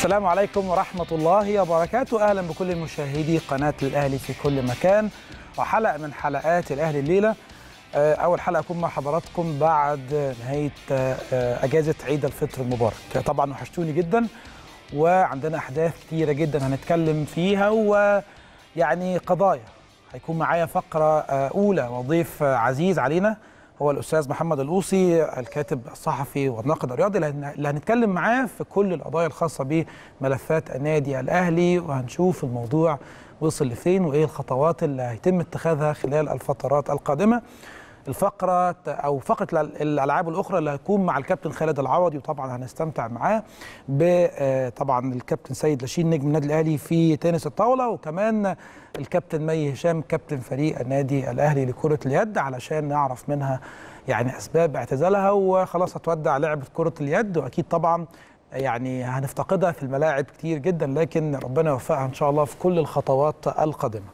السلام عليكم ورحمة الله وبركاته. أهلا بكل مشاهدي قناة الأهلي في كل مكان وحلقة من حلقات الأهلي الليلة. أول حلقة أكون مع حضراتكم بعد نهاية أجازة عيد الفطر المبارك. طبعا وحشتوني جدا وعندنا أحداث كتيرة جدا هنتكلم فيها ويعني قضايا. هيكون معايا فقرة أولى وضيف عزيز علينا هو الأستاذ محمد القوصي الكاتب الصحفي والناقد الرياضي اللي هنتكلم معاه في كل القضايا الخاصة بملفات النادي الأهلي، وهنشوف الموضوع وصل لفين وإيه الخطوات اللي هيتم اتخاذها خلال الفترات القادمة. الفقرة أو فقرة الألعاب الأخرى اللي هتكون مع الكابتن خالد العوضي، وطبعا هنستمتع معاه طبعا الكابتن سيد لاشين نجم النادي الأهلي في تنس الطاولة، وكمان الكابتن مي هشام كابتن فريق النادي الأهلي لكرة اليد، علشان نعرف منها يعني أسباب اعتزالها وخلاص هتودع لعبة كرة اليد. وأكيد طبعا يعني هنفتقدها في الملاعب كتير جدا، لكن ربنا يوفقها إن شاء الله في كل الخطوات القادمة.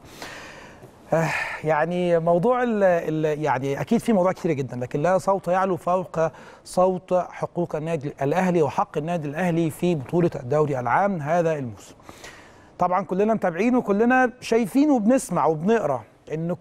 يعني موضوع يعني اكيد في مواضيع كثيره جدا، لكن لا صوت يعلو فوق صوت حقوق النادي الاهلي وحق النادي الاهلي في بطوله الدوري العام هذا الموسم. طبعا كلنا متابعين وكلنا شايفين وبنسمع وبنقرا ان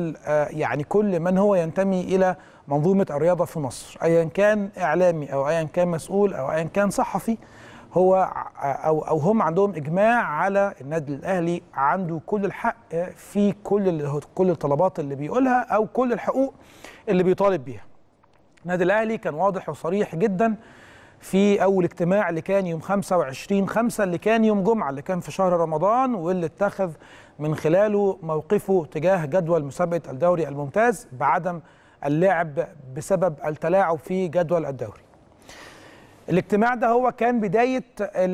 كل من هو ينتمي الى منظومه الرياضه في مصر، ايا كان اعلامي او ايا كان مسؤول او ايا كان صحفي، هو أو هم عندهم إجماع على النادي الأهلي عنده كل الحق في كل الطلبات اللي بيقولها أو كل الحقوق اللي بيطالب بيها. النادي الأهلي كان واضح وصريح جدا في أول اجتماع اللي كان يوم 25/5 اللي كان يوم جمعة اللي كان في شهر رمضان، واللي اتخذ من خلاله موقفه تجاه جدول مسابقة الدوري الممتاز بعدم اللعب بسبب التلاعب في جدول الدوري. الاجتماع ده هو كان بداية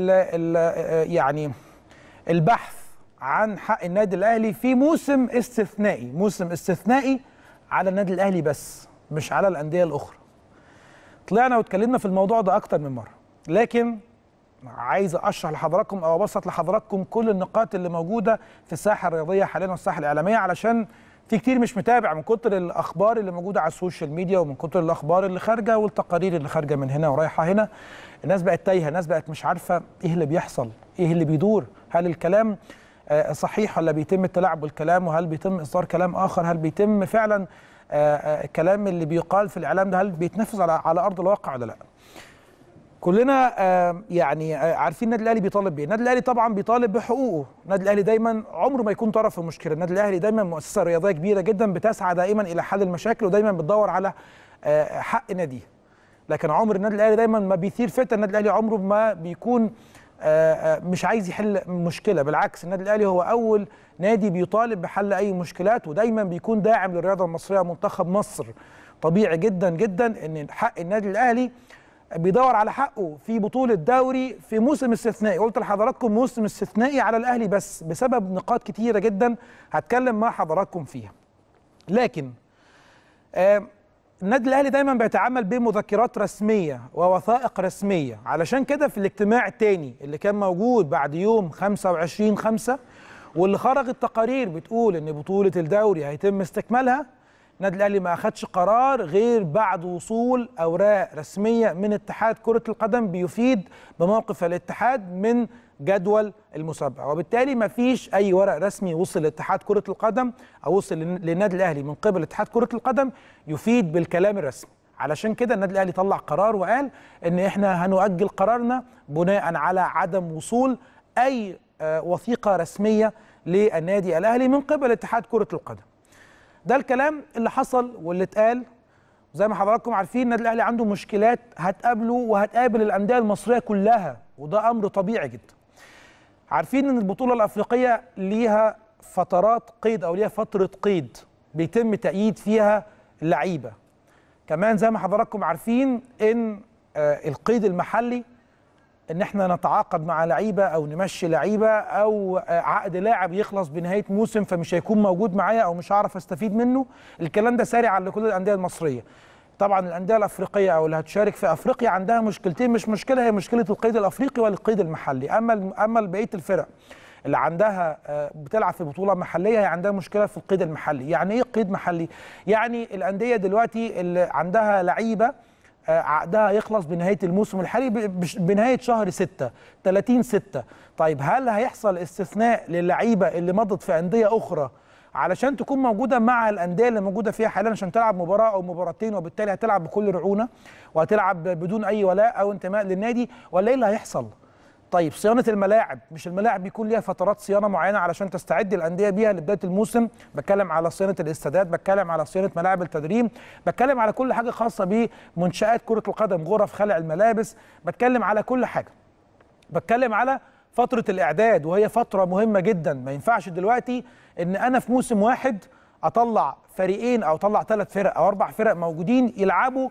يعني البحث عن حق النادي الأهلي في موسم استثنائي على النادي الأهلي بس مش على الأندية الأخرى. طلعنا واتكلمنا في الموضوع ده أكتر من مرة، لكن عايز أشرح لحضراتكم أو أبسط لحضراتكم كل النقاط اللي موجودة في الساحة الرياضية حاليا والساحة الإعلامية، علشان في كتير مش متابع من كتر الأخبار اللي موجودة على السوشيال ميديا ومن كتر الأخبار اللي خارجة والتقارير اللي خارجة من هنا ورايحة هنا. الناس بقت تايهة، الناس بقت مش عارفة إيه اللي بيحصل، إيه اللي بيدور، هل الكلام صحيح ولا بيتم التلاعب بالكلام، وهل بيتم إصدار كلام آخر، هل بيتم فعلا الكلام اللي بيقال في الإعلام ده هل بيتنفذ على أرض الواقع ولا لأ. كلنا يعني عارفين النادي الاهلي بيطالب بيه. النادي الاهلي طبعا بيطالب بحقوقه. النادي الاهلي دايما عمره ما يكون طرف في المشكله. النادي الاهلي دايما مؤسسه رياضيه كبيره جدا بتسعى دائما الى حل المشاكل ودايما بتدور على حق ناديه. لكن عمر النادي الاهلي دايما ما بيثير فتنه. النادي الاهلي عمره ما بيكون مش عايز يحل مشكله، بالعكس النادي الاهلي هو اول نادي بيطالب بحل اي مشكلات، ودايما بيكون داعم للرياضه المصريه ومنتخب مصر. طبيعي جدا جدا ان حق النادي الاهلي بيدور على حقه في بطولة دوري في موسم استثنائي. قلت لحضراتكم موسم استثنائي على الأهلي بس بسبب نقاط كتيرة جدا هتكلم مع حضراتكم فيها. لكن النادي الأهلي دايما بيتعامل بمذكرات رسمية ووثائق رسمية، علشان كده في الاجتماع الثاني اللي كان موجود بعد يوم 25/5 واللي خرجت تقارير بتقول إن بطولة الدوري هيتم استكمالها، النادي الاهلي ما اخدش قرار غير بعد وصول اوراق رسميه من اتحاد كره القدم بيفيد بموقف الاتحاد من جدول المسابقه، وبالتالي ما فيش اي ورق رسمي وصل لاتحاد كره القدم او وصل للنادي الاهلي من قبل اتحاد كره القدم يفيد بالكلام الرسمي. علشان كده النادي الاهلي طلع قرار وقال ان احنا هنؤجل قرارنا بناء على عدم وصول اي وثيقه رسميه للنادي الاهلي من قبل اتحاد كره القدم. ده الكلام اللي حصل واللي اتقال. زي ما حضراتكم عارفين النادي الاهلي عنده مشكلات هتقابله وهتقابل الانديه المصريه كلها، وده امر طبيعي جدا. عارفين ان البطوله الافريقيه ليها فترات قيد او ليها فتره قيد بيتم تأييد فيها اللعيبه. كمان زي ما حضراتكم عارفين ان القيد المحلي ان احنا نتعاقد مع لعيبه او نمشي لعيبه او عقد لاعب يخلص بنهايه موسم فمش هيكون موجود معايا او مش هعرف استفيد منه. الكلام ده ساري على كل الانديه المصريه. طبعا الانديه الافريقيه او اللي هتشارك في افريقيا عندها مشكلتين، مش مشكله هي مشكله القيد الافريقي والقيد المحلي. اما بقيه الفرق اللي عندها بتلعب في بطوله محليه هي عندها مشكله في القيد المحلي. يعني ايه قيد محلي؟ يعني الانديه دلوقتي اللي عندها لعيبه عقدها يخلص بنهايه الموسم الحالي بنهايه شهر 6 30/6. طيب هل هيحصل استثناء للعيبه اللي مضت في انديه اخرى علشان تكون موجوده مع الانديه اللي موجوده فيها حاليا عشان تلعب مباراه او مباراتين، وبالتالي هتلعب بكل رعونه وهتلعب بدون اي ولاء او انتماء للنادي، ولا ايه اللي هيحصل؟ طيب صيانه الملاعب، مش الملاعب بيكون ليها فترات صيانه معينه علشان تستعد الانديه بيها لبدايه الموسم؟ بتكلم على صيانه الاستادات، بتكلم على صيانه ملاعب التدريب، بتكلم على كل حاجه خاصه بمنشات كره القدم، غرف خلع الملابس، بتكلم على كل حاجه. بتكلم على فتره الاعداد، وهي فتره مهمه جدا. ما ينفعش دلوقتي ان انا في موسم واحد اطلع فريقين او اطلع 3 فرق او 4 فرق موجودين يلعبوا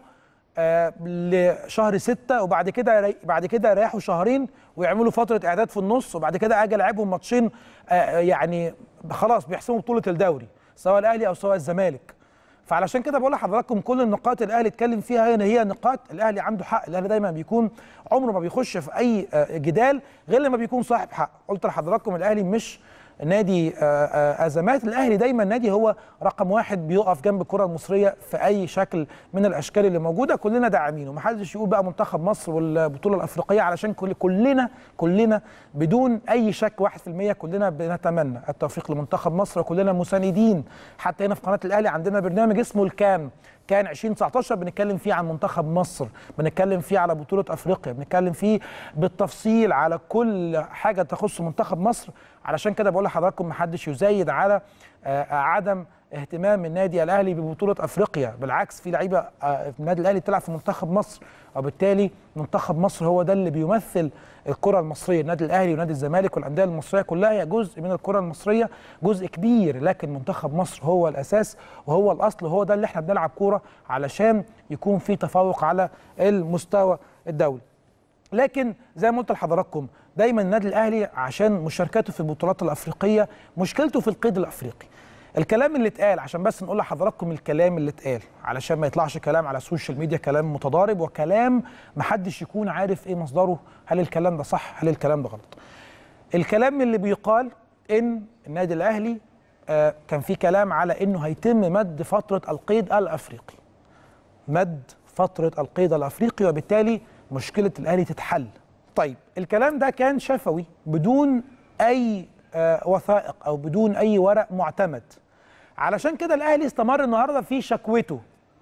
لشهر 6 وبعد كده يريحوا شهرين ويعملوا فتره اعداد في النص، وبعد كده اجي العبهم ماتشين يعني خلاص بيحسموا بطوله الدوري سواء الاهلي او سواء الزمالك. فعلشان كده بقول لحضراتكم كل النقاط الاهلي اتكلم فيها هنا هي نقاط الاهلي عنده حق. الاهلي دايما بيكون عمره ما بيخش في اي جدال غير لما بيكون صاحب حق. قلت لحضراتكم الاهلي مش نادي ازمات، الاهلي دايما نادي هو رقم 1 بيقف جنب الكره المصريه في اي شكل من الاشكال اللي موجوده، كلنا داعمين. ومحدش يقول بقى منتخب مصر والبطوله الافريقيه علشان كلنا بدون اي شك 1% كلنا بنتمنى التوفيق لمنتخب مصر، وكلنا مساندين. حتى هنا في قناه الاهلي عندنا برنامج اسمه الكان 2019 بنتكلم فيه عن منتخب مصر، بنتكلم فيه على بطولة أفريقيا، بنتكلم فيه بالتفصيل على كل حاجة تخص منتخب مصر. علشان كده بقول لحضراتكم محدش يزايد على عدم اهتمام النادي الأهلي ببطولة أفريقيا. بالعكس في لعيبة في النادي الأهلي بتلعب في منتخب مصر، وبالتالي منتخب مصر هو ده اللي بيمثل الكرة المصرية. النادي الأهلي ونادي الزمالك والأندية المصرية كلها هي جزء من الكرة المصرية، جزء كبير، لكن منتخب مصر هو الأساس وهو الأصل، وهو ده اللي احنا بنلعب كورة علشان يكون في تفوق على المستوى الدولي. لكن زي ما قلت لحضراتكم دايما النادي الأهلي عشان مشاركته في البطولات الأفريقية مشكلته في القيد الأفريقي. الكلام اللي اتقال عشان بس نقول لحضراتكم الكلام اللي اتقال علشان ما يطلعش كلام على السوشيال ميديا كلام متضارب وكلام محدش يكون عارف ايه مصدره، هل الكلام ده صح هل الكلام ده غلط. الكلام اللي بيقال ان النادي الاهلي كان في كلام على انه هيتم مد فتره القيد الافريقي، مد فتره القيد الافريقي، وبالتالي مشكله الاهلي تتحل. طيب الكلام ده كان شفوي بدون اي وثائق او بدون اي ورق معتمد. علشان كده الاهلي استمر النهارده في شكوته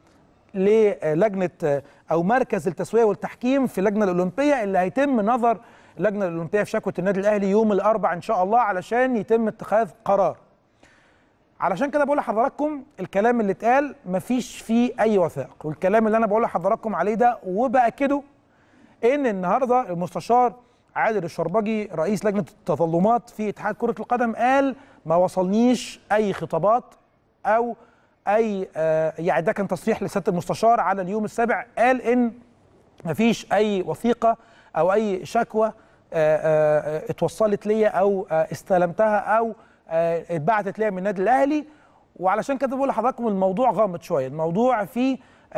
للجنه او مركز التسويه والتحكيم في اللجنه الاولمبيه، اللي هيتم نظر اللجنه الاولمبيه في شكوى النادي الاهلي يوم الاربعاء ان شاء الله علشان يتم اتخاذ قرار. علشان كده بقول لحضراتكم الكلام اللي اتقال مفيش فيه اي وثائق، والكلام اللي انا بقول لحضراتكم عليه ده وباكده ان النهارده المستشار عادل الشربجي رئيس لجنه التظلمات في اتحاد كره القدم قال ما وصلنيش اي خطابات او اي يعني ده كان تصريح لسياده المستشار على اليوم السابع، قال ان مفيش اي وثيقه او اي شكوى اتوصلت ليا او استلمتها او اتبعتت ليا من النادي الاهلي. وعلشان كده بقول لحضراتكم الموضوع غامض شويه، الموضوع فيه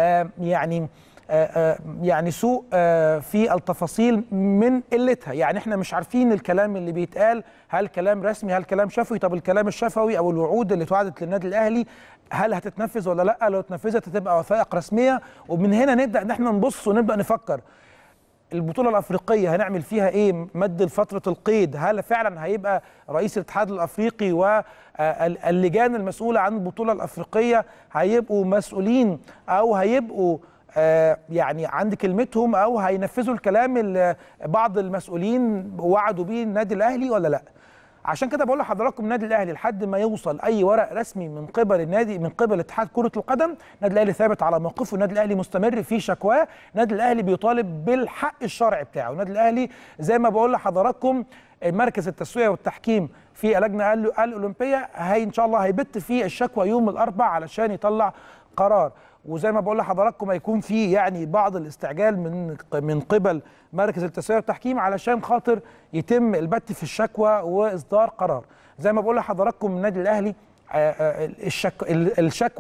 يعني سوء في التفاصيل من قلتها. يعني احنا مش عارفين الكلام اللي بيتقال هل كلام رسمي هل كلام شفوي. طب الكلام الشفوي او الوعود اللي اتوعدت للنادي الاهلي هل هتتنفذ ولا لا؟ لو اتنفذت هتبقى وثائق رسميه، ومن هنا نبدا ان احنا نبص ونبدا نفكر البطوله الافريقيه هنعمل فيها ايه؟ مد فتره القيد، هل فعلا هيبقى رئيس الاتحاد الافريقي واللجان المسؤوله عن البطوله الافريقيه هيبقوا مسؤولين او هيبقوا يعني عند كلمتهم او هينفذوا الكلام اللي بعض المسؤولين وعدوا بيه النادي الاهلي ولا لا؟ عشان كده بقول لحضراتكم النادي الاهلي لحد ما يوصل اي ورق رسمي من قبل النادي من قبل اتحاد كره القدم، النادي الاهلي ثابت على موقفه، النادي الاهلي مستمر في شكواه، النادي الاهلي بيطالب بالحق الشرعي بتاعه، النادي الاهلي زي ما بقول لحضراتكم مركز التسويه والتحكيم في اللجنه الاولمبيه هي ان شاء الله هيبت في الشكوى يوم الاربعاء علشان يطلع قرار. وزي ما بقول لحضراتكم هيكون في يعني بعض الاستعجال من قبل مركز التسويه والتحكيم علشان خاطر يتم البت في الشكوى واصدار قرار. زي ما بقول لحضراتكم النادي الاهلي الشكوى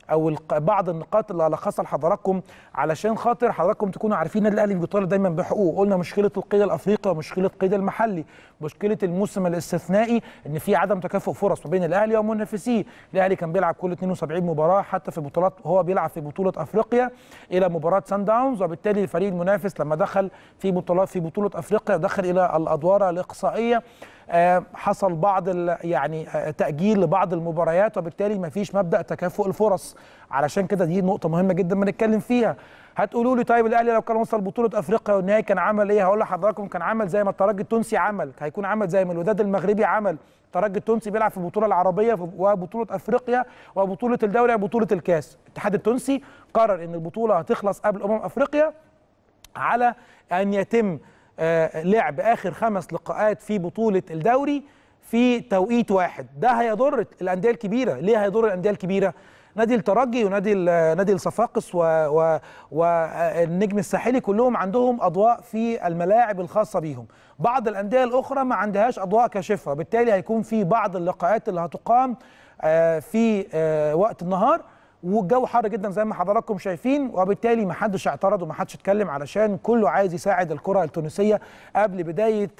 او بعض النقاط اللي هلخصها لحضراتكم علشان خاطر حضراتكم تكونوا عارفين النادي الاهلي بيطالب دايما بحقوقه. قلنا مشكله القيد الافريقي ومشكله القيد المحلي، مشكله الموسم الاستثنائي ان في عدم تكافؤ فرص ما بين الاهلي ومنافسيه. الاهلي كان بيلعب كل 72 مباراه حتى في بطولات، هو بيلعب في بطوله افريقيا الى مباراه سان داونز، وبالتالي الفريق المنافس لما دخل في بطوله افريقيا دخل الى الادوار الاقصائيه، حصل بعض يعني تأجيل لبعض المباريات، وبالتالي ما فيش مبدأ تكافؤ الفرص. علشان كده دي نقطة مهمة جدا بنتكلم فيها. هتقولوا لي طيب الاهلي لو كان وصل بطولة افريقيا والنهائي كان عمل ايه؟ هقول لحضراتكم كان عمل زي ما الترجي التونسي عمل، هيكون عمل زي ما الوداد المغربي عمل. الترجي التونسي بيلعب في البطولة العربية وبطولة افريقيا وبطولة الدوري وبطولة الكاس. الاتحاد التونسي قرر ان البطولة هتخلص قبل افريقيا على ان يتم لعب آخر 5 لقاءات في بطولة الدوري في توقيت واحد. ده هيضر الأندية الكبيرة. ليه هيضر الأندية الكبيرة؟ نادي الترجي نادي الصفاقس والنجم الساحلي كلهم عندهم أضواء في الملاعب الخاصة بيهم. بعض الأندية الأخرى ما عندهاش أضواء كاشفة، بالتالي هيكون في بعض اللقاءات اللي هتقام في وقت النهار والجو حر جدا زي ما حضراتكم شايفين، وبالتالي ما حدش اعترض وما حدش اتكلم علشان كله عايز يساعد الكرة التونسية قبل بداية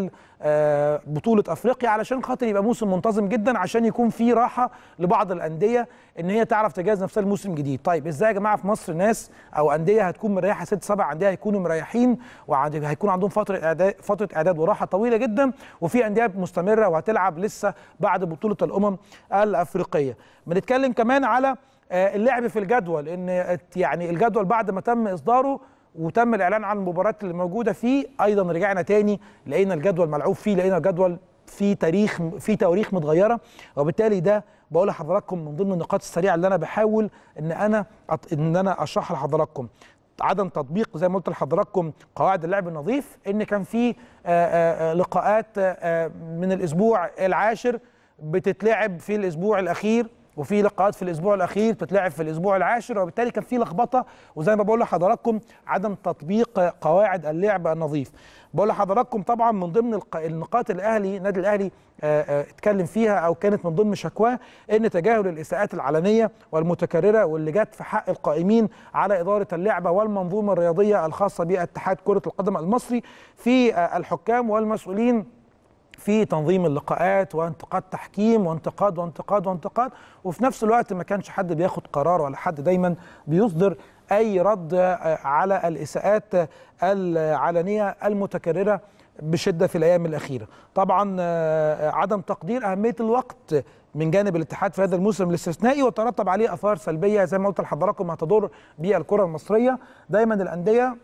بطولة افريقيا علشان خاطر يبقى موسم منتظم جدا، عشان يكون في راحة لبعض الأندية ان هي تعرف تجهز نفسها لموسم جديد. طيب ازاي يا جماعة في مصر ناس او أندية هتكون مريحة 6 7 أندية هيكونوا مريحين وهيكون عندهم فترة إعداد وراحة طويلة جدا، وفي أندية مستمرة وهتلعب لسه بعد بطولة الأمم الأفريقية. بنتكلم كمان على اللعب في الجدول، ان يعني الجدول بعد ما تم اصداره وتم الاعلان عن المباريات اللي موجوده فيه ايضا رجعنا تاني لقينا الجدول ملعوب فيه، لقينا الجدول في تواريخ متغيره، وبالتالي ده بقول لحضراتكم من ضمن النقاط السريعه اللي انا بحاول ان انا اشرحها لحضراتكم. عدم تطبيق زي ما قلت لحضراتكم قواعد اللعب النظيف، ان كان في لقاءات من الاسبوع العاشر بتتلعب في الاسبوع الاخير، وفي لقاءات في الاسبوع الاخير بتتلعب في الاسبوع العاشر، وبالتالي كان في لخبطه. وزي ما بقول لحضراتكم عدم تطبيق قواعد اللعب النظيف. بقول لحضراتكم طبعا من ضمن النقاط النادي الاهلي اتكلم فيها او كانت من ضمن شكواه ان تجاهل الاساءات العلنيه والمتكرره واللي جت في حق القائمين على اداره اللعبه والمنظومه الرياضيه الخاصه باتحاد كره القدم المصري في الحكام والمسؤولين في تنظيم اللقاءات وانتقاد تحكيم وانتقاد وانتقاد وانتقاد، وفي نفس الوقت ما كانش حد بياخد قرار ولا حد دايما بيصدر اي رد على الاساءات العلنيه المتكرره بشده في الايام الاخيره. طبعا عدم تقدير اهميه الوقت من جانب الاتحاد في هذا الموسم الاستثنائي وترتب عليه اثار سلبيه زي ما قلت لحضراتكم هتضر بالكره المصريه. دايما الانديه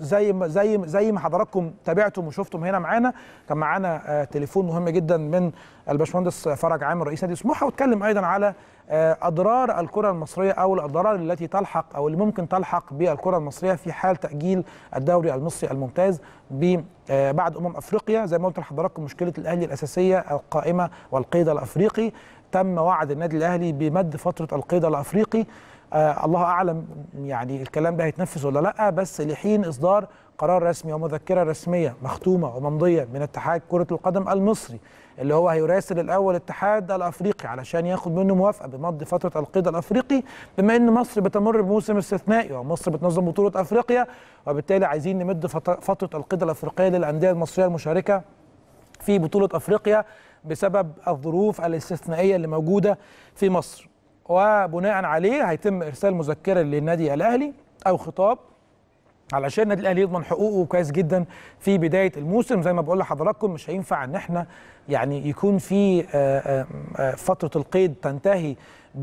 زي ما حضراتكم تابعتم وشفتم هنا معانا، كان معانا تليفون مهم جدا من الباشمهندس فرج عامر رئيس نادي سموحه، واتكلم ايضا على اضرار الكره المصريه او الاضرار التي تلحق او اللي ممكن تلحق بالكره المصريه في حال تاجيل الدوري المصري الممتاز بعد افريقيا. زي ما قلت لحضراتكم مشكله الاهلي الاساسيه القائمه والقيد الافريقي، تم وعد النادي الاهلي بمد فتره القيد الافريقي. الله اعلم يعني الكلام ده هيتنفذ ولا لا، بس لحين اصدار قرار رسمي ومذكره رسميه مختومه وممضيه من اتحاد كره القدم المصري اللي هو هيراسل الاول الاتحاد الافريقي علشان ياخد منه موافقه بمضي فتره القيد الافريقي، بما ان مصر بتمر بموسم استثنائي ومصر بتنظم بطوله افريقيا، وبالتالي عايزين نمد فتره القيد الافريقيه للانديه المصريه المشاركه في بطوله افريقيا بسبب الظروف الاستثنائيه اللي موجوده في مصر. وبناء عليه هيتم ارسال مذكره للنادي الاهلي او خطاب علشان النادي الاهلي يضمن حقوقه كويس جدا في بدايه الموسم. زي ما بقول لحضراتكم مش هينفع ان احنا يعني يكون في فتره القيد تنتهي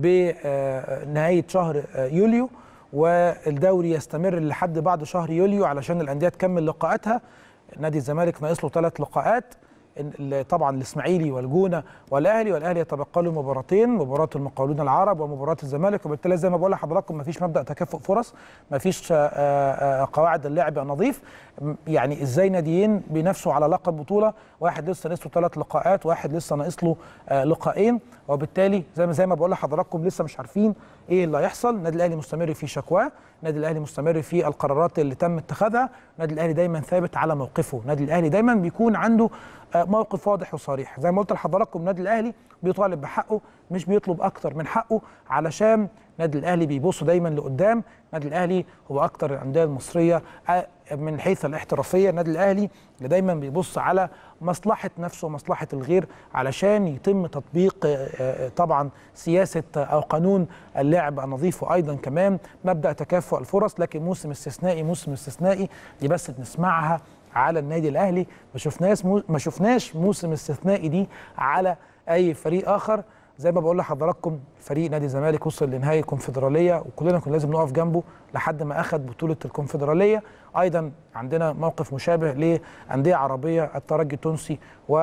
بنهايه شهر يوليو والدوري يستمر لحد بعد شهر يوليو علشان الانديه تكمل لقاءاتها. نادي الزمالك ناقص له 3 لقاءات، طبعا الاسماعيلي والجونه والاهلي يتبقى له مباراتين، مباراه المقاولون العرب ومباراه الزمالك، وبالتالي زي ما بقول لحضراتكم مفيش مبدا تكافؤ فرص، مفيش قواعد اللعب النظيف. يعني ازاي ناديين بينافسوا على لقب بطوله، واحد لسه ناقص له 3 لقاءات، واحد لسه ناقص له لقاءين، وبالتالي زي ما بقول لحضراتكم لسه مش عارفين ايه اللي هيحصل. النادي الاهلي مستمر في شكواه، النادي الاهلي مستمر في القرارات اللي تم اتخاذها، النادي الاهلي دايما ثابت على موقفه، النادي الاهلي دايما بيكون عنده موقف واضح وصريح. زي ما قلت لحضراتكم النادي الاهلي بيطالب بحقه، مش بيطلب اكتر من حقه، علشان النادي الاهلي بيبص دايما لقدام. النادي الاهلي هو اكتر الانديه المصريه من حيث الاحترافيه، النادي الاهلي اللي دايما بيبص على مصلحه نفسه ومصلحه الغير، علشان يتم تطبيق طبعا سياسه او قانون اللعب النظيف، وايضا كمان مبدا تكافؤ الفرص. لكن موسم استثنائي، موسم استثنائي دي بس بنسمعها على النادي الاهلي، ما شفناش موسم استثنائي دي على اي فريق اخر. زي ما بقول لحضراتكم فريق نادي الزمالك وصل لنهائي الكونفدراليه وكلنا كنا لازم نقف جنبه لحد ما اخذ بطوله الكونفدراليه. ايضا عندنا موقف مشابه لانديه عربيه، الترجي التونسي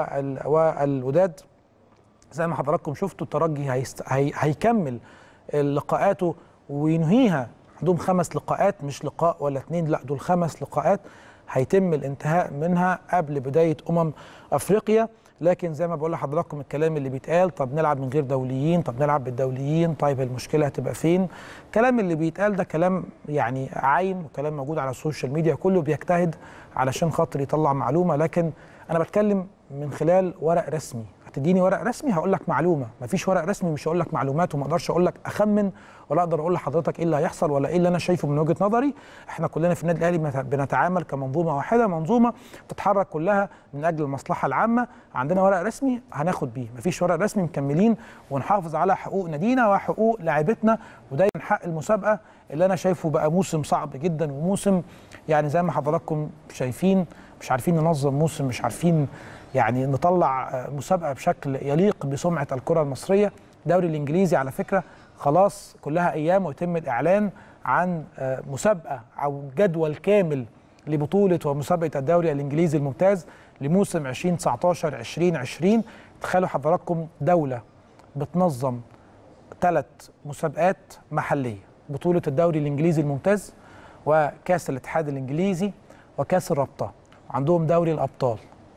والوداد. زي ما حضراتكم شفتوا الترجي هيكمل لقاءاته وينهيها، عندهم 5 لقاءات، مش لقاء ولا 2، لا دول 5 لقاءات هيتم الانتهاء منها قبل بدايه افريقيا. لكن زي ما بقول لحضراتكم الكلام اللي بيتقال، طب نلعب من غير دوليين، طب نلعب بالدوليين، طيب المشكله هتبقى فين؟ الكلام اللي بيتقال ده كلام يعني عايم، وكلام موجود على السوشيال ميديا، كله بيجتهد علشان خاطر يطلع معلومه. لكن انا بتكلم من خلال ورق رسمي، هتديني ورق رسمي هقول لك معلومه، مفيش ورق رسمي مش هقول لك معلومات، وما اقدرش اقول لك اخمن، ولا اقدر اقول لحضرتك ايه اللي هيحصل ولا ايه اللي انا شايفه من وجهه نظري. احنا كلنا في النادي الاهلي بنتعامل كمنظومه واحده، منظومه بتتحرك كلها من اجل المصلحه العامه. عندنا ورق رسمي هناخد بيه، مفيش ورق رسمي مكملين ونحافظ على حقوق نادينا وحقوق لاعيبتنا، ودايما حق المسابقه اللي انا شايفه بقى موسم صعب جدا، وموسم يعني زي ما حضراتكم شايفين مش عارفين ننظم موسم، مش عارفين يعني نطلع مسابقه بشكل يليق بسمعه الكره المصريه. الدوري الانجليزي على فكره خلاص كلها ايام ويتم الاعلان عن مسابقه او جدول كامل لبطوله ومسابقه الدوري الانجليزي الممتاز لموسم 2019 2020. تخيلوا حضراتكم دوله بتنظم 3 مسابقات محليه، بطوله الدوري الانجليزي الممتاز وكاس الاتحاد الانجليزي وكاس الرابطه، عندهم دوري الابطال،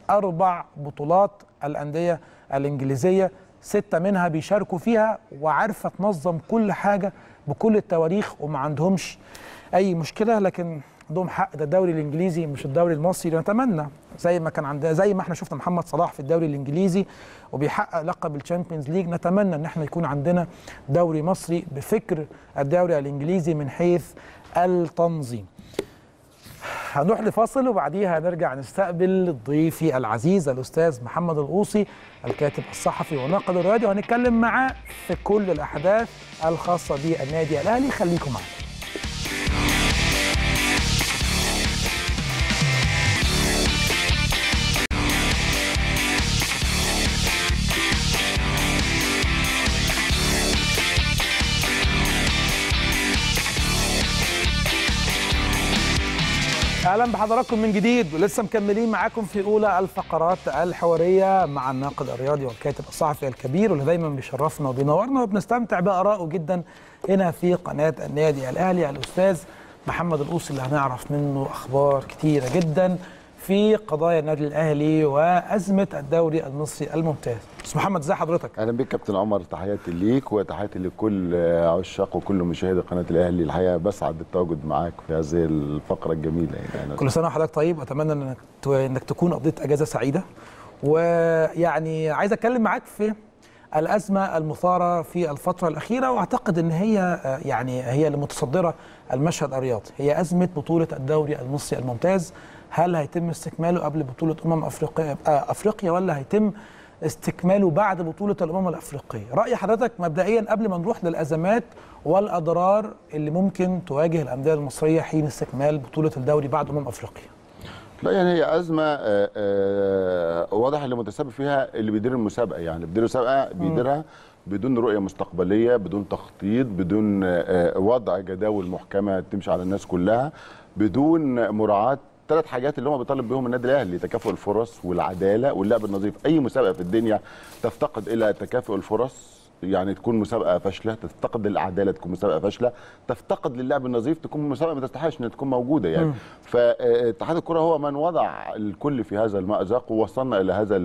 4 بطولات الانديه الانجليزيه، 6 منها بيشاركوا فيها وعارفه تنظم كل حاجه بكل التواريخ وما عندهمش اي مشكله. لكن عندهم حق، ده الدوري الانجليزي مش الدوري المصري. نتمنى زي ما كان عندنا، زي ما احنا شفنا محمد صلاح في الدوري الانجليزي وبيحقق لقب الشامبيونز ليج، نتمنى ان احنا يكون عندنا دوري مصري بفكر الدوري الانجليزي من حيث التنظيم. هنروح لفاصل وبعديها هنرجع نستقبل ضيفي العزيز الاستاذ محمد القوصي الكاتب الصحفي والناقد الرياضي، وهنتكلم معاه في كل الاحداث الخاصه بالنادي الاهلي. خليكم معنا. اهلا بحضراتكم من جديد، ولسه مكملين معاكم في اولى الفقرات الحواريه مع الناقد الرياضي والكاتب الصحفي الكبير واللي دايما بيشرفنا وبينورنا وبنستمتع بارائه جدا هنا في قناه النادي الاهلي، الاستاذ محمد القوصي اللي هنعرف منه اخبار كتيره جدا في قضايا النادي الاهلي وازمه الدوري المصري الممتاز. استاذ محمد ازي حضرتك؟ اهلا بيك كابتن عمر، تحياتي ليك وتحياتي لكل عشاق وكل مشاهدي قناه الاهلي. الحقيقه بسعد بالتواجد معاك في هذه الفقره الجميله. يعني كل سنه وحضرتك طيب، واتمنى انك تكون قضيت اجازه سعيده. ويعني عايز اتكلم معاك في الازمه المثاره في الفتره الاخيره، واعتقد ان هي يعني هي المتصدره المشهد الرياضي، هي ازمه بطوله الدوري المصري الممتاز. هل هيتم استكماله قبل بطوله افريقيا ولا هيتم استكماله بعد بطوله الامم الافريقيه؟ راي حضرتك مبدئيا قبل ما نروح للازمات والاضرار اللي ممكن تواجه الانديه المصريه حين استكمال بطوله الدوري بعد افريقيا. لا يعني هي ازمه واضح اللي متسبب فيها اللي بيدير المسابقه، يعني اللي بيدير المسابقه بيديرها بدون رؤيه مستقبليه، بدون تخطيط، بدون وضع جداول محكمه تمشي على الناس كلها، بدون مراعاه 3 حاجات اللي هم بيطالب بهم النادي الاهلي: تكافؤ الفرص والعداله واللعب النظيف. اي مسابقه في الدنيا تفتقد الى تكافؤ الفرص يعني تكون مسابقه فاشله، تفتقد للعداله تكون مسابقه فاشله، تفتقد للعب النظيف تكون مسابقه ما تستحقش انها تكون موجوده يعني. فاتحاد الكره هو من وضع الكل في هذا المأزق ووصلنا الى هذا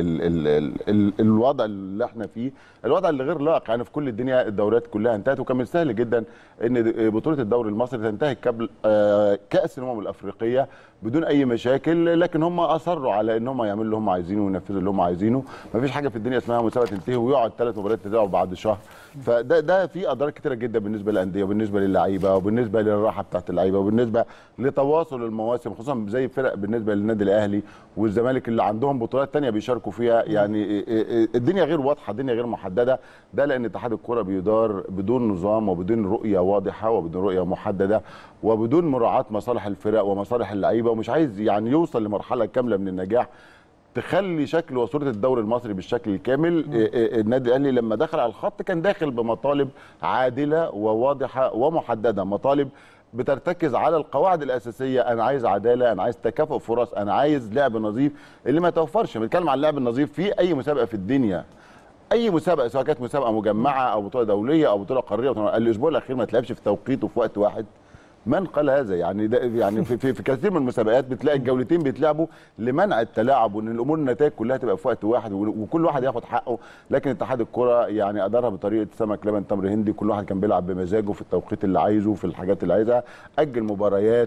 الوضع اللي احنا فيه، الوضع اللي غير لائق يعني. في كل الدنيا الدوريات كلها انتهت، وكان من السهل جدا ان بطوله الدوري المصري تنتهي قبل كأس الامم الافريقيه بدون اي مشاكل، لكن هم اصروا على ان هم يعملوا اللي هم عايزينه وينفذوا اللي هم عايزينه. ما فيش حاجه في الدنيا اسمها مسابقه تنتهي ويقعد 3 مباريات تتلعب بعد شهر. فده في اضرار كتيره جدا بالنسبه للانديه وبالنسبه للعيبه وبالنسبه للراحه بتاعت اللعيبه وبالنسبه لتواصل المواسم، خصوصا زي فرق بالنسبه للنادي الاهلي والزمالك اللي عندهم بطولات ثانيه بيشاركوا فيها. يعني الدنيا غير واضحه، الدنيا غير محدده. ده لان اتحاد الكره بيدار بدون نظام وبدون رؤيه واضحه وبدون رؤيه محدده وبدون مراعاه مصالح الفرق ومصالح اللعيبه، ومش عايز يعني يوصل لمرحله كامله من النجاح تخلي شكل وصوره الدوري المصري بالشكل الكامل. النادي الاهلي لما دخل على الخط كان داخل بمطالب عادله وواضحه ومحدده، مطالب بترتكز على القواعد الاساسيه. انا عايز عداله، انا عايز تكافؤ فرص، انا عايز لعب نظيف اللي ما توفرش. بنتكلم عن اللعب النظيف في اي مسابقه في الدنيا، اي مسابقه سواء كانت مسابقه مجمعه او بطوله دوليه او بطوله قاريه. الاسبوع الاخير ما تلعبش في توقيت وفي وقت واحد، من قال هذا؟ يعني ده يعني في كثير من المسابقات بتلاقي الجولتين بيتلعبوا لمنع التلاعب وان الامور النتائج كلها تبقى في وقت واحد وكل واحد ياخد حقه. لكن اتحاد الكره يعني ادارها بطريقه سمك لبن تمر هندي، كل واحد كان بيلعب بمزاجه في التوقيت اللي عايزه في الحاجات اللي عايزها. اجل مباريات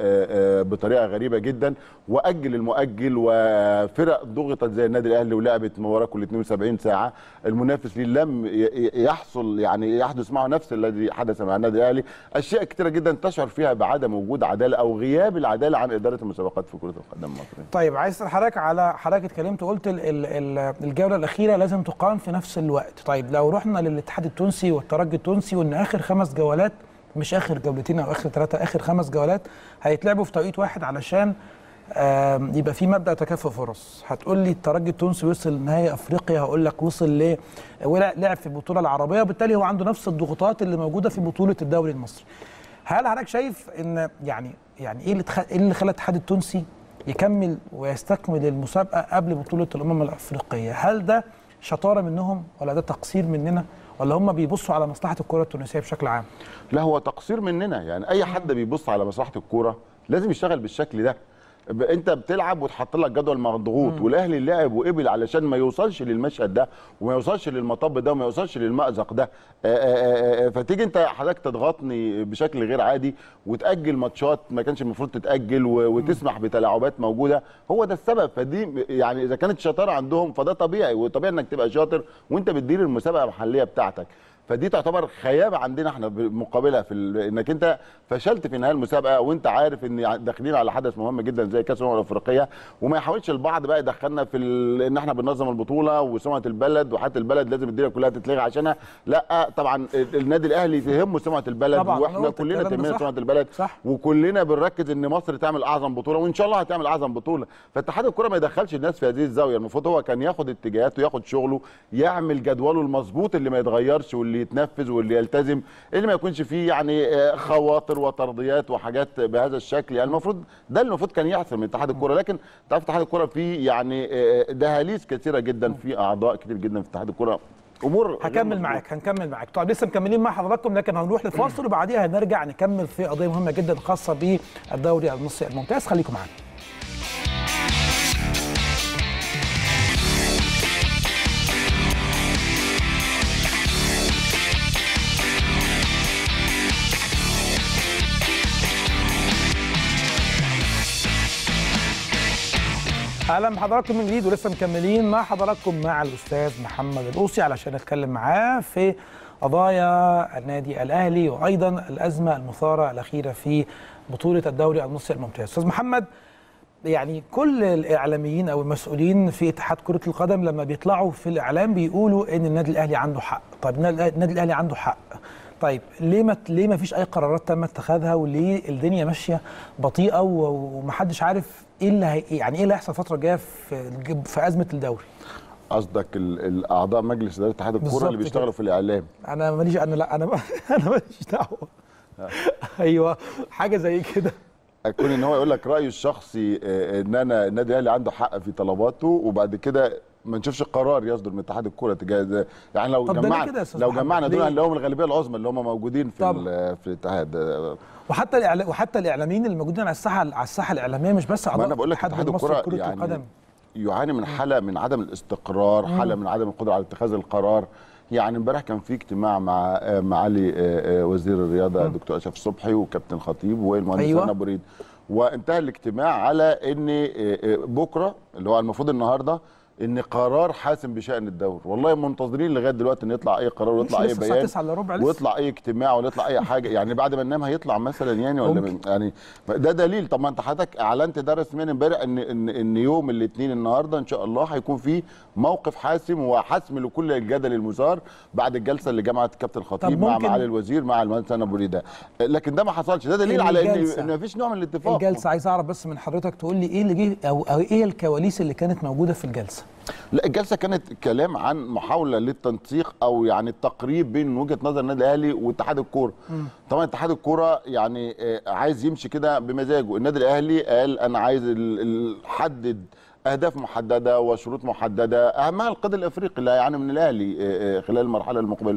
بطريقه غريبه جدا، واجل المؤجل، وفرق ضغطت زي النادي الاهلي ولعبت مباراه كل 72 ساعه. المنافس ليه لم يحصل يعني يحدث معه نفس الذي حدث مع النادي الاهلي. اشياء كثيره جدا تشعر فيها بعدم وجود عداله او غياب العداله عن اداره المسابقات في كره القدم المصريه. طيب عايز اسال حضرتك على حضرتك اتكلمت وقلت الجوله الاخيره لازم تقام في نفس الوقت. طيب لو رحنا للاتحاد التونسي والترجي التونسي وان اخر 5 جولات، مش اخر جولتين او اخر 3، اخر 5 جولات هيتلعبوا في توقيت واحد علشان يبقى في مبدا تكافؤ فرص. هتقول لي الترجي التونسي وصل نهائي افريقيا، هقول لك وصل لعب في البطوله العربيه، وبالتالي هو عنده نفس الضغوطات اللي موجوده في بطوله الدوري المصري. هل حضرتك شايف ان يعني ايه اللي خلى الاتحاد التونسي يكمل ويستكمل المسابقه قبل بطوله الامم الافريقيه؟ هل ده شطاره منهم ولا ده تقصير مننا ولا هم بيبصوا على مصلحه الكره التونسيه بشكل عام؟ لا، هو تقصير مننا. يعني اي حد بيبص على مصلحه الكوره لازم يشتغل بالشكل ده. انت بتلعب وتحط لك جدول مضغوط، والاهلي لعب وقبل علشان ما يوصلش للمشهد ده وما يوصلش للمطب ده وما يوصلش للمأزق ده. فتيجي انت حضرتك تضغطني بشكل غير عادي وتأجل ماتشات ما كانش المفروض تتأجل وتسمح بتلاعبات موجوده. هو ده السبب. فدي يعني اذا كانت شطاره عندهم فده طبيعي، وطبيعي انك تبقى شاطر وانت بتدير المسابقه المحليه بتاعتك. فدي تعتبر خيابه عندنا احنا مقابلها في انك انت فشلت في نهايه المسابقه وانت عارف ان داخلين على حدث مهم جدا زي كاس الامم الافريقيه، وما يحاولش البعض بقى يدخلنا في ان احنا بننظم البطوله وسمعه البلد وحتى البلد لازم الدنيا كلها تتلغي عشانها. لا طبعا النادي الاهلي تهمه سمعه البلد، واحنا كلنا تهمنا سمعه البلد، صح. وكلنا بنركز ان مصر تعمل اعظم بطوله وان شاء الله هتعمل اعظم بطوله. فاتحاد الكره ما يدخلش الناس في هذه الزاويه. المفروض هو كان ياخد اتجاهاته وياخد شغله، يعمل جدوله المظبوط اللي ما يتغيرش واللي يتنفذ واللي يلتزم، اللي ما يكونش فيه يعني خواطر وترضيات وحاجات بهذا الشكل. يعني المفروض ده المفروض كان يحصل من اتحاد الكره. لكن تعرف اتحاد الكره فيه يعني دهاليز كثيره جدا، في اعضاء كتير جدا في اتحاد الكره، امور هنكمل معاك. طيب لسه مكملين مع حضراتكم، لكن هنروح لفاصل وبعديها هنرجع نكمل في قضيه مهمه جدا خاصه بالدوري المصري الممتاز. خليكم معانا. اهلا بحضراتكم من جديد، ولسه مكملين مع حضراتكم مع الاستاذ محمد القوسي علشان نتكلم معاه في قضايا النادي الاهلي وايضا الازمه المثاره الاخيره في بطوله الدوري المصري الممتاز. استاذ محمد، يعني كل الاعلاميين او المسؤولين في اتحاد كره القدم لما بيطلعوا في الاعلام بيقولوا ان النادي الاهلي عنده حق. طيب النادي الاهلي عنده حق، طيب ليه ما فيش اي قرارات تم اتخاذها، وليه الدنيا ماشيه بطيئه ومحدش عارف ايه اللي يعني ايه اللي هيحصل الفتره الجايه في ازمه الدوري؟ قصدك الاعضاء مجلس اداره اتحاد الكوره اللي بيشتغلوا في الاعلام؟ انا ماليش انا ماليش دعوه. ايوه حاجه زي كده. اكون ان هو يقول لك رايه الشخصي ان انا النادي الاهلي عنده حق في طلباته، وبعد كده ما نشوفش قرار يصدر من اتحاد الكوره تجاه ده. يعني لو طب جمعنا كده يا أستاذ محمد، دول ليه؟ اللي هم الغالبيه العظمى اللي هم موجودين في الاتحاد. وحتى الاعلاميين اللي موجودين على الساحه الاعلاميه مش بس ما اعضاء انا بقول لك اتحاد الكوره كرة يعني القدم يعاني من حاله من عدم الاستقرار، حاله من عدم القدره على اتخاذ القرار. يعني امبارح كان في اجتماع مع معالي وزير الرياضه الدكتور اشرف صبحي وكابتن خطيب والمهندس هنا بريد، وانتهى الاجتماع على ان بكره اللي هو المفروض النهارده ان قرار حاسم بشان الدوري. والله منتظرين لغايه دلوقتي ان يطلع اي قرار ويطلع اي بيان ويطلع اي اجتماع ولا يطلع اي حاجه. يعني بعد ما ننام هيطلع مثلا يعني ولا يعني ده دليل. طب ما انت حضرتك اعلنت ده رسميا امبارح ان يوم الاثنين النهارده ان شاء الله هيكون في موقف حاسم وحسم لكل الجدل المثار بعد الجلسه اللي جمعت الكابتن الخطيب مع معالي الوزير مع المهندس هنا بريده. لكن ده ما حصلش. ده دليل على ان مفيش نوع من الاتفاق. الجلسه عايز اعرف بس من حضرتك تقول لي ايه اللي جه او ايه الكواليس اللي كانت موجوده في الجلسه. لا الجلسه كانت كلام عن محاوله للتنسيق او يعني التقريب بين وجهه نظر النادي الاهلي واتحاد الكوره. طبعا اتحاد الكوره يعني عايز يمشي كده بمزاجه. النادي الاهلي قال انا عايز حدد اهداف محدده وشروط محدده اهمها القيد الافريقي اللي هيعاني من الاهلي خلال المرحله المقبله.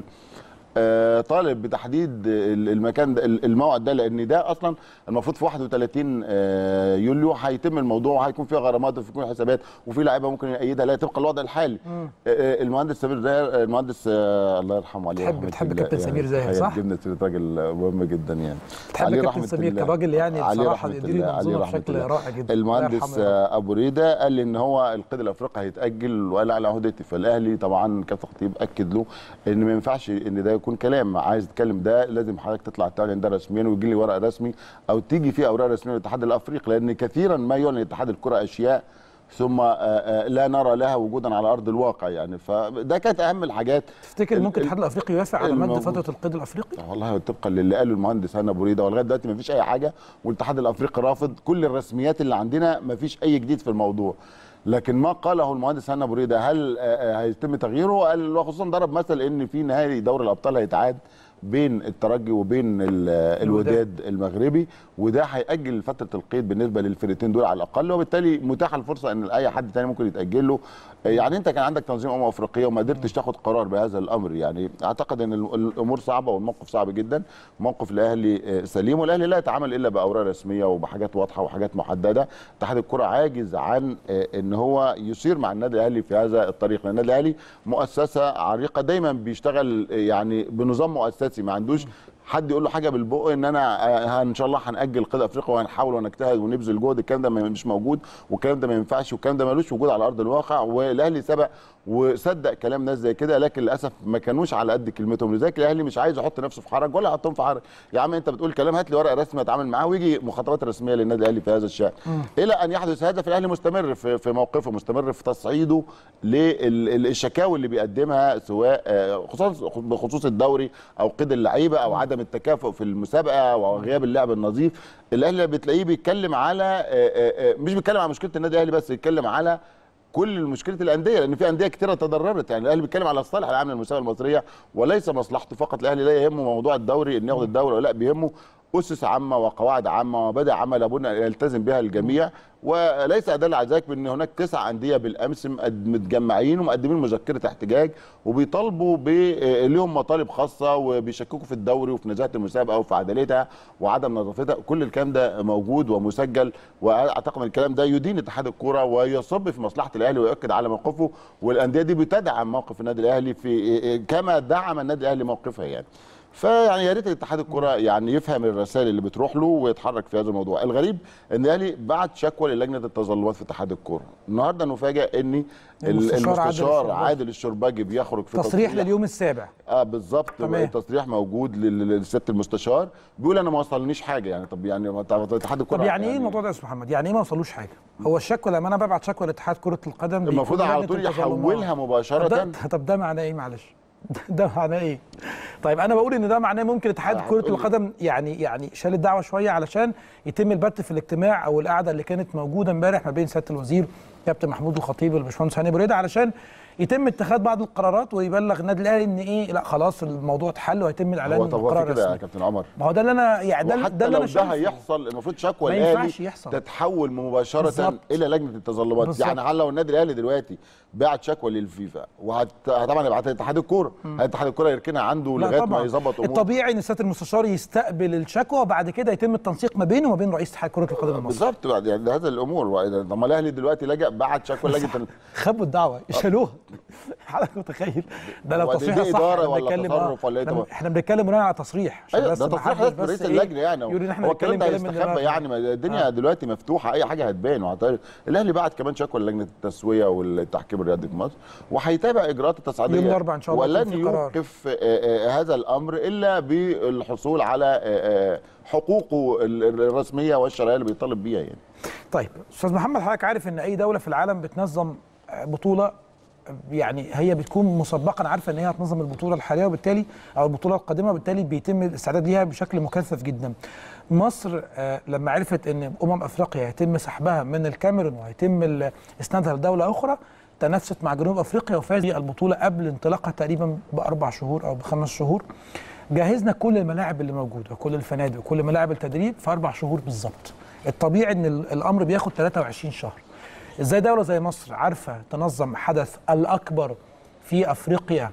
طالب بتحديد المكان ده الموعد ده لان ده اصلا المفروض في 31 يوليو هيتم الموضوع وهيكون فيها غرامات وفي كل حسابات وفي لعيبه ممكن يأيدها لا تبقى الوضع الحالي. المهندس سمير زاهر المهندس الله يرحمه عليه بتحب كابتن سمير زاهر صح؟ جبنا راجل مهم جدا يعني. بتحب كابتن سمير كراجل يعني بصراحه بيدير المنظومه بشكل رائع جدا. المهندس ابو ريده قال لي ان هو القيد الافريقي هيتاجل وقال على عهدتي. فالاهلي طبعا كابتن خطيب اكد له ان ما ينفعش ان ده يكون كلام. عايز تتكلم ده لازم حضرتك تطلع تعلن ده رسميا ويجي لي ورق رسمي او تيجي فيه اوراق رسميه من الاتحاد الافريقي لان كثيرا ما يعلن اتحاد الكره اشياء ثم لا نرى لها وجودا على ارض الواقع يعني. فده كانت اهم الحاجات. تفتكر ممكن الاتحاد الافريقي يوافق على مد فتره القيد الافريقي؟ والله طبقا للي قاله المهندس هنا بريده ولغايه دلوقتي ما فيش اي حاجه والاتحاد الافريقي رافض. كل الرسميات اللي عندنا ما فيش اي جديد في الموضوع. لكن ما قاله المهندس هنا بريده هل هيتم تغييره؟ قال وخصوصا ضرب مثل ان في نهائي دوري الابطال هيتعاد بين الترجي وبين الوداد المغربي وده هيأجل فتره القيد بالنسبه للفرقتين دول على الاقل وبالتالي متاحه الفرصه ان اي حد ثاني ممكن يتأجل له. يعني انت كان عندك تنظيم افريقيه وما قدرتش تاخد قرار بهذا الامر. يعني اعتقد ان الامور صعبه والموقف صعب جدا. موقف الاهلي سليم والاهلي لا يتعامل الا باوراق رسميه وبحاجات واضحه وحاجات محدده. اتحاد الكره عاجز عن ان هو يسير مع النادي الاهلي في هذا الطريق لان النادي الاهلي مؤسسه عريقه دايما بيشتغل يعني بنظام مؤسسي ما عندوش حد يقول له حاجه بالبق ان انا ان شاء الله هنأجل قيد افريقيا وهنحاول ونجتهد ونبذل جهد. الكلام ده مش موجود والكلام ده ما ينفعش والكلام ده ملوش وجود على ارض الواقع. والاهلي سبق وصدق كلام ناس زي كده لكن للاسف ما كانوش على قد كلمتهم. لذلك الاهلي مش عايز يحط نفسه في حرج ولا يحطهم في حرج. يا عم انت بتقول كلام هات لي ورقه رسميه اتعامل معاه ويجي مخاطبات رسميه للنادي الاهلي في هذا الشان. الى ان يحدث هذا فالاهلي مستمر في موقفه مستمر في تصعيده للشكاوي اللي بيقدمها سواء بخصوص الدوري او قيد اللعيبه او عدم التكافؤ في المسابقه او غياب اللعب النظيف. الاهلي بتلاقيه بيتكلم على مش بيتكلم على مشكله النادي الاهلي بس بيتكلم على كل مشكله الانديه لان في انديه كثيره تضررت. يعني الاهلي بيتكلم على الصالح العام للمسابقه المصريه وليس مصلحته فقط. الاهلي لا يهمه موضوع الدوري ان ياخد الدوري ولا لا بيهمه اسس عامه وقواعد عامه ومبادئ عامه لابد ان يلتزم بها الجميع. وليس ادل على ذلك بان هناك 9 انديه بالامس متجمعين ومقدمين مذكره احتجاج وبيطالبوا لهم مطالب خاصه وبيشككوا في الدوري وفي نزاهه المسابقه وفي عدالتها وعدم نظافتها. كل الكلام ده موجود ومسجل واعتقد ان الكلام ده يدين اتحاد الكوره ويصب في مصلحه الاهلي ويؤكد على موقفه. والانديه دي بتدعم موقف النادي الاهلي في كما دعم النادي الاهلي موقفها يعني. فيعني يا ريت اتحاد الكره يعني يفهم الرسائل اللي بتروح له ويتحرك في هذا الموضوع. الغريب ان الاهلي بعت شكوى للجنه التظلمات في اتحاد الكره. النهارده نفاجئ ان المستشار عادل الشرباجي بيخرج في تصريح لليوم السابع. بالظبط. تصريح موجود للسياده المستشار بيقول انا ما وصلنيش حاجه. يعني طب يعني اتحاد الكره طب يعني ايه الموضوع ده يا استاذ محمد؟ يعني ايه ما وصلوش حاجه؟ هو الشكوى لما انا ببعت شكوى لاتحاد كره القدم المفروض على طول يحولها مباشره. طب ده معناه ايه معلش؟ ده معناه ايه؟ طيب انا بقول ان ده معناه ممكن اتحاد كرة القدم يعني شال الدعوه شويه علشان يتم البت في الاجتماع او القعده اللي كانت موجوده امبارح ما بين سياده الوزير كابتن محمود الخطيب والباشمهندس هاني بريده علشان يتم اتخاذ بعض القرارات ويبلغ النادي الاهلي ان ايه، لا خلاص الموضوع اتحل وهيتم الاعلان هو طب قرار كده يا رسمي. كابتن عمر، ما هو ده اللي انا يعني ده حتى اللي لو انا ده هيحصل المفروض شكوى ما الاهلي ينفعش يحصل. تتحول مباشره بالزبط. الى لجنه التظلمات. بالزبط. يعني هل لو النادي الاهلي دلوقتي بعت شكوى للفيفا طبعا يبعتها لاتحاد الكوره، اتحاد الكوره يركنها عنده لغايه ما يظبط اموره. الطبيعي ان سياده المستشار يستقبل الشكوى وبعد كده يتم التنسيق ما بينه وما بين رئيس اتحاد كره القدم المصري. بالظبط يعني هذا الامور. طب ما الاهلي دلوقتي لجأ بعت شكوى لجنه خبوا الدعوه يشالوها. حضرتك متخيل ده لو ودي تصريح صح إدارة ولا تصرف ولا إيه؟ احنا بنتكلم بناء على تصريح عشان ايوه بس ده ما تصريح حدش رئيس إيه اللجنه يعني يقول ان احنا هو الكلام بنتكلم ده كلام من هيستخبى دماغنا. يعني؟ ما الدنيا دلوقتي مفتوحه، اي حاجه هتبان. الاهلي بعت كمان شكوى للجنه التسويه والتحكيم الرياضي في مصر، وهيتابع اجراءات التصعيديه يوم الاربعاء ان شاء الله ولن يوقف هذا الامر الا بالحصول على حقوقه الرسميه والشرعيه اللي بيطالب بيها يعني. طيب استاذ محمد، حضرتك عارف ان اي دوله في العالم بتنظم بطوله يعني هي بتكون مسبقا عارفه ان هي هتنظم البطوله الحاليه وبالتالي او البطوله القادمه، وبالتالي بيتم الاستعداد ليها بشكل مكثف جدا. مصر لما عرفت ان افريقيا هيتم سحبها من الكاميرون وهيتم اسنادها لدوله اخرى، تنافست مع جنوب افريقيا وفاز البطوله قبل انطلاقها تقريبا ب4 شهور او ب5 شهور. جهزنا كل الملاعب اللي موجوده وكل الفنادق وكل ملاعب التدريب في 4 شهور بالظبط. الطبيعي ان الامر بياخد 23 شهر. ازاي دوله زي مصر عارفه تنظم حدث الاكبر في افريقيا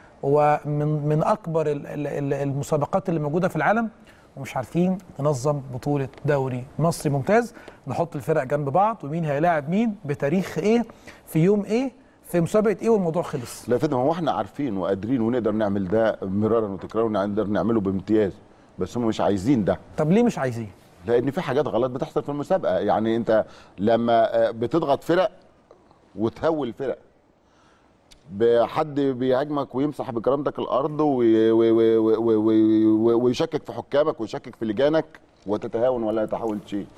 ومن اكبر المسابقات اللي موجوده في العالم ومش عارفين ننظم بطوله دوري مصري ممتاز، نحط الفرق جنب بعض ومين هيلاعب مين بتاريخ ايه في يوم ايه في مسابقه ايه والموضوع خلص؟ لا يا فندم، هو احنا عارفين وقادرين ونقدر نعمل ده مرارا وتكرارا ونقدر نعمله بامتياز، بس هم مش عايزين ده. طب ليه مش عايزين؟ لان في حاجات غلط بتحصل في المسابقه. يعني انت لما بتضغط فرق وتهول فرق، بحد بيهاجمك ويمسح بكرامتك الارض ويشكك في حكامك ويشكك في لجانك وتتهاون ولا يتحول شيء.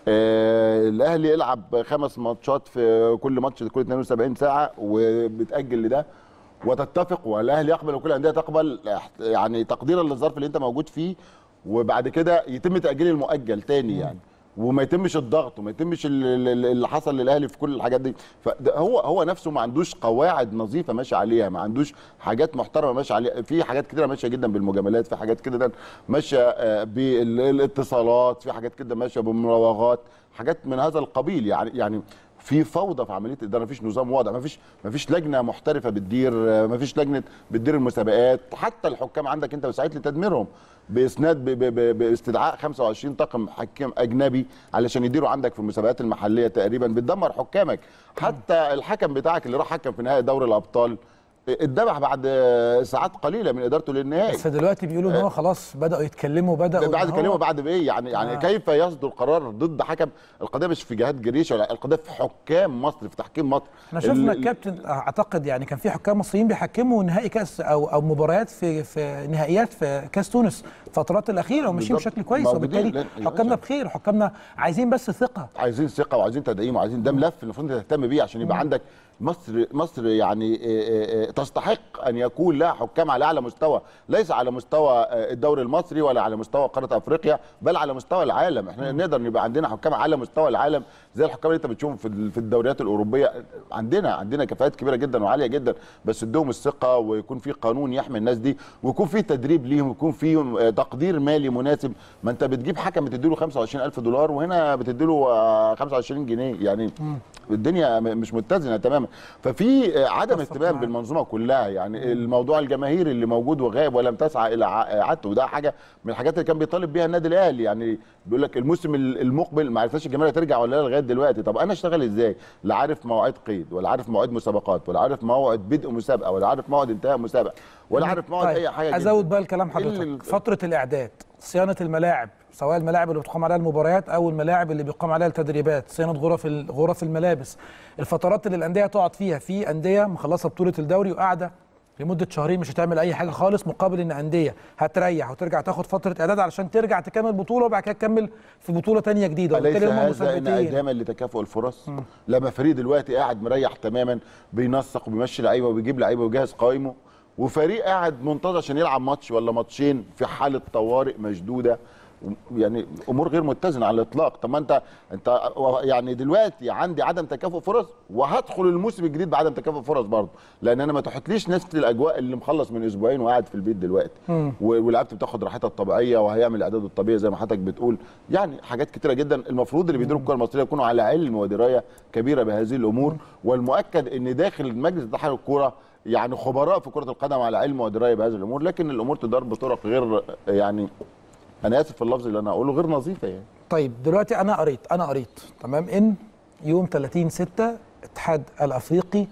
الاهلي يلعب 5 ماتشات في كل ماتش كل 72 ساعه وبتاجل لده وتتفق، والاهلي يقبل وكل الانديه تقبل يعني تقديرا للظرف اللي انت موجود فيه، وبعد كده يتم تاجيل المؤجل تاني يعني، وما يتمش الضغط وما يتمش اللي حصل للاهلي في كل الحاجات دي. فهو نفسه ما عندوش قواعد نظيفه ماشي عليها، ما عندوش حاجات محترمه ماشي عليها. في حاجات كتيره ماشيه جدا بالمجاملات، في حاجات كده ماشيه بالاتصالات، في حاجات كده ماشيه بالمراوغات، حاجات من هذا القبيل. يعني في فوضى في عمليه الاداره، مفيش نظام واضح، مفيش لجنه محترفه بتدير، مفيش لجنه بتدير المسابقات. حتى الحكام عندك انت وسعيت لتدميرهم باسناد باستدعاء 25 طاقم حكام اجنبي علشان يديروا عندك في المسابقات المحليه، تقريبا بتدمر حكامك. حتى الحكم بتاعك اللي راح حكم في نهائي دوري الابطال اتذبح بعد ساعات قليله من ادارته للنهائي. بس دلوقتي بيقولوا ان هو خلاص بداوا يتكلموا بعد بايه يعني كيف يصدر قرار ضد حكم؟ القضيه مش في جهات جريشه، ولا القضيه في حكام مصر، في تحكيم مصر. احنا شفنا الكابتن اعتقد يعني كان في حكام مصريين بيحكموا نهائي كاس او مباريات في نهائيات في كاس تونس الفترات الاخيره وماشيين بشكل كويس، وبالتالي حكامنا بخير وحكامنا عايزين بس ثقه، عايزين ثقه وعايزين تدعيم وعايزين ده ملف المفروض تهتم بيه عشان يبقى عندك مصر يعني تستحق ان يكون لها حكام على اعلى مستوى، ليس على مستوى الدوري المصري ولا على مستوى قاره افريقيا، بل على مستوى العالم. احنا نقدر يبقى عندنا حكام على مستوى العالم زي الحكام اللي انت بتشوفهم في الدوريات الاوروبيه. عندنا كفاءات كبيره جدا وعاليه جدا، بس ادوهم الثقه ويكون في قانون يحمي الناس دي، ويكون في تدريب ليهم، ويكون في تقدير مالي مناسب. ما انت بتجيب حكم بتديله $25,000 وهنا بتديله 25 جنيه، يعني الدنيا مش متزنه تماما. ففي عدم اهتمام بالمنظومه كلها. يعني الموضوع الجماهيري اللي موجود وغايب ولم تسعى الى اعادته، وده حاجه من الحاجات اللي كان بيطالب بيها النادي الاهلي. يعني بيقول لك الموسم المقبل ما عرفناش الجماهير ترجع ولا لا لغايه دلوقتي. طب انا اشتغل ازاي؟ لا عارف مواعيد قيد، ولا عارف مواعيد مسابقات، ولا عارف موعد بدء مسابقه، ولا عارف موعد انتهاء مسابقه، ولا عارف موعد اي حاجه. ازود بقى الكلام حضرتك، فتره الاعداد، صيانه الملاعب، سواء الملاعب اللي بتقام عليها المباريات او الملاعب اللي بيقام عليها التدريبات، صيانه غرف الملابس، الفترات اللي الانديه تقعد فيها. في انديه مخلصه بطوله الدوري وقاعده لمده شهرين مش هتعمل اي حاجه خالص، مقابل ان انديه هتريح وترجع تاخد فتره اعداد علشان ترجع تكمل بطوله وبعد كده تكمل في بطوله ثانيه جديده. وبالتالي هم مسابقتين انعداما لتكافؤ الفرص. لما فريق دلوقتي قاعد مريح تماما، بينسق وبيمشي لعيبه وبيجيب لعيبه ويجهز قايمه، وفريق قاعد منتظر عشان يلعب ماتش ولا ماتشين في حاله طوارئ مشدوده، يعني امور غير متزنه على الاطلاق. طب ما انت يعني دلوقتي عندي عدم تكافؤ فرص، وهدخل الموسم الجديد بعدم تكافؤ فرص برضه، لان انا ما تحطليش نفس الاجواء اللي مخلص من اسبوعين وقاعد في البيت دلوقتي ولعبت بتاخد راحتها الطبيعيه وهيعمل الاعداد الطبيعي زي ما حضرتك بتقول. يعني حاجات كتيره جدا المفروض اللي بيديروا الكره المصريه يكونوا على علم ودرايه كبيره بهذه الامور، والمؤكد ان داخل مجلس اتحاد الكوره يعني خبراء في كره القدم على علم ودرايه بهذه الامور، لكن الامور تدار بطرق غير، يعني انا اسف في اللفظ اللي انا اقوله، غير نظيفه يعني. طيب دلوقتي انا قريت تمام ان يوم 30/6 الاتحاد الافريقي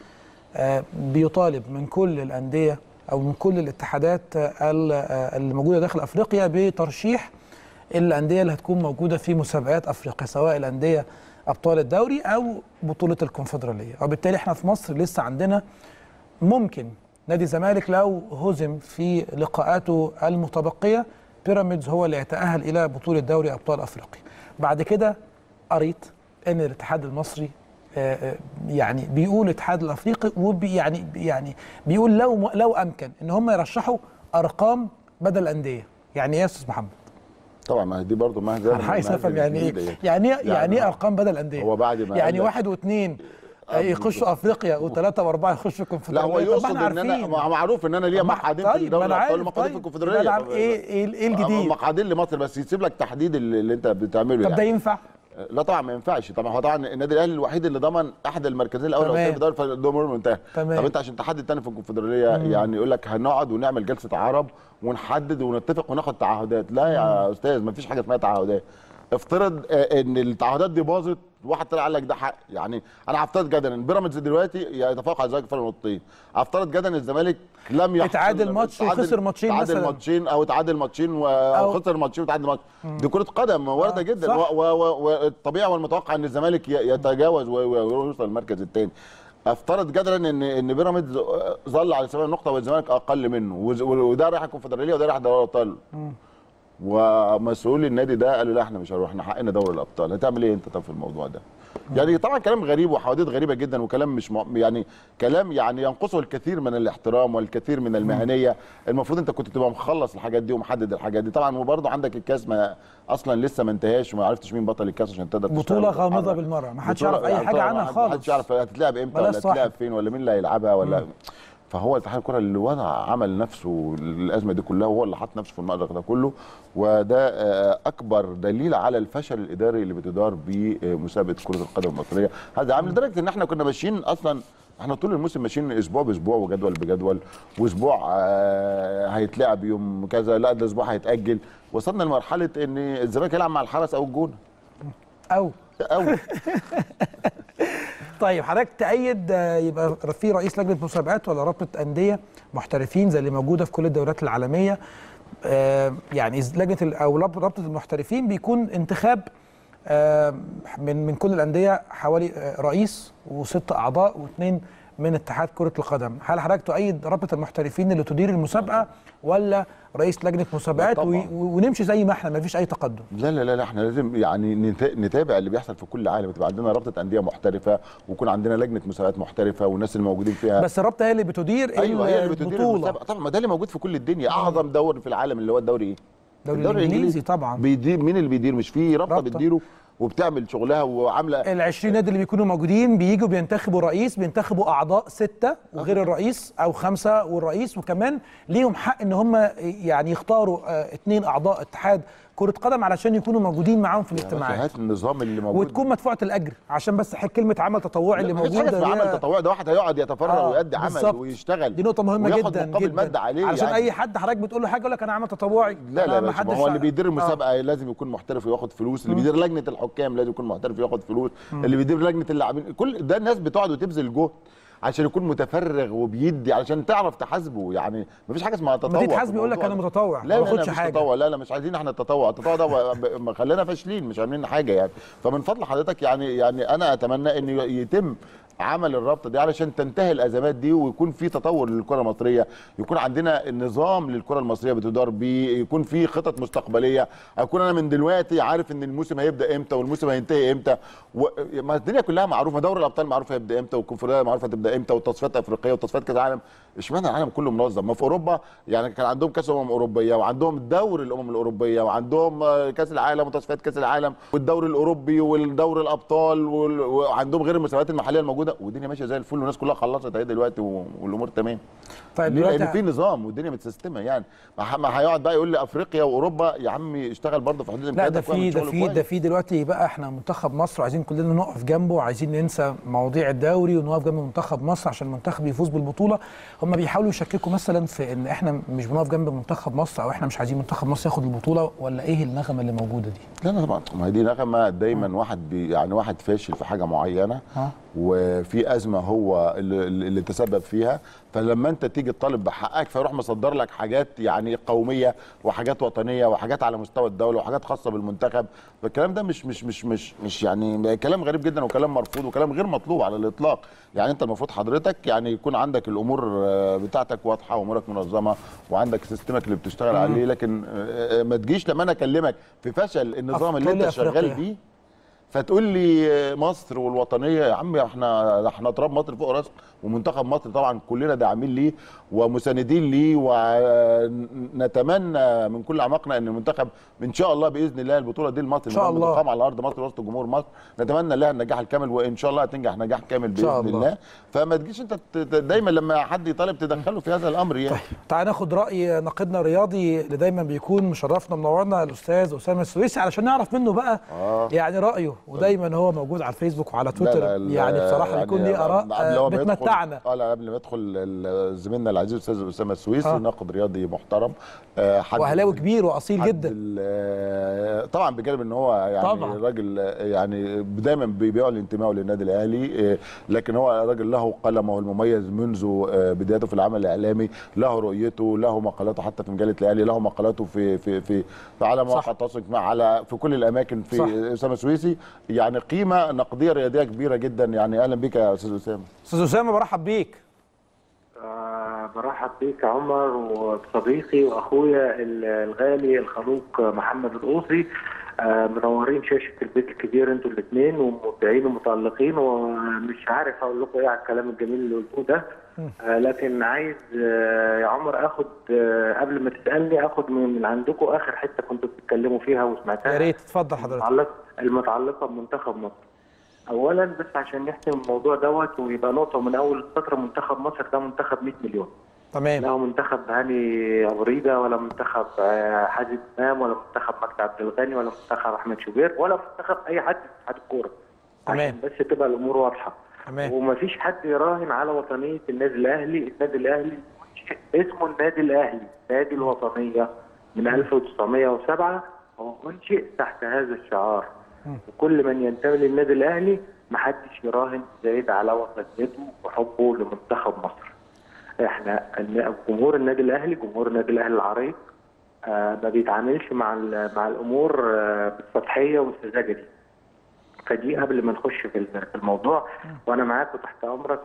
بيطالب من كل الانديه او من كل الاتحادات اللي موجوده داخل افريقيا بترشيح الانديه اللي هتكون موجوده في مسابقات افريقيا، سواء الانديه ابطال الدوري او بطوله الكونفدراليه. وبالتالي احنا في مصر لسه عندنا ممكن نادي الزمالك لو هزم في لقاءاته المتبقيه بيراميدز هو اللي يتأهل إلى بطولة دوري أبطال أفريقيا. بعد كده قريت إن الاتحاد المصري يعني بيقول الاتحاد الأفريقي يعني بيقول لو أمكن إن هم يرشحوا أرقام بدل الأندية. يعني إيه يا أستاذ محمد؟ طبعا ما دي برضه مهزله. أنا عايز أفهم يعني إيه؟ يعني إيه أرقام بدل الأندية؟ هو بعد ما يعني 1 و2 يخشوا افريقيا و3 و4 يخشوا الكونفدراليه. لا هو يقصد ان انا معروف ان انا ليا مقعدين في الدوري الابطال ومقعدين في الكونفدراليه. ايه الجديد؟ مقعدين لمصر بس يسيب لك تحديد اللي انت بتعمله. طب ده ينفع؟ لا طبعا ما ينفعش. طبعا هو طبعا النادي الاهلي الوحيد اللي ضمن احد المركزين الاول والثاني في الدوري، فالدوري منتهى. طب انت عشان تحدد تاني في الكونفدراليه يعني يقول لك هنقعد ونعمل جلسه عرب ونحدد ونتفق وناخد تعهدات. لا يا استاذ ما فيش حاجه اسمها تعهدات. افترض ان التعهدات دي باظت، واحد طلع قال لك ده حق. يعني انا هفترض جدا ان بيراميدز دلوقتي يتفوق على الزمالك فرق نقطتين، هفترض جدا ان الزمالك لم يحصل اتعادل ماتش وخسر ماتشين مثلا، تعادل ماتشين او اتعادل ماتشين او خسر ماتشين وتعادل ماتش. دي كره قدم وارده جدا، والطبيعي والمتوقع ان الزمالك يتجاوز ويوصل المركز الثاني. افترض جدلا ان بيراميدز ظل على 7 نقطه والزمالك اقل منه، وده رايح الكونفدراليه وده رايح دوري الابطال، ومسؤول النادي ده قالوا لا احنا مش هنروح، احنا حقنا دوري الابطال. هتعمل ايه انت طب في الموضوع ده؟ يعني طبعا كلام غريب وحواديت غريبه جدا، وكلام مش يعني كلام يعني ينقصه الكثير من الاحترام والكثير من المهنيه. المفروض انت كنت تبقى مخلص الحاجات دي ومحدد الحاجات دي طبعا. وبرضه عندك الكاس ما اصلا لسه ما انتهاش وما عرفتش مين بطل الكاس عشان تقدر بطوله غامضه بالمره، ما حدش يعرف اي حاجه عنها خالص. ما حدش يعرف هتتلعب امتى ولا هتتلعب فين ولا مين اللي هيلعبها ولا فهو اتحاد الكره اللي وضع عمل نفسه الازمه دي كلها، وهو اللي حط نفسه في المأزق ده كله، وده اكبر دليل على الفشل الاداري اللي بتدار بمسابقه كره القدم المصريه. هذا عامل لدرجه ان احنا كنا ماشيين اصلا، احنا طول الموسم ماشيين اسبوع باسبوع وجدول بجدول، واسبوع هيتلعب يوم كذا، لا ده اسبوع هيتاجل. وصلنا لمرحله ان الزمالك يلعب مع الحرس او الجونه او طيب حضرتك تأيد يبقى في رئيس لجنة مسابقات ولا رابطة أندية محترفين زي اللي موجودة في كل الدوريات العالمية؟ يعني لجنة أو رابطة المحترفين بيكون انتخاب من كل الأندية حوالي رئيس و6 أعضاء و2 من اتحاد كرة القدم. هل حضرتك تؤيد رابطة المحترفين اللي تدير المسابقة ولا رئيس لجنة مسابقات ونمشي زي ما احنا ما فيش أي تقدم؟ لا احنا لازم يعني نتابع اللي بيحصل في كل عالم، تبقى عندنا رابطة أندية محترفة ويكون عندنا لجنة مسابقات محترفة والناس اللي موجودين فيها. بس الرابطة هي اللي بتدير أيوة هي اللي بتدير المسابقة طبعا، ما ده اللي موجود في كل الدنيا. أعظم دوري في العالم اللي هو الدوري إيه؟ الدوري الإنجليزي طبعا. بيدير مين اللي بيدير؟ مش في رابطة بتديره وبتعمل شغلها وعامله. ال20 نادي اللي بيكونوا موجودين بييجوا بينتخبوا رئيس، بينتخبوا اعضاء 6 وغير الرئيس او 5 والرئيس، وكمان ليهم حق ان هم يعني يختاروا 2 اعضاء اتحاد كرة قدم علشان يكونوا موجودين معاهم في الاجتماعات. هات النظام اللي موجود وتكون مدفوعة الاجر، عشان بس كلمة عمل تطوعي اللي موجودة. عمل تطوعي ده واحد هيقعد يتفرغ ويؤدي عمل ويشتغل، دي نقطة مهمة جدا جدا عليه علشان يعني اي حد حضرتك بتقول له حاجة يقول لك انا عمل تطوعي. لا ما حدش. هو اللي بيدير المسابقة لازم يكون محترف وياخد فلوس، اللي بيدير لجنة الحكام لازم يكون محترف وياخد فلوس، اللي بيدير لجنة اللاعبين، كل ده الناس بتقعد وتبذل جهد عشان يكون متفرغ وبيدي علشان تعرف تحاسبه. يعني مفيش حاجه اسمها تطوع. ما تحاسب يقول لك انا متطوع ما باخدش حاجه. تطوع لا مش عايزين احنا التطوع ده خلينا فاشلين مش عاملين حاجه يعني. فمن فضل حضرتك يعني انا اتمنى ان يتم عمل الرابطه دي علشان تنتهي الازمات دي ويكون في تطور للكره المصريه، يكون عندنا نظام للكره المصريه بتدار بيه، يكون في خطط مستقبليه، اكون انا من دلوقتي عارف ان الموسم هيبدا امتى والموسم هينتهي امتى. ما الدنيا كلها معروفه، دوري الابطال معروف هيبدا امتى، والكونفدراليه معروفه هتبدا امتى، والتصفيات الافريقيه وتصفيات كاس العالم اشمعنى العالم كله منظم؟ ما في اوروبا يعني كان عندهم كاس اوروبيه، وعندهم دوري الاوروبيه، وعندهم كاس العالم وتصفيات كاس العالم والدوري الاوروبي والدوري الابطال وعندهم غير المسابقات المحليه الموجوده، والدنيا ماشيه زي الفل والناس كلها خلصت اهي دلوقتي والامور تمام. طيب ليه؟ دلوقتي لان في نظام والدنيا متسيستمه يعني. ما هيقعد بقى يقول لي افريقيا واوروبا، يا عمي اشتغل برضه في حدود لا، امكانياتك. ده في دلوقتي بقى احنا منتخب مصر وعايزين كلنا نقف جنبه، وعايزين ننسى مواضيع الدوري ونقف جنب منتخب مصر عشان المنتخب يفوز بالبطوله. هم بيحاولوا يشككوا مثلا في ان احنا مش بنقف جنب منتخب مصر، او احنا مش عايزين منتخب مصر ياخد البطوله، ولا ايه النغمه اللي موجوده دي؟ لا طبعا، ما هي دي نغمه دايما. واحد يعني واحد فاشل في حاجه معينه وفي ازمه هو اللي تسبب فيها، فلما انت تيجي تطالب بحقك فيروح مصدر لك حاجات يعني قوميه وحاجات وطنيه وحاجات على مستوى الدوله وحاجات خاصه بالمنتخب. فالكلام ده مش يعني كلام غريب جدا وكلام مرفوض وكلام غير مطلوب على الاطلاق. يعني انت المفروض حضرتك يعني يكون عندك الامور بتاعتك واضحه وامورك منظمه وعندك سيستمك اللي بتشتغل عليه، لكن ما تجيش لما انا اكلمك في فشل النظام اللي انت شغال بيه فتقول لي مصر والوطنيه. يا عم احنا تراب مصر فوق راسنا، ومنتخب مصر طبعا كلنا داعمين ليه ومساندين ليه، ونتمنى من كل اعماقنا ان المنتخب ان شاء الله باذن الله البطوله دي لمصر ان شاء الله تقام على ارض مصر وسط جمهور مصر، نتمنى لها النجاح الكامل وان شاء الله هتنجح نجاح كامل باذن الله. فما تجيش انت دايما لما حد يطالب تدخله في هذا الامر يعني. طيب تعال ناخد راي ناقدنا الرياضي اللي دايما بيكون مشرفنا منورنا الاستاذ اسامه السويسي علشان نعرف منه بقى يعني رايه، ودايما هو موجود على الفيسبوك وعلى تويتر. لا يعني بصراحه يعني بيكون ليه اراء بتمتعنا. قبل ما يدخل زميلنا العزيز الاستاذ اسامه السويسي ناقد رياضي محترم، واهلاوي كبير واصيل جدا طبعا، بجانب ان هو يعني طبعا راجل يعني دايما بيعلن انتمائه للنادي الاهلي، لكن هو راجل له قلمه المميز منذ بدايته في العمل الاعلامي، له رؤيته، له مقالاته حتى في مجله الاهلي، له مقالاته في على مواقع التواصل الاجتماعي في كل الاماكن. في اسامه السويسي يعني قيمه نقديه رياضيه كبيره جدا يعني. اهلا بك يا استاذ اسامه. استاذ اسامه برحب بيك. برحب بيك يا عمر وبصديقي واخويا الغالي الخلوق محمد القوصي. منورين شاشه البيت الكبير انتوا الاثنين ومبدعين ومتالقين، ومش عارف اقول لكم ايه على الكلام الجميل اللي قلتوه ده. لكن عايز يا عمر اخد قبل ما تسالني اخد من عندكم اخر حته كنتوا بتتكلموا فيها وسمعتها. يا ريت اتفضل حضرتك. المتعلقه بمنتخب مصر. اولا بس عشان نحسم الموضوع دوت ويبقى نقطه من اول السطر، منتخب مصر ده منتخب 100 مليون. تمام. لا منتخب هاني ابو ريده ولا منتخب حازم امام ولا منتخب مجدي عبد الغني ولا منتخب احمد شوبير ولا منتخب اي حد في اتحاد الكوره. تمام. عشان بس تبقى الامور واضحه. تمام. ومفيش حد يراهن على وطنيه النادي الاهلي. النادي الاهلي اسمه النادي الاهلي، نادي الوطنيه من 1907 هو انشئ تحت هذا الشعار. وكل من ينتمي للنادي الاهلي محدش يراهن زايد على وطنيته وحبه لمنتخب مصر. احنا جمهور النادي الاهلي، جمهور النادي الاهلي العريق، ما بيتعاملش مع الامور بالسطحيه والسذاجه دي. فدي قبل ما نخش في الموضوع، وانا معاك وتحت امرك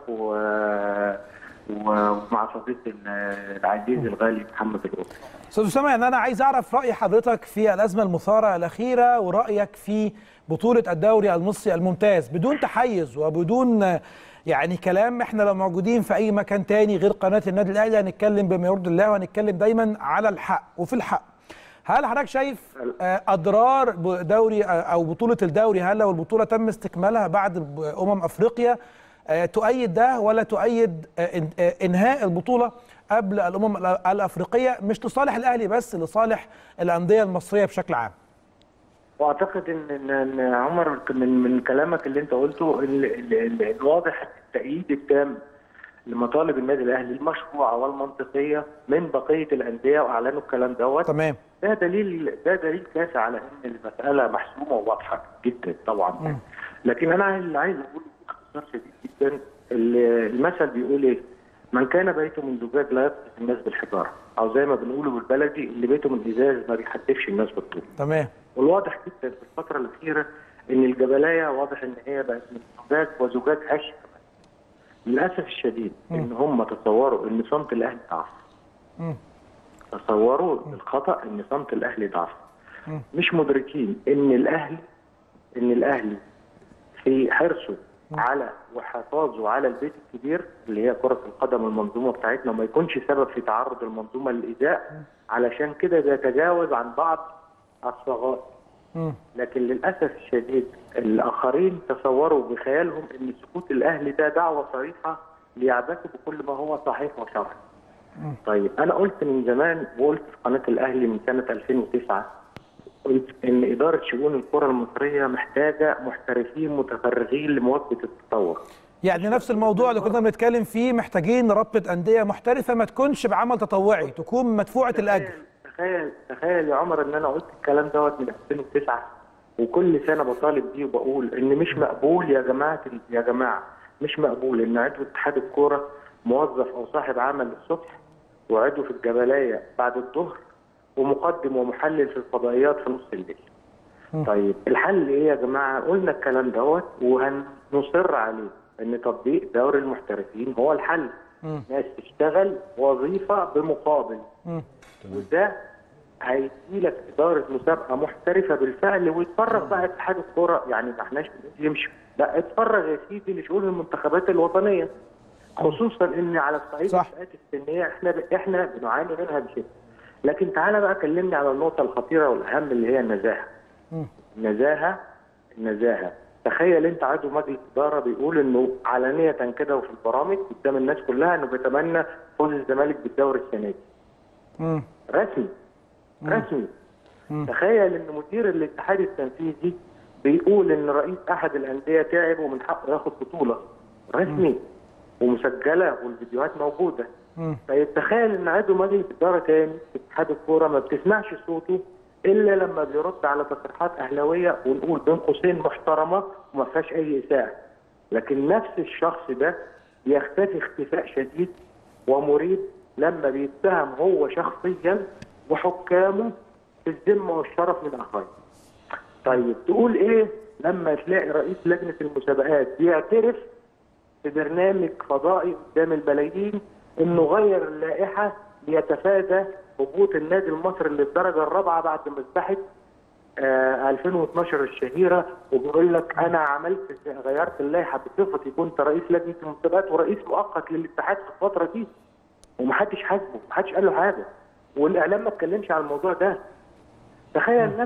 ومع صديقي العزيز الغالي محمد القوصي. استاذ اسامه، يعني انا عايز اعرف راي حضرتك في الازمه المثاره الاخيره، ورايك في بطوله الدوري المصري الممتاز بدون تحيز وبدون يعني كلام. احنا لو موجودين في اي مكان تاني غير قناه النادي الاهلي هنتكلم بما يرضي الله وهنتكلم دايما على الحق وفي الحق. هل حضرتك شايف اضرار دوري او بطوله الدوري، هل لو البطوله تم استكمالها بعد افريقيا تؤيد ده، ولا تؤيد انهاء البطوله قبل الافريقيه، مش لصالح الاهلي بس، لصالح الانديه المصريه بشكل عام؟ واعتقد ان عمر من كلامك اللي انت قلته الواضح التأييد التام لمطالب النادي الاهلي المشروعه والمنطقيه من بقيه الانديه، واعلنوا الكلام دوت. تمام. ده دليل كافي على ان المساله محسومه وواضحه جدا طبعا. لكن انا عايز اقول باختصار شديد جدا، المثل بيقول ايه؟ من كان بيته من زجاج لا يقذف الناس بالحجاره، او زي ما بنقوله بالبلدي اللي بيته من ازاز ما بيحدفش الناس بالطول. تمام. والواضح جدا في الفتره الاخيره ان الجبلايه واضح ان هي بقت من زجاج وزجاج هش كمان. للاسف الشديد ان هم تصوروا ان صمت الاهلي ضعف. تصوروا الخطا ان صمت الاهلي ضعف. مش مدركين ان الاهلي في حرصه على وحفاظه على البيت الكبير اللي هي كرة القدم المنظومة بتاعتنا، وما يكونش سبب في تعرض المنظومة للإيذاء، علشان كده بيتجاوز عن بعض الصغائر. لكن للأسف الشديد الآخرين تصوروا بخيالهم أن سكوت الأهلي ده دعوة صريحة ليعبثوا بكل ما هو صحيح وشرعي. طيب أنا قلت من زمان، وقلت في قناة الأهلي من سنة 2009، قلت ان اداره شؤون الكره المصريه محتاجه محترفين متفرغين لمواكبه التطور. يعني نفس الموضوع اللي كنا بنتكلم فيه، محتاجين رابطه انديه محترفه ما تكونش بعمل تطوعي، تكون مدفوعه الاجر. تخيل يا عمر ان انا قلت الكلام دوت من 2009، وكل سنه بطالب بيه وبقول ان مش مقبول يا جماعه مش مقبول ان عضو اتحاد الكوره موظف او صاحب عمل الصبح، وعضو في الجبليه بعد الظهر، ومقدم ومحلل في الفضائيات في نص الليل. طيب الحل ايه يا جماعه؟ قلنا الكلام دوت وهنصر عليه ان تطبيق دوري المحترفين هو الحل. ناس تشتغل وظيفه بمقابل، وده هيدي لك اداره مسابقه محترفه بالفعل، ويتفرغ بقى اتحاد الكوره، يعني ما احناش يمشي، لا اتفرغ يا سيدي لشؤون المنتخبات الوطنيه، خصوصا ان على الصعيد الفئات السنيه احنا بنعاني منها بشده. لكن تعالى بقى كلمني على النقطة الخطيرة والأهم اللي هي النزاهة. النزاهة. تخيل أنت عضو مجلس إدارة بيقول إنه علانية كده وفي البرامج قدام الناس كلها إنه بيتمنى فوز الزمالك بالدوري السنة دي. رسمي. تخيل إن مدير الاتحاد التنفيذي بيقول إن رئيس أحد الأندية تعب ومن حقه ياخد بطولة. رسمي ومسجلة والفيديوهات موجودة. طيب تخيل ان عضو مجلس اداره تاني في اتحاد الكوره ما بتسمعش صوته الا لما بيرد على تصريحات اهلاويه، ونقول بين قوسين محترمه وما فيهاش اي اساءه، لكن نفس الشخص ده يختفي اختفاء شديد ومريب لما بيتهم هو شخصيا وحكامه في الذمه والشرف من اخرين. طيب تقول ايه لما تلاقي رئيس لجنه المسابقات بيعترف في برنامج فضائي قدام الملايين انه غير اللائحه ليتفادى هبوط النادي المصري للدرجه الرابعه بعد مذبحه 2012 الشهيره، وبيقول لك انا غيرت اللائحه بصفتي كنت رئيس لجنه المسابقات ورئيس مؤقت للاتحاد في الفتره دي، ومحدش حاسبه، محدش قال له حاجه، والاعلام ما اتكلمش على الموضوع ده. تخيل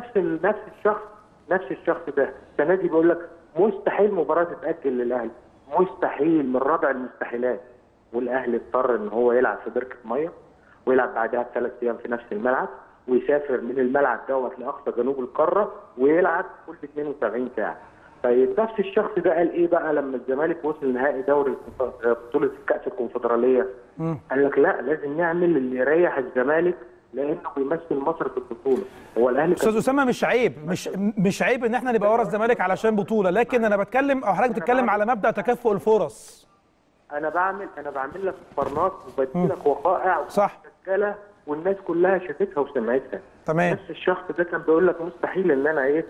نفس الشخص ده السنه دي بيقول لك مستحيل مباراه تتاجل للاهلي، مستحيل من رابع المستحيلات، والاهلي اضطر ان هو يلعب في بركه ميه ويلعب بعدها ب3 ايام في نفس الملعب، ويسافر من الملعب دوت لاقصى جنوب القاره ويلعب كل 72 ساعه. طيب نفس الشخص ده قال ايه بقى لما الزمالك وصل نهائي دوري بطوله كاس الكونفدراليه؟ قال لك لا، لازم نعمل اللي يريح الزمالك لانه بيمثل مصر في البطوله. هو الاهلي استاذ اسامه مش عيب ان احنا نبقى ورا الزمالك علشان بطوله، لكن انا بتكلم او حضرتك بتتكلم على مبدا تكافؤ الفرص. انا بعمل لك مقارنات وبدي لك وقائع مسجله والناس كلها شافتها وسمعتها. تمام. نفس الشخص ده كان بيقول لك مستحيل ان انا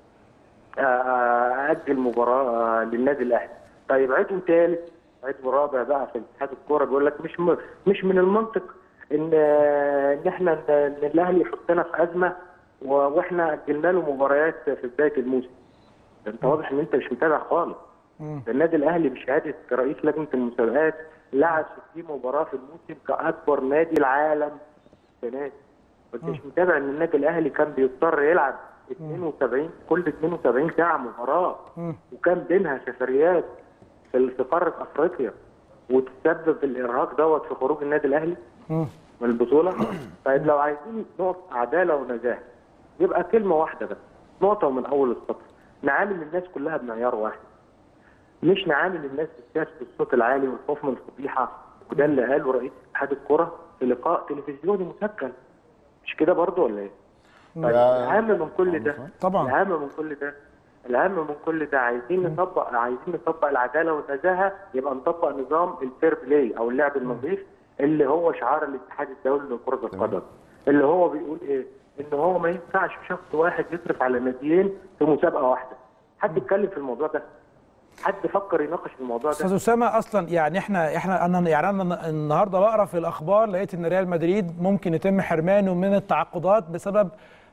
ااجل مباراه للنادي الاهلي. طيب عضو ثالث عضو رابع بقى في اتحاد الكوره بيقول لك مش من المنطق ان احنا ان الاهلي يحطنا في ازمه واحنا اجلنا له مباريات في بدايه الموسم. ده انت واضح ان انت مش متابع خالص. ده النادي الاهلي بشهاده رئيس لجنه المسابقات لعب 60 مباراه في الموسم كاكبر نادي العالم السنه دي. انت مش متابع ان النادي الاهلي كان بيضطر يلعب 72 ساعه مباراه، وكان بينها سفريات في قاره افريقيا وتسبب في الارهاق دوت في خروج النادي الاهلي من البطوله. طيب لو عايزين نقطه عداله ونزاهه يبقى كلمه واحده بس، نقطه ومن اول السطر، نعامل الناس كلها بمعيار واحد، مش نعامل الناس بالسياسه بالصوت العالي والخوف من الفضيحه، وده اللي قاله رئيس اتحاد الكره في لقاء تلفزيوني مسجل. مش كده برضه ولا ايه؟ طيب الاهم من كل ده طبعا الاهم من كل ده عايزين نطبق العداله والنزاهه، يبقى نطبق نظام الفير بلاي او اللعب النظيف اللي هو شعار الاتحاد الدولي لكره القدم، اللي هو بيقول ايه؟ ان هو ما ينفعش شخص واحد يصرف على ناديين في مسابقه واحده. حد يتكلم في الموضوع ده؟ حد فكر يناقش الموضوع ده؟ استاذ اسامه اصلا يعني انا النهارده بقرا في الاخبار لقيت ان ريال مدريد ممكن يتم حرمانه من التعاقدات بسبب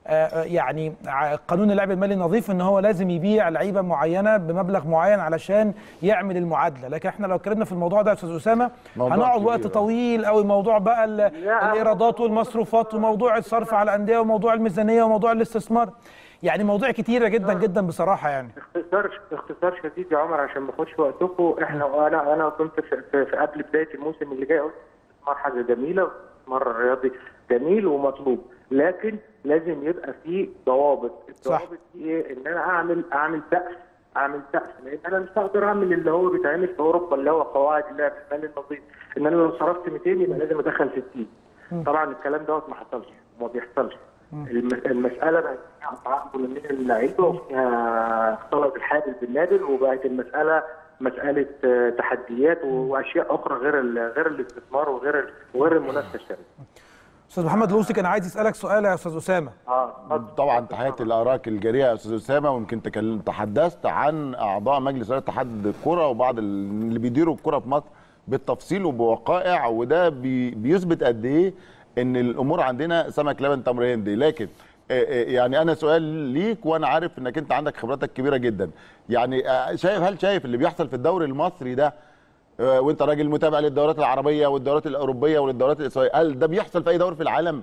يعني قانون اللعب المالي النظيف ان هو لازم يبيع لعيبه معينه بمبلغ معين علشان يعمل المعادله، لكن احنا لو اتكلمنا في الموضوع ده يا استاذ اسامه هنقعد وقت طويل قوي. موضوع بقى الايرادات والمصروفات وموضوع الصرف على الانديه وموضوع الميزانيه وموضوع الاستثمار، يعني مواضيع كتيره جدا جدا بصراحه. يعني باختصار شديد يا عمر عشان ما اخدش وقتكم، احنا انا كنت في قبل بدايه الموسم اللي جاي قلت الاستثمار حاجه جميله، الاستثمار الرياضي جميل ومطلوب، لكن لازم يبقى فيه ضوابط. الضوابط دي ايه؟ ان انا اعمل بأس، لان انا مش هقدر اعمل اللي هو بيتعمل في اوروبا اللي هو قواعد اللعب المالي النظيف، ان انا لو صرفت 200 يبقى لازم ادخل 60. طبعا الكلام دوت ما حصلش وما بيحصلش. المساله بقت فيها تعاقد من اللعيبه وفيها اختلاط الحادث بالنادل، وبقت المساله مساله تحديات واشياء اخرى غير الاستثمار وغير المنافسه الشرعيه. استاذ محمد لوسي كان عايز يسالك سؤال يا استاذ اسامه. طبعا تحياتي لارائك الجريئه يا استاذ اسامه، ويمكن تحدثت عن اعضاء مجلس اداره اتحاد الكره وبعض اللي بيديروا الكره في مصر بالتفصيل وبوقائع، وده بيثبت قد ايه ان الامور عندنا سمك لبن تمر هندي. لكن يعني انا سؤال ليك، وانا عارف انك انت عندك خبراتك كبيره جدا، يعني هل شايف اللي بيحصل في الدوري المصري ده، وانت راجل متابع للدورات العربيه والدورات الاوروبيه وللدورات الاسرائيليه، هل ده بيحصل في اي دوري في العالم؟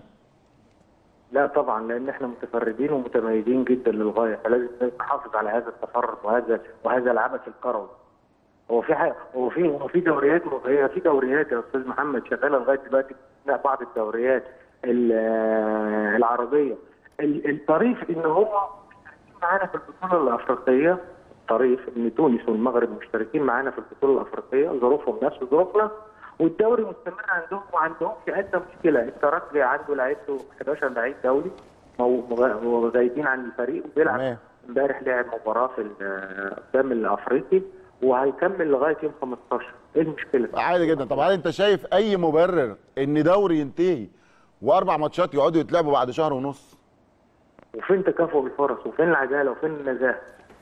لا طبعا، لان احنا متفردين ومتميزين جدا للغايه، فلازم نحافظ على هذا التفرد وهذا العبث الكروي. هو في دوريات، هي في دوريات يا استاذ محمد شغاله لغايه دلوقتي، بعض الدوريات العربيه. الطريف ان هم مشتركين معانا في البطوله الافريقيه، الطريف ان تونس والمغرب مشتركين معانا في البطوله الافريقيه، ظروفهم نفس ظروفنا، والدوري مستمر عندهم وعندهمش ادنى مشكله. الترجي عنده لعيبته 11 لعيب دولي وغايبين عن الفريق، وبيلعب امبارح لعب مباراه في قدام الافريقي وهيكمل لغايه يوم 15. ايه المشكله؟ عادي جدا. طب هل انت شايف اي مبرر ان دوري ينتهي واربع ماتشات يقعدوا يتلعبوا بعد شهر ونص؟ وفين تكافؤ الفرص وفين العداله وفين النزاهه؟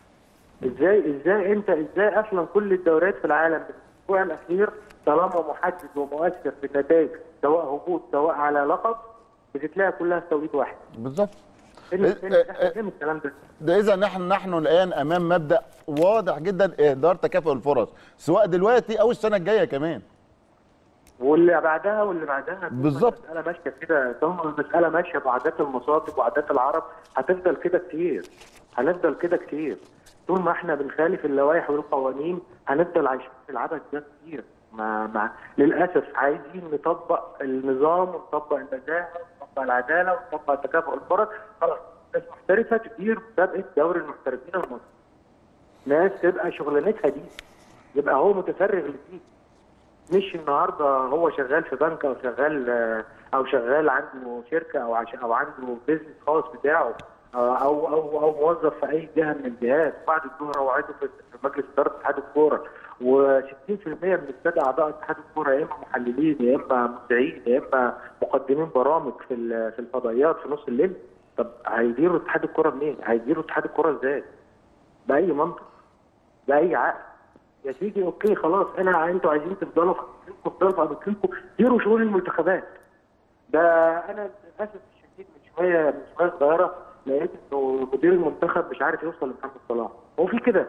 ازاي اصلا كل الدوريات في العالم في الاسبوع الاخير طالما محدد ومؤثر في النتائج سواء هبوط سواء على لقب بتتلاقي كلها في توقيت واحد. بالظبط. فين الكلام ده اذا نحن الان امام مبدا واضح جدا، اهدار تكافؤ الفرص سواء دلوقتي او السنه الجايه كمان. واللي بعدها بالظبط. المساله ماشيه كده، طالما المساله ماشيه بعادات المصادق وعادات العرب هتفضل كده كتير. طول ما احنا بنخالف اللوائح والقوانين هنفضل عايشين في العبث ده كتير. للاسف عايزين نطبق النظام ونطبق النزاهه ونطبق العداله ونطبق تكافؤ الفرص. خلاص ناس محترفه تدير مسابقه دوري المحترفين المصري، ناس تبقى شغلانتها دي، يبقى هو متفرغ لدي، مش النهارده هو شغال في بنك او شغال عنده شركه او عنده بيزنس خاص بتاعه او موظف في اي جهه من الجهات، بعد الظهر هو عضو في مجلس اداره اتحاد الكوره، و60% من الساده اعضاء اتحاد الكوره يا اما محللين يا اما مذيعين يا اما مقدمين برامج في الفضائيات في نص الليل. طب هيديروا اتحاد الكوره منين؟ هيديروا اتحاد الكوره ازاي؟ باي منطق؟ باي عقل؟ يا سيدي اوكي خلاص، انتوا عايزين تفضلوا في اماكنكم، ديروا شؤون المنتخبات. ده انا للاسف الشديد من شويه صغيره لقيت انه مدير المنتخب مش عارف يوصل لمحمد صلاح. هو في كده؟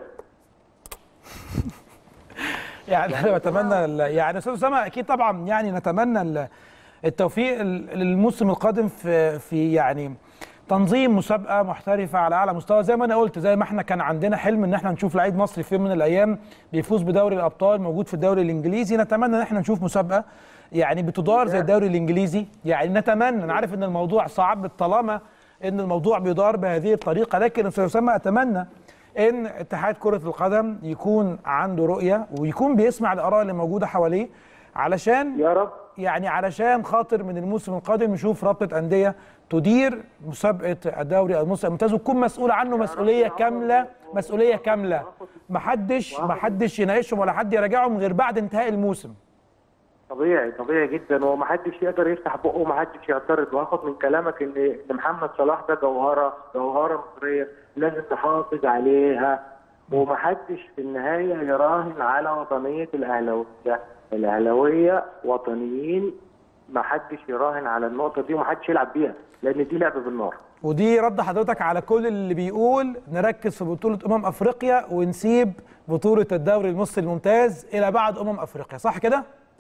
يعني انا بتمنى يعني استاذ اسامه اكيد طبعا يعني نتمنى التوفيق للموسم القادم في يعني تنظيم مسابقه محترفه على اعلى مستوى، زي ما انا قلت، زي ما احنا كان عندنا حلم ان احنا نشوف لعيب مصري في يوم من الايام بيفوز بدوري الابطال موجود في الدوري الانجليزي. نتمنى ان احنا نشوف مسابقه يعني بتدار زي الدوري الانجليزي. يعني نتمنى، انا عارف ان الموضوع صعب طالما ان الموضوع بيدار بهذه الطريقه، لكن استاذ اسامه اتمنى ان اتحاد كره القدم يكون عنده رؤيه ويكون بيسمع الاراء اللي موجوده حواليه، علشان يا رب يعني علشان خاطر من الموسم القادم نشوف رابطه انديه تدير مسابقه الدوري المصري الممتاز وتكون مسؤوله عنه مسؤوليه كامله. محدش يناقشهم ولا حد يراجعهم غير بعد انتهاء الموسم. طبيعي جدا، ومحدش يقدر يفتح بقه ومحدش يعترض. وهاخد من كلامك ان محمد صلاح ده جوهره مصريه لازم نحافظ عليها، ومحدش في النهايه يراهن على وطنيه الاهلاويه وطنيين، محدش يراهن على النقطه دي ومحدش يلعب بيها، لان دي لعبه بالنار. ودي رد حضرتك على كل اللي بيقول نركز في بطولة أفريقيا ونسيب بطولة الدوري المصري الممتاز إلى بعد أفريقيا، صح كده؟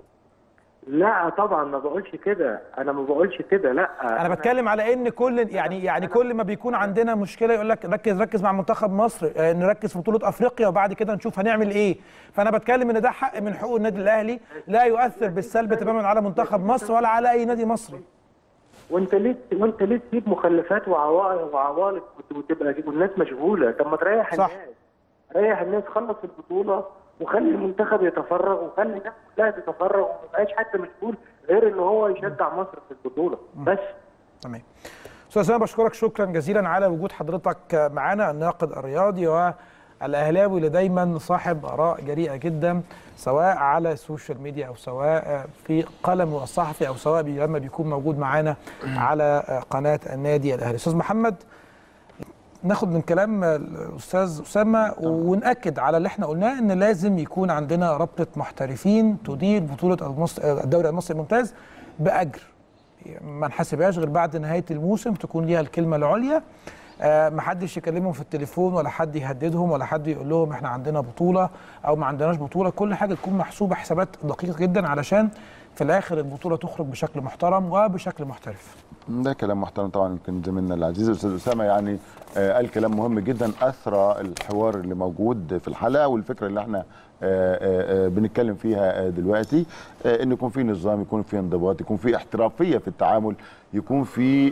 لا طبعا ما بقولش كده، انا ما بقولش كده، لا انا بتكلم على ان كل يعني كل ما بيكون عندنا مشكله يقول لك ركز مع منتخب مصر، نركز في بطوله افريقيا وبعد كده نشوف هنعمل ايه. فانا بتكلم ان ده حق من حقوق النادي الاهلي لا يؤثر بالسلب تماما على منتخب مصر ولا على اي نادي مصري. وانت ليه تجيب مخلفات وعوائق وتبقى والناس مشغوله؟ طب ما تريح صح. الناس، ريح الناس، خلص البطوله وخلي المنتخب يتفرغ وخلي الناس كلها تتفرغ وما يبقاش حد مشغول غير ان هو يشجع مصر في البطوله بس. تمام. استاذ اسامه بشكرك شكرا جزيلا على وجود حضرتك معنا، الناقد الرياضي والاهلاوي اللي دايما صاحب اراء جريئه جدا سواء على السوشيال ميديا او سواء في قلمه الصحفي او سواء لما بيكون موجود معانا على قناه النادي الاهلي. استاذ محمد، ناخد من كلام الاستاذ اسامه ونأكد على اللي احنا قلناه ان لازم يكون عندنا رابطه محترفين تدير بطوله الدوري المصري الممتاز باجر، ما نحاسبهاش غير بعد نهايه الموسم، تكون ليها الكلمه العليا، ما حدش يكلمهم في التليفون ولا حد يهددهم ولا حد يقول لهم احنا عندنا بطوله او ما عندناش بطوله، كل حاجه تكون محسوبه حسابات دقيقه جدا علشان في الاخر البطوله تخرج بشكل محترم وبشكل محترف. ده كلام محترم طبعا. يمكن زميلنا العزيز الاستاذ اسامه يعني قال كلام مهم جدا اثرى الحوار اللي موجود في الحلقه والفكره اللي احنا بنتكلم فيها دلوقتي، ان يكون في نظام، يكون في انضباط، يكون في احترافيه في التعامل، يكون في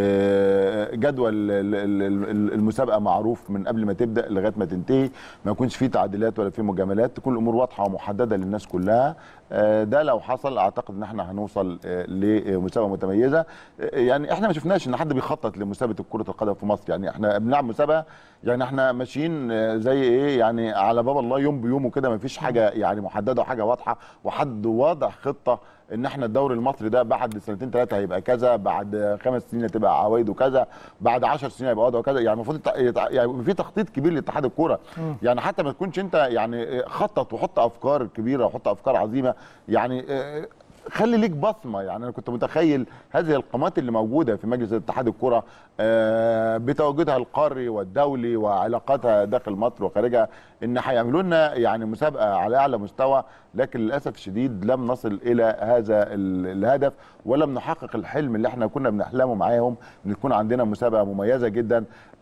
جدول المسابقه معروف من قبل ما تبدا لغايه ما تنتهي، ما يكونش في تعديلات ولا في مجاملات، تكون الامور واضحه ومحدده للناس كلها. ده لو حصل اعتقد ان احنا هنوصل لمسابقه متميزه. يعني احنا ما شفناش ان حد بيخطط لمسابقه كره القدم في مصر، يعني احنا بنلعب مسابقه، يعني احنا ماشيين زي ايه يعني على باب الله يوم بيومه كده، ما فيش حاجه يعني محدده وحاجه واضحه وحد واضح خطه ان احنا الدوري المصري ده بعد سنتين ثلاثه هيبقى كذا، بعد 5 سنين هتبقى عوايده كذا، بعد 10 سنين هيبقى وضعه كذا. يعني المفروض يعني في تخطيط كبير لاتحاد الكوره، يعني حتى ما تكونش انت يعني خطط وحط افكار كبيره وحط افكار عظيمه، يعني خلي ليك بصمه. يعني انا كنت متخيل هذه القامات اللي موجوده في مجلس اتحاد الكره بتواجدها القاري والدولي وعلاقاتها داخل مصر وخارجها ان هيعملوا لنا يعني مسابقه على اعلى مستوى، لكن للاسف الشديد لم نصل الى هذا الهدف ولم نحقق الحلم اللي احنا كنا بنحلمه معاهم، ان تكون عندنا مسابقه مميزه جدا.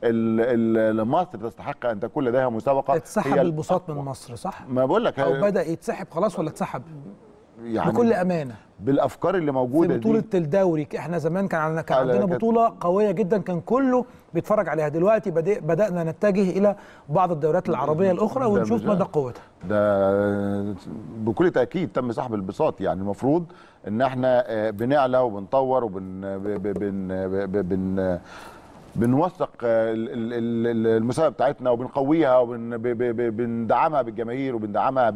مصر تستحق ان تكون لديها مسابقه. اتسحب البساط من مصر صح؟ ما بقول لك او بدا يتسحب خلاص ولا اتسحب؟ يعني بكل امانه بالافكار اللي موجوده في بطوله دي. الدوري احنا زمان كان عندنا بطوله قويه جدا كان كله بيتفرج عليها، دلوقتي بدانا نتجه الى بعض الدوريات العربيه الاخرى ونشوف مدى قوتها. ده بكل تاكيد تم سحب البساط. يعني المفروض ان احنا بنعلى وبنطور بنوثق المسابقه بتاعتنا وبنقويها وبندعمها بالجماهير وبندعمها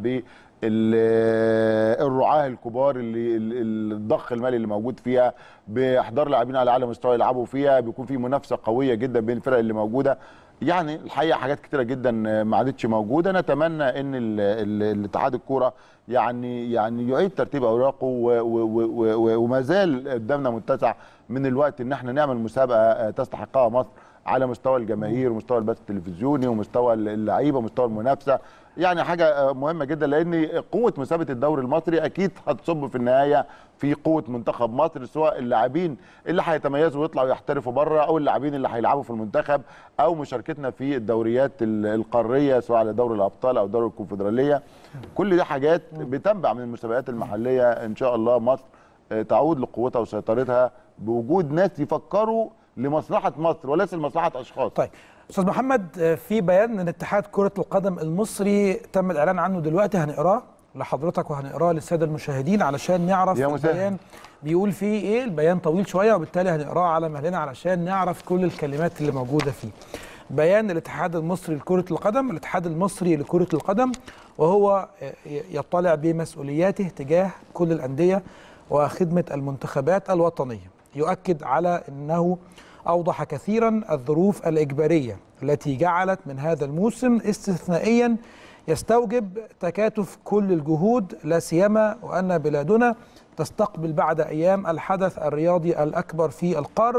الرعاه الكبار اللي الضخ المالي اللي موجود فيها، باحضار لاعبين على اعلى مستوى يلعبوا فيها، بيكون في منافسه قويه جدا بين الفرق اللي موجوده. يعني الحقيقه حاجات كتيره جدا ما عادتش موجوده. نتمنى ان الاتحاد الكوره يعني يعيد ترتيب اوراقه وما زال قدامنا متسع من الوقت ان احنا نعمل مسابقه تستحقها مصر على مستوى الجماهير ومستوى البث التلفزيوني ومستوى اللعيبه ومستوى المنافسه. يعني حاجه مهمه جدا، لان قوه مسابقه الدوري المصري اكيد هتصب في النهايه في قوه منتخب مصر، سواء اللاعبين اللي هيتميزوا ويطلعوا يحترفوا بره او اللاعبين اللي هيلعبوا في المنتخب او مشاركتنا في الدوريات القاريه سواء على دوري الابطال او دوري الكونفدراليه. كل دي حاجات بتنبع من المسابقات المحليه. ان شاء الله مصر تعود لقوتها وسيطرتها بوجود ناس يفكروا لمصلحه مصر وليس لمصلحه اشخاص. طيب استاذ محمد، في بيان من اتحاد كره القدم المصري تم الاعلان عنه دلوقتي، هنقراه لحضرتك وهنقراه للساده المشاهدين علشان نعرف البيان بيقول فيه ايه. البيان طويل شويه وبالتالي هنقراه على مهلنا علشان نعرف كل الكلمات اللي موجوده فيه. بيان الاتحاد المصري لكره القدم، الاتحاد المصري لكره القدم وهو يطلع بمسؤولياته تجاه كل الانديه وخدمه المنتخبات الوطنيه، يؤكد على انه أوضح كثيرا الظروف الإجبارية التي جعلت من هذا الموسم استثنائيا يستوجب تكاتف كل الجهود، لا سيما وأن بلادنا تستقبل بعد أيام الحدث الرياضي الأكبر في القارة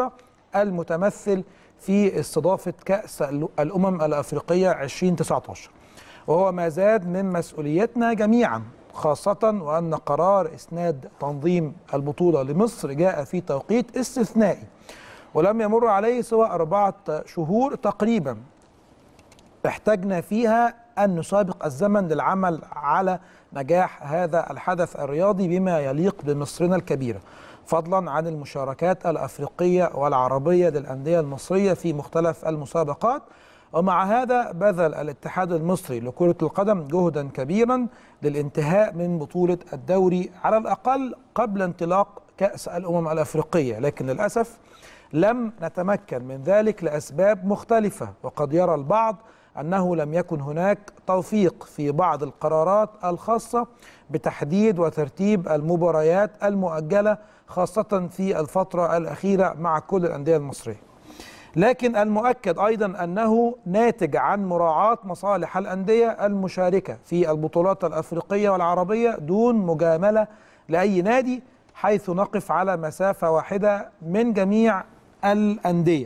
المتمثل في استضافة كأس الأمم الأفريقية 2019، وهو ما زاد من مسؤوليتنا جميعا، خاصة وأن قرار إسناد تنظيم البطولة لمصر جاء في توقيت استثنائي ولم يمر عليه سوى 4 شهور تقريبا احتجنا فيها أن نسابق الزمن للعمل على نجاح هذا الحدث الرياضي بما يليق بمصرنا الكبيرة، فضلا عن المشاركات الأفريقية والعربية للأندية المصرية في مختلف المسابقات. ومع هذا بذل الاتحاد المصري لكرة القدم جهدا كبيرا للانتهاء من بطولة الدوري على الأقل قبل انطلاق كأس الأمم الأفريقية، لكن للأسف لم نتمكن من ذلك لأسباب مختلفة، وقد يرى البعض أنه لم يكن هناك توفيق في بعض القرارات الخاصة بتحديد وترتيب المباريات المؤجلة خاصة في الفترة الأخيرة مع كل الأندية المصرية. لكن المؤكد أيضا أنه ناتج عن مراعاة مصالح الأندية المشاركة في البطولات الأفريقية والعربية دون مجاملة لأي نادي، حيث نقف على مسافة واحدة من جميع الأندية.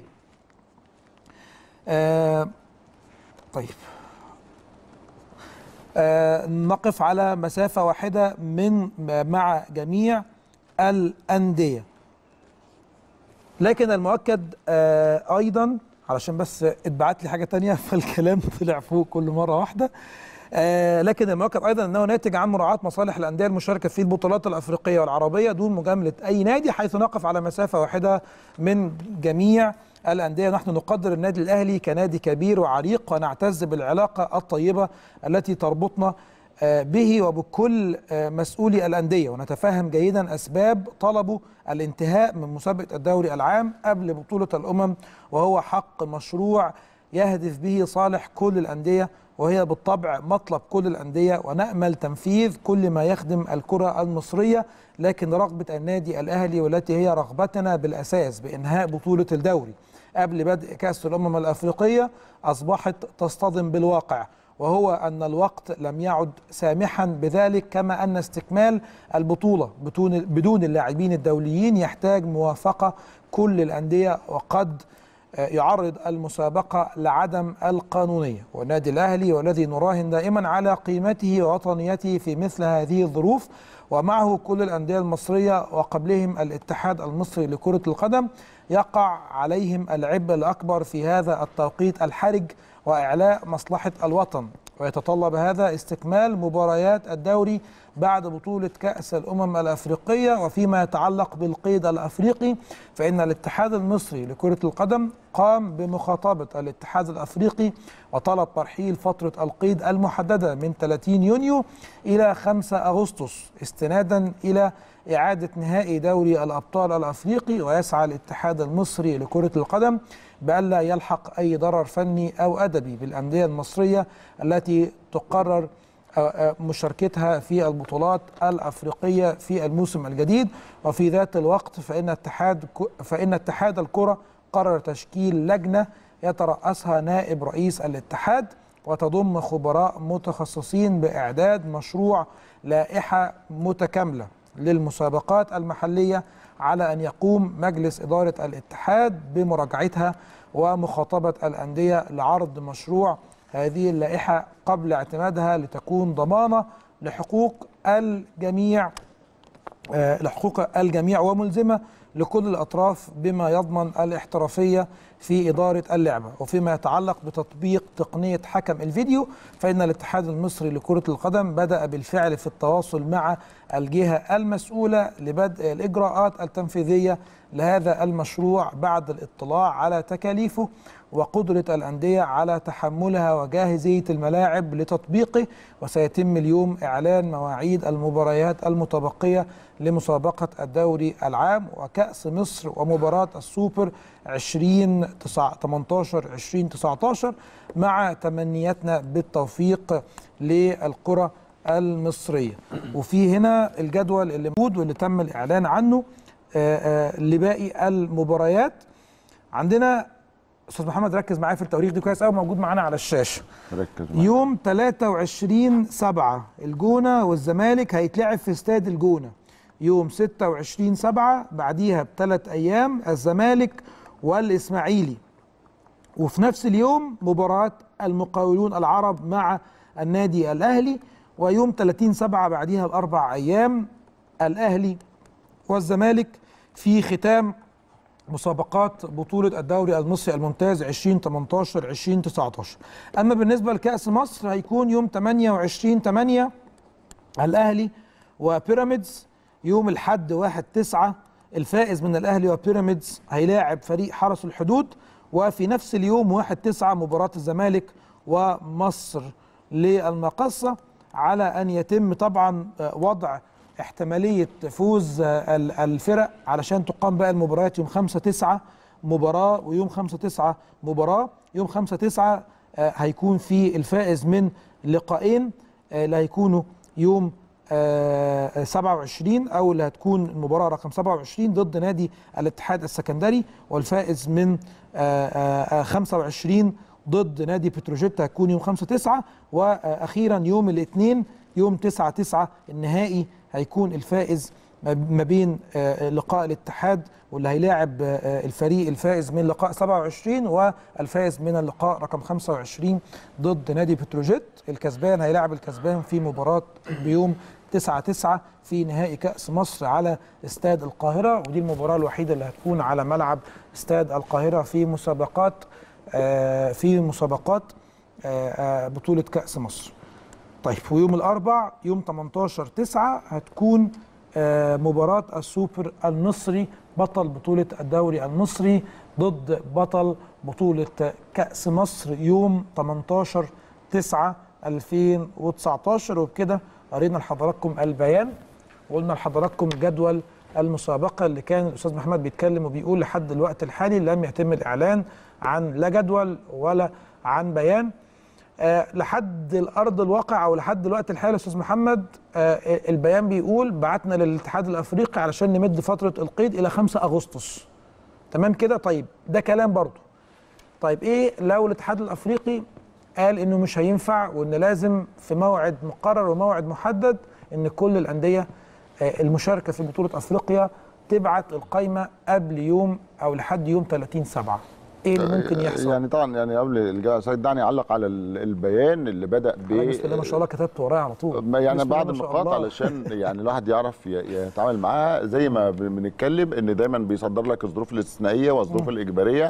طيب نقف على مسافة واحدة مع جميع الأندية. لكن المؤكد أيضا، علشان بس اتبعت لي حاجة تانية فالكلام طلع فوق كل مرة واحدة، لكن المؤكد أيضا أنه ناتج عن مراعاة مصالح الأندية المشاركة في البطولات الأفريقية والعربية دون مجاملة أي نادي، حيث نقف على مسافة واحدة من جميع الأندية. نحن نقدر النادي الأهلي كنادي كبير وعريق، ونعتز بالعلاقة الطيبة التي تربطنا به وبكل مسؤولي الأندية، ونتفهم جيدا أسباب طلبوا الانتهاء من مسابقة الدوري العام قبل بطولة الأمم، وهو حق مشروع يهدف به صالح كل الأندية، وهي بالطبع مطلب كل الأندية، ونأمل تنفيذ كل ما يخدم الكرة المصرية. لكن رغبة النادي الأهلي، والتي هي رغبتنا بالأساس بإنهاء بطولة الدوري قبل بدء كأس الأمم الأفريقية، أصبحت تصطدم بالواقع، وهو أن الوقت لم يعد سامحا بذلك، كما أن استكمال البطولة بدون اللاعبين الدوليين يحتاج موافقة كل الأندية، وقد يعرض المسابقة لعدم القانونية. والنادي الأهلي والذي نراهن دائما على قيمته ووطنيته في مثل هذه الظروف، ومعه كل الأندية المصرية وقبلهم الاتحاد المصري لكرة القدم، يقع عليهم العبء الأكبر في هذا التوقيت الحرج وإعلاء مصلحة الوطن، ويتطلب هذا استكمال مباريات الدوري بعد بطولة كأس الأمم الأفريقية. وفيما يتعلق بالقيد الأفريقي، فإن الاتحاد المصري لكرة القدم قام بمخاطبة الاتحاد الأفريقي وطلب ترحيل فترة القيد المحددة من 30 يونيو إلى 5 أغسطس استنادا إلى إعادة نهائي دوري الأبطال الأفريقي. ويسعى الاتحاد المصري لكرة القدم بألا يلحق أي ضرر فني أو أدبي بالأندية المصرية التي تقرر مشاركتها في البطولات الأفريقية في الموسم الجديد. وفي ذات الوقت فإن اتحاد الكرة قرر تشكيل لجنة يترأسها نائب رئيس الاتحاد، وتضم خبراء متخصصين بإعداد مشروع لائحة متكاملة للمسابقات المحلية، على أن يقوم مجلس إدارة الاتحاد بمراجعتها ومخاطبة الأندية لعرض مشروع هذه اللائحة قبل اعتمادها، لتكون ضمانة لحقوق الجميع وملزمة لكل الأطراف، بما يضمن الاحترافية في إدارة اللعبة. وفيما يتعلق بتطبيق تقنية حكم الفيديو، فإن الاتحاد المصري لكرة القدم بدأ بالفعل في التواصل مع الجهة المسؤولة لبدء الإجراءات التنفيذية لهذا المشروع بعد الاطلاع على تكاليفه وقدرة الأندية على تحملها وجاهزية الملاعب لتطبيقه. وسيتم اليوم إعلان مواعيد المباريات المتبقية لمسابقة الدوري العام وكأس مصر ومباراة السوبر 2018-2019، مع تمنياتنا بالتوفيق للكرة المصرية. وفي هنا الجدول اللي موجود واللي تم الإعلان عنه لباقي المباريات. عندنا أستاذ محمد، ركز معايا في التواريخ دي كويس قوي، موجود معانا على الشاشة. ركز معايا. يوم 23/7 الجونة والزمالك هيتلعب في استاد الجونة. يوم 26/7 بعديها ب3 أيام الزمالك والإسماعيلي. وفي نفس اليوم مباراة المقاولون العرب مع النادي الأهلي. ويوم 30/7 بعدها ب4 أيام الأهلي والزمالك في ختام مسابقات بطولة الدوري المصري الممتاز 2018-2019. أما بالنسبة لكأس مصر هيكون يوم 28/8 الأهلي وبيراميدز. يوم الحد 1/9 الفائز من الأهلي وبيراميدز هيلاعب فريق حرس الحدود. وفي نفس اليوم 1/9 مباراة الزمالك ومصر للمقصة، على أن يتم طبعا وضع احتمالية فوز الفرق علشان تقام بقى المباريات يوم 5/9 مباراة ويوم 5/9 مباراة. يوم 5/9 هيكون في الفائز من لقاءين اللي هيكونوا يوم 27 أو اللي هتكون المباراة رقم 27 ضد نادي الاتحاد السكندري، والفائز من 25 ضد نادي بتروجيت هتكون يوم 5/9. وأخيرا يوم الاثنين يوم 9/9 النهائي هيكون الفائز ما بين لقاء الاتحاد واللي هيلاعب الفريق الفائز من لقاء 27 والفائز من اللقاء رقم 25 ضد نادي بتروجيت. الكسبان هيلاعب الكسبان في مباراة بيوم 9/9 في نهائي كأس مصر على استاد القاهرة، ودي المباراة الوحيدة اللي هتكون على ملعب استاد القاهرة في مسابقات بطولة كأس مصر. طيب، ويوم الأربع يوم 18/9 هتكون مباراة السوبر المصري بطل بطولة الدوري المصري ضد بطل بطولة كأس مصر يوم 18/9/2019. وبكده قرينا لحضراتكم البيان وقلنا لحضراتكم جدول المسابقة اللي كان الأستاذ محمد بيتكلم وبيقول لحد الوقت الحالي لم يتم الإعلان عن لا جدول ولا عن بيان. لحد الارض الواقع او لحد الوقت الحالي يا استاذ محمد البيان بيقول بعتنا للاتحاد الافريقي علشان نمد فتره القيد الى 5 أغسطس. تمام كده؟ طيب ده كلام برضه. طيب ايه لو الاتحاد الافريقي قال انه مش هينفع وان لازم في موعد مقرر وموعد محدد ان كل الانديه المشاركه في بطوله افريقيا تبعت القائمه قبل يوم او لحد يوم 30/7؟ ايه اللي ممكن يحصل؟ يعني طبعا يعني قبل الجلسه دعني اعلق على البيان اللي بدا ب بسم الله ما شاء الله كتبت ورايا على طول يعني بعض النقاط علشان يعني الواحد يعرف يتعامل معاها زي ما بنتكلم ان دايما بيصدر لك الظروف الاستثنائيه والظروف الاجباريه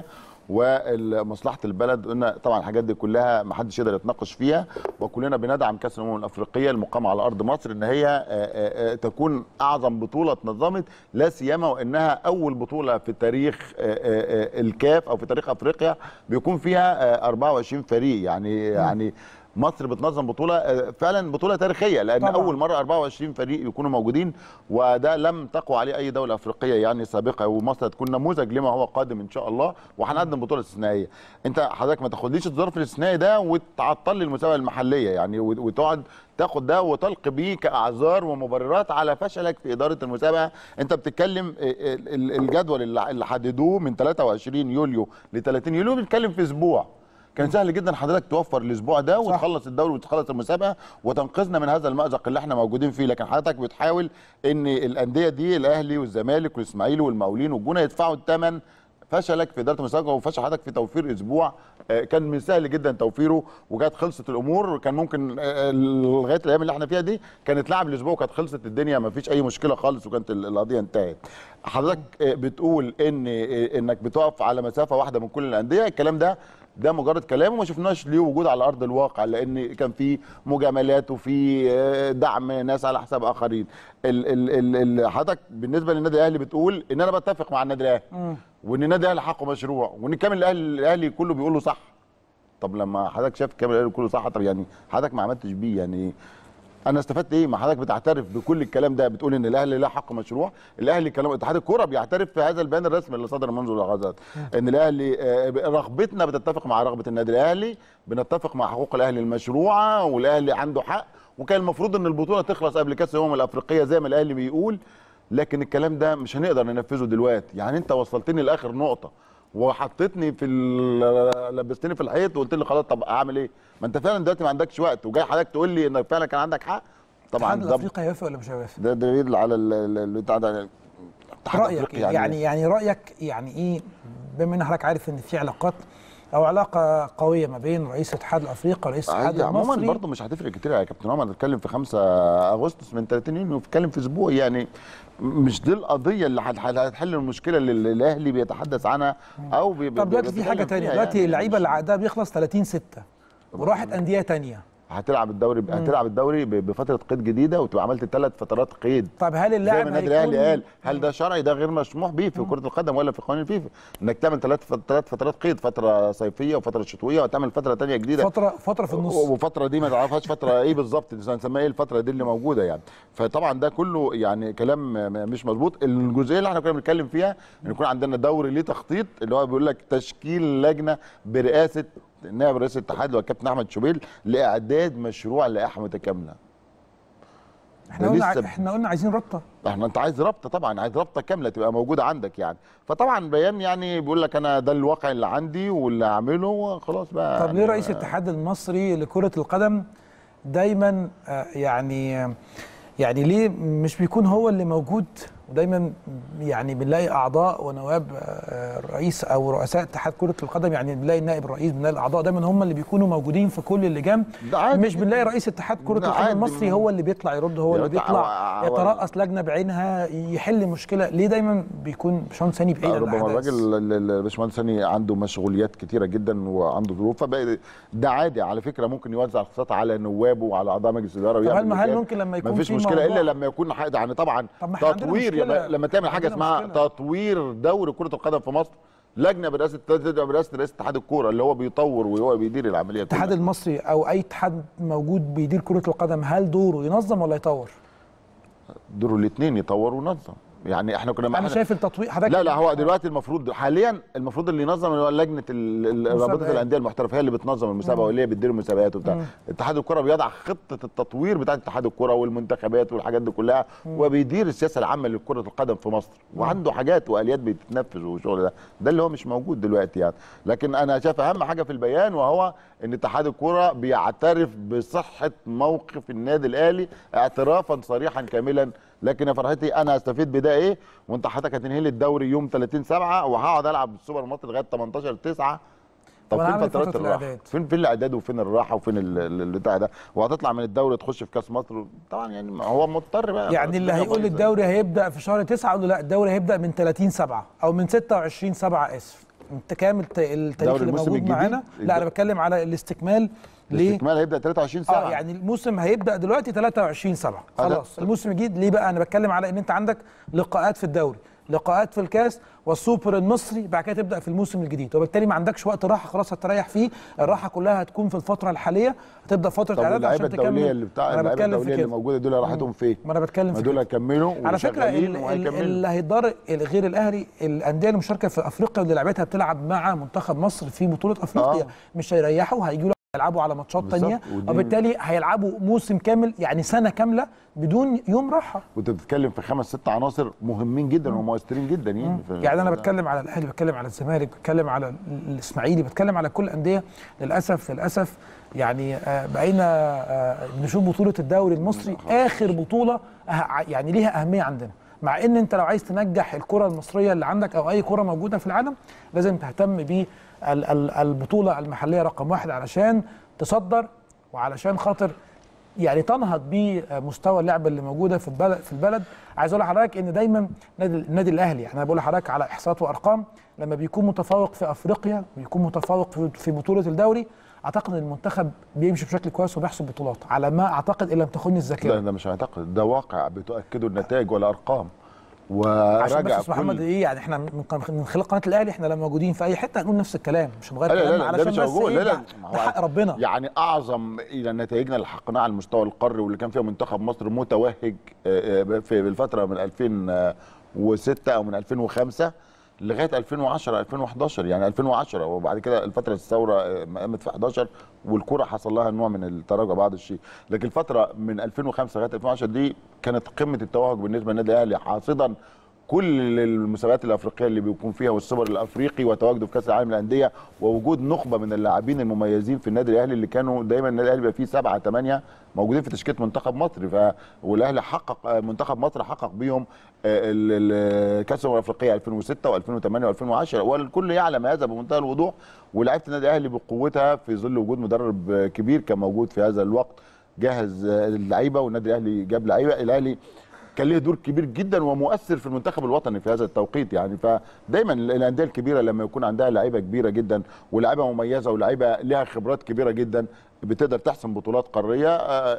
ومصلحه البلد. قلنا طبعا الحاجات دي كلها ما حدش يقدر يتناقش فيها، وكلنا بندعم كاس الامم الافريقيه المقامه على ارض مصر ان هي تكون اعظم بطوله اتنظمت، لا سيما وانها اول بطوله في تاريخ الكاف او في تاريخ افريقيا بيكون فيها 24 فريق. يعني مصر بتنظم بطوله فعلا بطوله تاريخيه، لان طبعا اول مره 24 فريق يكونوا موجودين، وده لم تقوى عليه اي دوله افريقيه يعني سابقه، ومصر هتكون نموذج لما هو قادم ان شاء الله، وهنقدم بطوله استثنائيه. انت حضرتك ما تاخدليش الظرف الاستثنائي ده وتعطل لي المسابقه المحليه يعني، وتقعد تاخد ده وتلقي بيه كاعذار ومبررات على فشلك في اداره المسابقه. انت بتتكلم الجدول اللي حددوه من 23 يوليو ل 30 يوليو بنتكلم في اسبوع. كان سهل جدا حضرتك توفر الاسبوع ده وتخلص الدوري وتخلص المسابقه وتنقذنا من هذا المأزق اللي احنا موجودين فيه، لكن حضرتك بتحاول ان الانديه دي الاهلي والزمالك والاسماعيلي والمقاولين والجونه يدفعوا الثمن فشلك في اداره المسابقه وفشل حضرتك في توفير اسبوع. كان من سهل جدا توفيره وكانت خلصت الامور، كان ممكن لغايه الايام اللي احنا فيها دي كانت لعب الاسبوع وكانت خلصت الدنيا ما فيش اي مشكله خالص وكانت القضيه انتهت. حضرتك بتقول انك بتقف على مسافه واحده من كل الانديه، الكلام ده مجرد كلام وما شفناش ليه وجود على ارض الواقع، لان كان في مجاملات وفي دعم ناس على حساب اخرين. حضرتك بالنسبه للنادي الاهلي بتقول ان انا بتفق مع النادي الاهلي وان النادي الاهلي حقه مشروع وان كامل الاهلي كله بيقول له صح. طب لما حضرتك شايف كامل الاهلي كله صح، طب يعني حضرتك ما عملتش بيه، يعني انا استفدت ايه؟ ما حضرتك بتعترف بكل الكلام ده، بتقول ان الاهلي له حق مشروع، الاهلي كلام اتحاد الكوره بيعترف في هذا البيان الرسمي اللي صدر منذ لحظات ان الاهلي رغبتنا بتتفق مع رغبه النادي الاهلي، بنتفق مع حقوق الاهلي المشروعه والاهلي عنده حق، وكان المفروض ان البطوله تخلص قبل كاس الامم الافريقيه زي ما الاهلي بيقول، لكن الكلام ده مش هنقدر ننفذه دلوقتي. يعني انت وصلتني لاخر نقطه وحطيتني لبستني في الحيط وقلت لي خلاص طب اعمل ايه؟ ما انت فعلا دلوقتي ما عندكش وقت وجاي حضرتك تقول لي انك فعلا كان عندك حق. طبعا الاتحاد الافريقي هيوافق ولا مش هيوافق؟ ده دليل على الاتحاد رايك يعني رايك يعني ايه بما ان حضرتك عارف ان في علاقات او علاقه قويه ما بين رئيس الاتحاد الافريقي ورئيس الاتحاد المصري. عموما برضه مش هتفرق كتير يا كابتن عمر، نتكلم في 5 اغسطس من 30 يونيو، نتكلم في اسبوع يعني. مش دي القضيه اللي هتحل المشكله اللي الاهلي بيتحدث عنها او طب دلوقتي في حاجه ثانيه، دلوقتي يعني اللعيبه اللي عقدها بيخلص 30/6 وراحت انديه ثانيه، هتلعب الدوري بفتره قيد جديده، وتبقى عملت 3 فترات قيد. طب هل اللاعب زي ما النادي الاهلي قال، هل ده شرعي؟ ده غير مسموح به في كره القدم ولا في قوانين الفيفا، انك تعمل 3 فترات قيد، فتره صيفيه وفتره شتويه، وتعمل فتره ثانيه جديده، فتره في النص، وفتره دي ما تعرفهاش فتره ايه بالظبط، هنسميها ايه الفتره دي اللي موجوده يعني. فطبعا ده كله يعني كلام مش مظبوط. الجزئيه اللي احنا كنا بنتكلم فيها ان يكون عندنا دوري ليه تخطيط، اللي هو بيقول لك تشكيل لجنه برئاسه نائب رئيس الاتحاد والكابتن احمد شوبير لاعداد مشروع لائحه متكامله. احنا قلنا عايزين رابطه. انت عايز رابطه طبعا، عايز رابطه كامله تبقى موجوده عندك يعني. فطبعا بيان يعني بيقول لك انا ده الواقع اللي عندي واللي هعمله وخلاص بقى. طب ليه رئيس الاتحاد المصري لكره القدم دايما يعني ليه مش بيكون هو اللي موجود؟ ودايما يعني بنلاقي اعضاء ونواب رئيس او رؤساء اتحاد كره القدم، يعني بنلاقي النائب الرئيس، بنلاقي الاعضاء دايما هم اللي بيكونوا موجودين في كل اللجان، مش بنلاقي رئيس اتحاد كره القدم المصري هو اللي بيطلع يرد، هو اللي بيطلع يترأس لجنه بعينها يحل مشكله. ليه دايما بيكون باشمهندس هاني بعيد عن الاحداث؟ ربما الراجل باشمهندس هاني عنده مشغوليات كتيره جدا وعنده ظروف، ده عادي على فكره. ممكن يوزع الخطط على نوابه وعلى اعضاء مجلس الاداره ويعمل. هل ممكن لما يكون مفيش مشكله الا لما يكون يعني طبعا تطوير، لما تعمل حاجه اسمها تطوير دوري كره القدم في مصر، لجنه برئاسه رئيس اتحاد الكوره اللي هو بيطور وهو بيدير العمليه. الاتحاد المصري او اي اتحاد موجود بيدير كره القدم، هل دوره ينظم ولا يطور؟ دوره الاثنين، يطور وينظم. يعني احنا كنا انا شايف التطوير حضرتك. لا هو دلوقتي المفروض حاليا اللي ينظم هو لجنه رابطه الانديه المحترفه، هي اللي بتنظم المسابقه واللي هي بتدير المسابقات وبتاع. اتحاد الكره بيضع خطه التطوير بتاعه اتحاد الكره والمنتخبات والحاجات دي كلها، وبيدير السياسه العامه لكره القدم في مصر، وعنده حاجات واليات بتتنفذ والشغل ده اللي هو مش موجود دلوقتي يعني. لكن انا شايف اهم حاجه في البيان وهو ان اتحاد الكره بيعترف بصحه موقف النادي الاهلي اعترافا صريحا كاملا. لكن يا فرحتي انا هستفيد بده ايه؟ وانت حضرتك هتنهي لي الدوري يوم 30/7 وهقعد العب السوبر المصري لغايه 18/9. طب فين فترات الراحه؟ فين الاعداد وفين الراحه وفين البتاع ده؟ وهتطلع من الدوري تخش في كاس مصر طبعا، يعني هو مضطر بقى. يعني اللي هيقول الدوري هيبدا في شهر 9 اقول له لا، الدوري هيبدا من 30/7 او من 26/7. اسف، انت كامل التاريخ اللي موجود معانا. لا انا بتكلم على الاستكمال. الاستكمال هيبدا 23/7. يعني الموسم هيبدا دلوقتي 23/7 خلاص الموسم الجديد. ليه بقى؟ انا بتكلم على ان انت عندك لقاءات في الدوري، لقاءات في الكاس والسوبر المصري، بعد كده تبدا في الموسم الجديد، وبالتالي ما عندكش وقت راحه خلاص هتريح فيه. الراحه كلها هتكون في الفتره الحاليه، هتبدا فتره اعداد عشان تكمل. الدوليه اللي موجوده دول راحتهم فين؟ ما انا بتكلم في دول هيكملوا على فكره. اللي هيتضر غير الاهلي، الانديه المشاركه في افريقيا اللي لعبتها بتلعب مع منتخب مصر في بطوله افريقيا مش هيريحوا، هيجوا يلعبوا على ماتشات تانية، وبالتالي هيلعبوا موسم كامل، يعني سنه كامله بدون يوم راحه. وانت بتتكلم في 5-6 عناصر مهمين جدا ومؤثرين جدا يعني انا بتكلم على الاهلي، بتكلم على الزمالك، بتكلم على الاسماعيلي، بتكلم على كل الانديه. للاسف يعني بقينا نشوف بطوله الدوري المصري اخر بطوله يعني ليها اهميه عندنا، مع ان انت لو عايز تنجح الكره المصريه اللي عندك او اي كره موجوده في العالم لازم تهتم بالبطوله المحليه رقم 1 علشان تصدر وعلشان خاطر يعني تنهض بمستوى اللعبه اللي موجوده في البلد. عايز اقول لحضرتك ان دايما النادي الاهلي، يعني انا بقول لحضرتك على احصاءات وارقام، لما بيكون متفوق في افريقيا بيكون متفوق في بطوله الدوري، اعتقد ان المنتخب بيمشي بشكل كويس وبيحصد بطولات، على ما اعتقد ان لم تخني الذاكره. لا ده مش اعتقد، ده واقع بتؤكده النتائج والارقام. عشان بس محمد ايه يعني احنا من خلال قناه الاهلي احنا لما موجودين في اي حته هنقول نفس الكلام، مش هنغير كلامنا علشان بس ايه ده حق ربنا. يعني اعظم الى نتائجنا اللي حققناها على المستوى القاري واللي كان فيها منتخب مصر متوهج في الفتره من 2006 او من 2005 لغايه 2010 2011، يعني 2010 وبعد كده الفتره الثوره قامت في 11 والكره حصل لها نوع من التراجع بعض الشيء، لكن الفتره من 2005 لغايه 2010 دي كانت قمه التوهج بالنسبه للنادي الاهلي، حاصدا كل المسابقات الافريقيه اللي بيكون فيها والسوبر الافريقي وتواجده في كاس العالم للانديه ووجود نخبه من اللاعبين المميزين في النادي الاهلي اللي كانوا دايما النادي الاهلي بيبقى فيه 7 8 موجودين في تشكيله منتخب مصر. والاهلي حقق منتخب مصر حقق بيهم كاس الامم الافريقيه 2006 و2008 و2010 والكل يعلم هذا بمنتهى الوضوح. ولاعيبه النادي الاهلي بقوتها في ظل وجود مدرب كبير كان موجود في هذا الوقت جهز اللعيبه والنادي الاهلي جاب لعيبه. الاهلي كان ليه دور كبير جدا ومؤثر في المنتخب الوطني في هذا التوقيت يعني. فدايما الانديه الكبيره لما يكون عندها لعيبه كبيره جدا ولاعيبه مميزه ولاعيبه لها خبرات كبيره جدا بتقدر تحسم بطولات قاريه،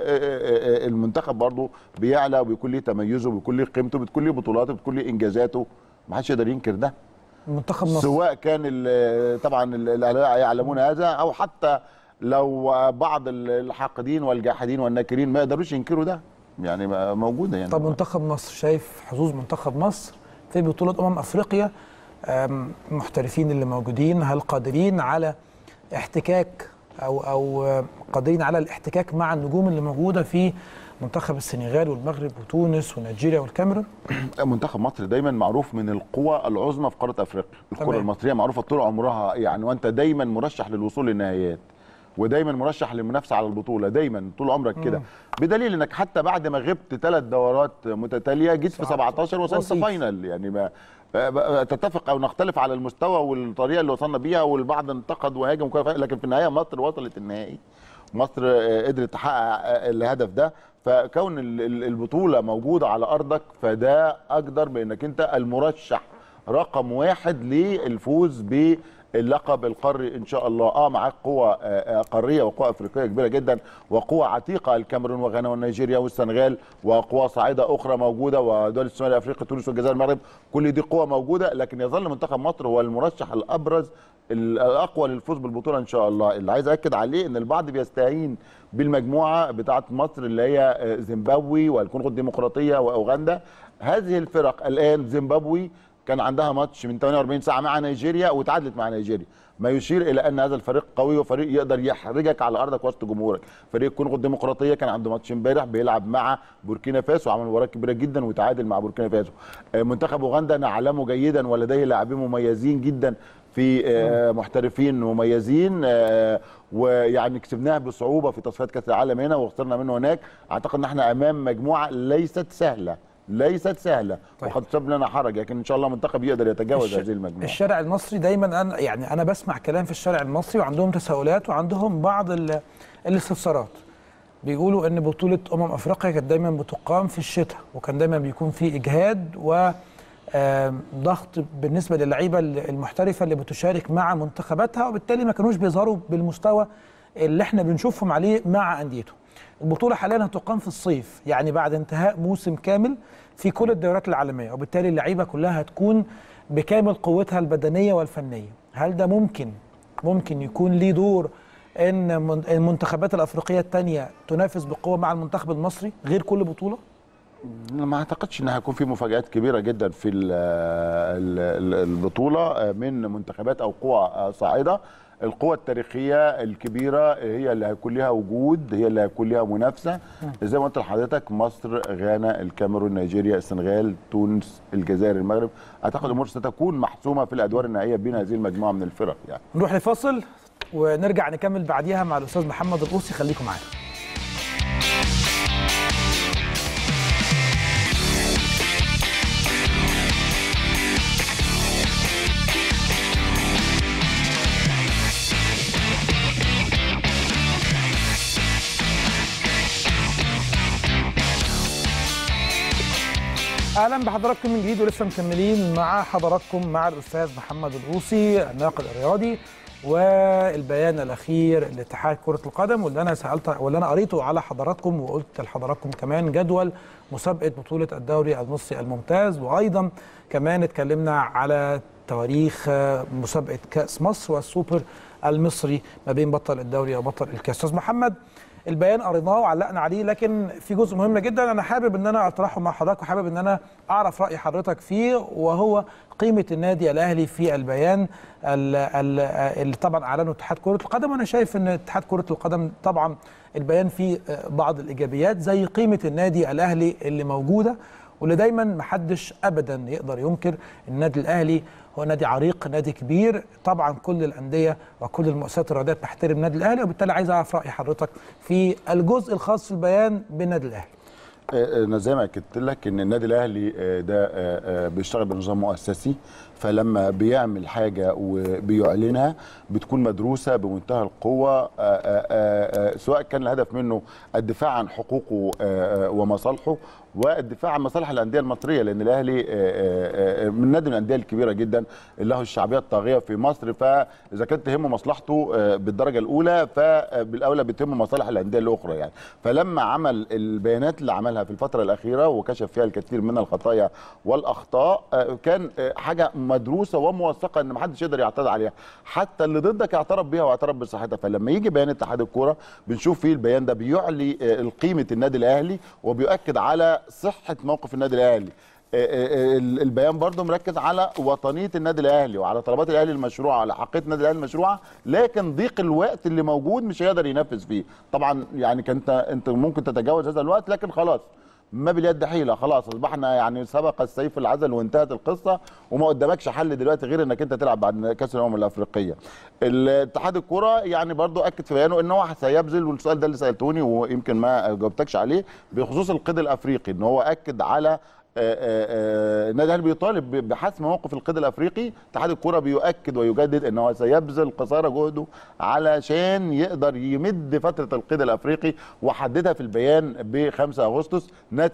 المنتخب برضه بيعلى وبيكون ليه تميزه وبيكون ليه قيمته بتكون ليه بطولاته بتكون ليه انجازاته، ما حدش يقدر ينكر ده. منتخب مصر سواء كان طبعا الاهلاء يعلمون هذا او حتى لو بعض الحاقدين والجاحدين والناكرين ما يقدروش ينكروا ده يعني موجوده يعني. طب منتخب مصر، شايف حظوظ منتخب مصر في بطولة افريقيا؟ المحترفين اللي موجودين هل قادرين على احتكاك او قادرين على الاحتكاك مع النجوم اللي موجوده في منتخب السنغال والمغرب وتونس ونيجيريا والكاميرون؟ منتخب مصر دايما معروف من القوى العظمى في قاره افريقيا، الكره المصريه معروفه طول عمرها يعني، وانت دايما مرشح للوصول للنهائيات ودايما مرشح للمنافسه على البطوله دايما طول عمرك كده، بدليل انك حتى بعد ما غبت 3 دورات متتاليه جيت في 17 وصلت فاينل يعني. ما تتفق او نختلف على المستوى والطريقه اللي وصلنا بيها والبعض انتقد وهاجم لكن في النهايه مصر وصلت النهائي، مصر قدرت تحقق الهدف ده. فكون البطوله موجوده على ارضك فده اقدر بانك انت المرشح رقم 1 للفوز باللقب القاري ان شاء الله. معاك قوه قاريه وقوه افريقيه كبيره جدا وقوه عتيقه، الكاميرون وغانا ونيجيريا والسنغال وقوى صاعده اخرى موجوده ودول الشمال افريقيا تونس والجزائر المغرب، كل دي قوه موجوده، لكن يظل منتخب مصر هو المرشح الابرز الاقوى للفوز بالبطوله ان شاء الله. اللي عايز اكد عليه ان البعض بيستهين بالمجموعه بتاعه مصر اللي هي زيمبابوي والكونغو الديمقراطيه واوغندا. هذه الفرق الان زيمبابوي كان عندها ماتش من 48 ساعه مع نيجيريا وتعادلت مع نيجيريا، ما يشير الى ان هذا الفريق قوي وفريق يقدر يحرجك على ارضك وسط جمهورك. فريق الكونغو الديمقراطيه كان عنده ماتش امبارح بيلعب مع بوركينا فاسو وعمل مباراه كبيره جدا وتعادل مع بوركينا فاسو. منتخب اوغندا نعلمه جيدا ولديه لاعبين مميزين جدا في محترفين مميزين، ويعني كسبناها بصعوبه في تصفيات كاس العالم هنا وخسرنا منه هناك. اعتقد ان احنا امام مجموعه ليست سهله طيب. وقد سبب لنا حرج، لكن ان شاء الله منتخب يقدر يتجاوز هذه المجموعه. الشارع المصري دايما انا بسمع كلام في الشارع المصري وعندهم تساؤلات وعندهم بعض الاستفسارات، بيقولوا ان بطوله افريقيا كانت دايما بتقام في الشتاء وكان دايما بيكون في اجهاد وضغط بالنسبه للعيبه المحترفه اللي بتشارك مع منتخباتها، وبالتالي ما كانوش بيظهروا بالمستوى اللي احنا بنشوفهم عليه مع انديتهم. البطوله حاليا هتقام في الصيف، يعني بعد انتهاء موسم كامل في كل الدوريات العالميه، وبالتالي اللعيبه كلها هتكون بكامل قوتها البدنيه والفنيه. هل ده ممكن يكون ليه دور ان المنتخبات الافريقيه الثانيه تنافس بقوه مع المنتخب المصري غير كل بطوله؟ ما اعتقدش ان هيكون في مفاجآت كبيره جدا في البطوله من منتخبات او قوى صاعده. القوى التاريخيه الكبيره هي اللي هيكون لها وجود، هي اللي هيكون لها منافسه، زي ما قلت لحضرتك مصر، غانا، الكاميرون، نيجيريا، السنغال، تونس، الجزائر، المغرب. اعتقد الامور ستكون محسومه في الادوار النهائيه بين هذه المجموعه من الفرق يعني. نروح لفاصل ونرجع نكمل بعديها مع الاستاذ محمد القوسي، خليكم معانا. اهلا بحضراتكم من جديد، ولسه مكملين مع حضراتكم مع الاستاذ محمد القوسي الناقد الرياضي، والبيان الاخير لاتحاد كره القدم واللي انا قريته على حضراتكم وقلت لحضراتكم كمان جدول مسابقه بطوله الدوري المصري الممتاز، وايضا كمان اتكلمنا على تواريخ مسابقه كاس مصر والسوبر المصري ما بين بطل الدوري وبطل الكاس. استاذ محمد، البيان قريناه وعلقنا عليه، لكن في جزء مهم جدا انا حابب ان انا اطرحه مع حضرتك وحابب ان انا اعرف راي حضرتك فيه، وهو قيمه النادي الاهلي في البيان اللي طبعا اعلنه اتحاد كره القدم. وانا شايف ان اتحاد كره القدم طبعا البيان فيه بعض الايجابيات زي قيمه النادي الاهلي اللي موجوده، واللي دايما محدش ابدا يقدر ينكر النادي الاهلي هو نادي عريق، نادي كبير. طبعا كل الانديه وكل المؤسسات الرياضيه بتحترم النادي الاهلي، وبالتالي عايز اعرف راي حضرتك في الجزء الخاص في البيان بالنادي الاهلي. انا زي ما اكدت لك ان النادي الاهلي ده بيشتغل بنظام مؤسسي، فلما بيعمل حاجه وبيعلنها بتكون مدروسه بمنتهى القوه، سواء كان الهدف منه الدفاع عن حقوقه ومصالحه والدفاع عن مصالح الانديه المصريه، لان الاهلي من نادي من الانديه الكبيره جدا اللي له الشعبيه الطاغيه في مصر، فاذا كانت تهمه مصلحته بالدرجه الاولى فبالاولى بتهم مصالح الانديه الاخرى يعني. فلما عمل البيانات اللي عملها في الفتره الاخيره وكشف فيها الكثير من الخطايا والاخطاء، كان حاجه مدروسه وموثقه ان ما حدش يقدر يعترض عليها، حتى اللي ضدك اعترف بيها واعترف بصحتها. فلما يجي بيان اتحاد الكوره بنشوف فيه البيان ده بيعلي قيمه النادي الاهلي وبيؤكد على صحه موقف النادي الاهلي. البيان برضو مركز على وطنيه النادي الاهلي وعلى طلبات الاهلي المشروعه وعلى حقيه النادي الاهلي المشروعه، لكن ضيق الوقت اللي موجود مش هيقدر ينفذ فيه. طبعا يعني انت ممكن تتجاوز هذا الوقت، لكن خلاص ما باليد حيله، خلاص اصبحنا يعني سبق السيف العزل وانتهت القصه، وما قدامكش حل دلوقتي غير انك انت تلعب بعد كاس الامم الافريقيه. الاتحاد الكوره يعني برضو اكد في بيانه ان هو سيبذل، والسؤال ده اللي سالتوني ويمكن ما جاوبتكش عليه بخصوص القيد الافريقي، ان هو اكد على النادي الاهلي بيطالب بحسم موقف القيد الافريقي. اتحاد الكوره بيؤكد ويجدد ان هو سيبذل قصارى جهده علشان يقدر يمد فتره القيد الافريقي، وحددها في البيان ب 5 اغسطس.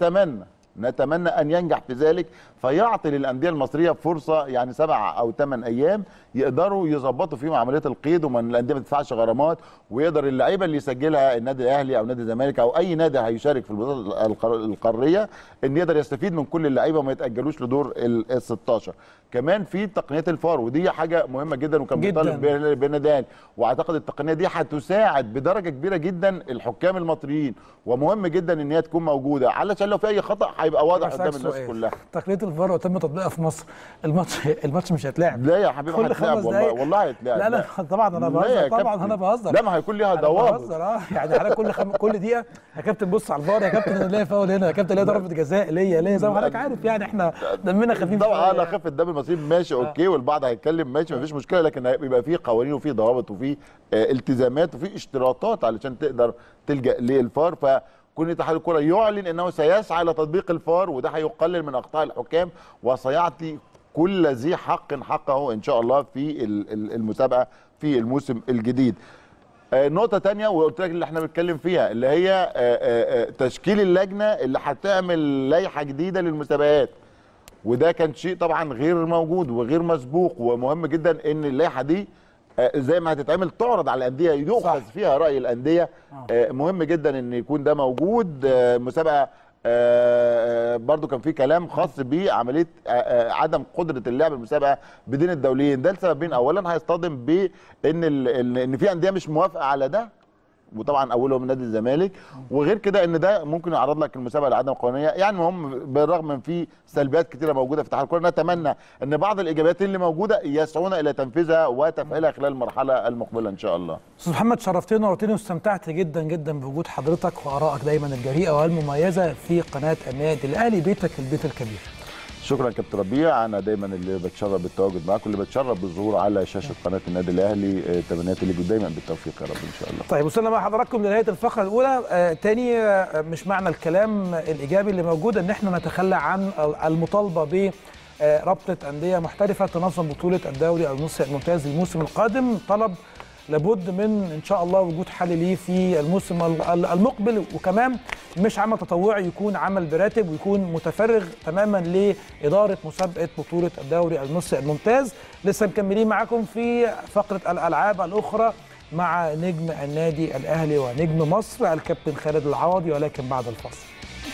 نتمنى ان ينجح في ذلك، فيعطي للانديه المصريه فرصه يعني 7 أو 8 ايام يقدروا يظبطوا فيهم عمليه القيد، ومن الانديه ما تدفعش غرامات، ويقدر اللعيبه اللي يسجلها النادي الاهلي او نادي الزمالك او اي نادي هيشارك في البطوله القاريه ان يقدر يستفيد من كل اللعيبه وما يتاجلوش لدور ال 16. كمان في تقنيه الفار، ودي حاجه مهمه جدا وكان بيطالب بها النادي الاهلي، واعتقد التقنيه دي هتساعد بدرجه كبيره جدا الحكام المصريين، ومهم جدا ان هي تكون موجوده علشان لو في اي خطا هيبقى واضح قدام الناس كلها. تقنيه الفار وتم تطبيقها في مصر، الماتش مش هيتلعب. لا يا حبيبي هيتلعب، والله هيتلعب. لا طبعا انا بهزر، طبعا انا بهزر. لا ما هيكون ليها ضوابط. يعني حضرتك كل دقيقه يا كابتن بص على الفار، يا كابتن انا ليا فاول هنا، يا كابتن ليا ضربه جزاء، ليا زي ما حضرتك عارف يعني احنا دمنا خفيف. طبعا انا خفه دم المصريين ماشي اوكي، والبعض هيتكلم ماشي مفيش مشكله، لكن هيبقى في قوانين وفي ضوابط وفي التزامات وفي اشتراطات علشان تقدر تلجا للفار. فكون اتحاد الكره يعلن انه سيسعى الى تطبيق الفار، وده هيقلل من اخطاء الحكام وسيعطي كل ذي حق حقه ان شاء الله في المسابقه في الموسم الجديد. نقطه ثانيه وقلت لك اللي احنا بنتكلم فيها اللي هي تشكيل اللجنه اللي هتعمل لائحه جديده للمسابقات، وده كان شيء طبعا غير موجود وغير مسبوق، ومهم جدا ان اللائحه دي زي ما هتتعمل تعرض على الانديه يؤخذ فيها راي الانديه. مهم جدا ان يكون ده موجود. مسابقه برضو كان في كلام خاص بعمليه عدم قدره اللعب المسابقه بدين الدوليين، ده لسببين. اولا هيصطدم ان في انديه مش موافقه على ده، وطبعا اولهم نادي الزمالك، وغير كده ان ده ممكن يعرض لك المسابقه لعدم قانونيه. يعني هم بالرغم من في سلبيات كثيره موجوده في اتحاد الكره، نتمنى ان بعض الايجابيات اللي موجوده يسعون الى تنفيذها وتفعيلها خلال المرحله المقبله ان شاء الله. استاذ محمد شرفتنا ونورتني واستمتعت جدا جدا بوجود حضرتك وارائك دايما الجريئه والمميزه في قناه النادي الاهلي، بيتك البيت الكبير. شكرا كابتن ربيع، انا دايما اللي بتشرف بالتواجد معاكم، اللي بتشرف بالظهور على شاشه قناه النادي الاهلي. تمنياتي لكم دايما بالتوفيق يا رب ان شاء الله. طيب وصلنا مع حضراتكم لنهايه الفقره الاولى. تاني مش معنى الكلام الايجابي اللي موجود ان احنا نتخلى عن المطالبه ب رابطه انديه محترفه تنظم بطوله الدوري المصري الممتاز الموسم القادم. طلب لابد من ان شاء الله وجود حل ليه في الموسم المقبل، وكمان مش عمل تطوعي، يكون عمل براتب ويكون متفرغ تماما لاداره مسابقه بطوله الدوري المصري الممتاز. لسه مكملين معاكم في فقره الالعاب الاخرى مع نجم النادي الاهلي ونجم مصر الكابتن خالد العوضي، ولكن بعد الفاصل.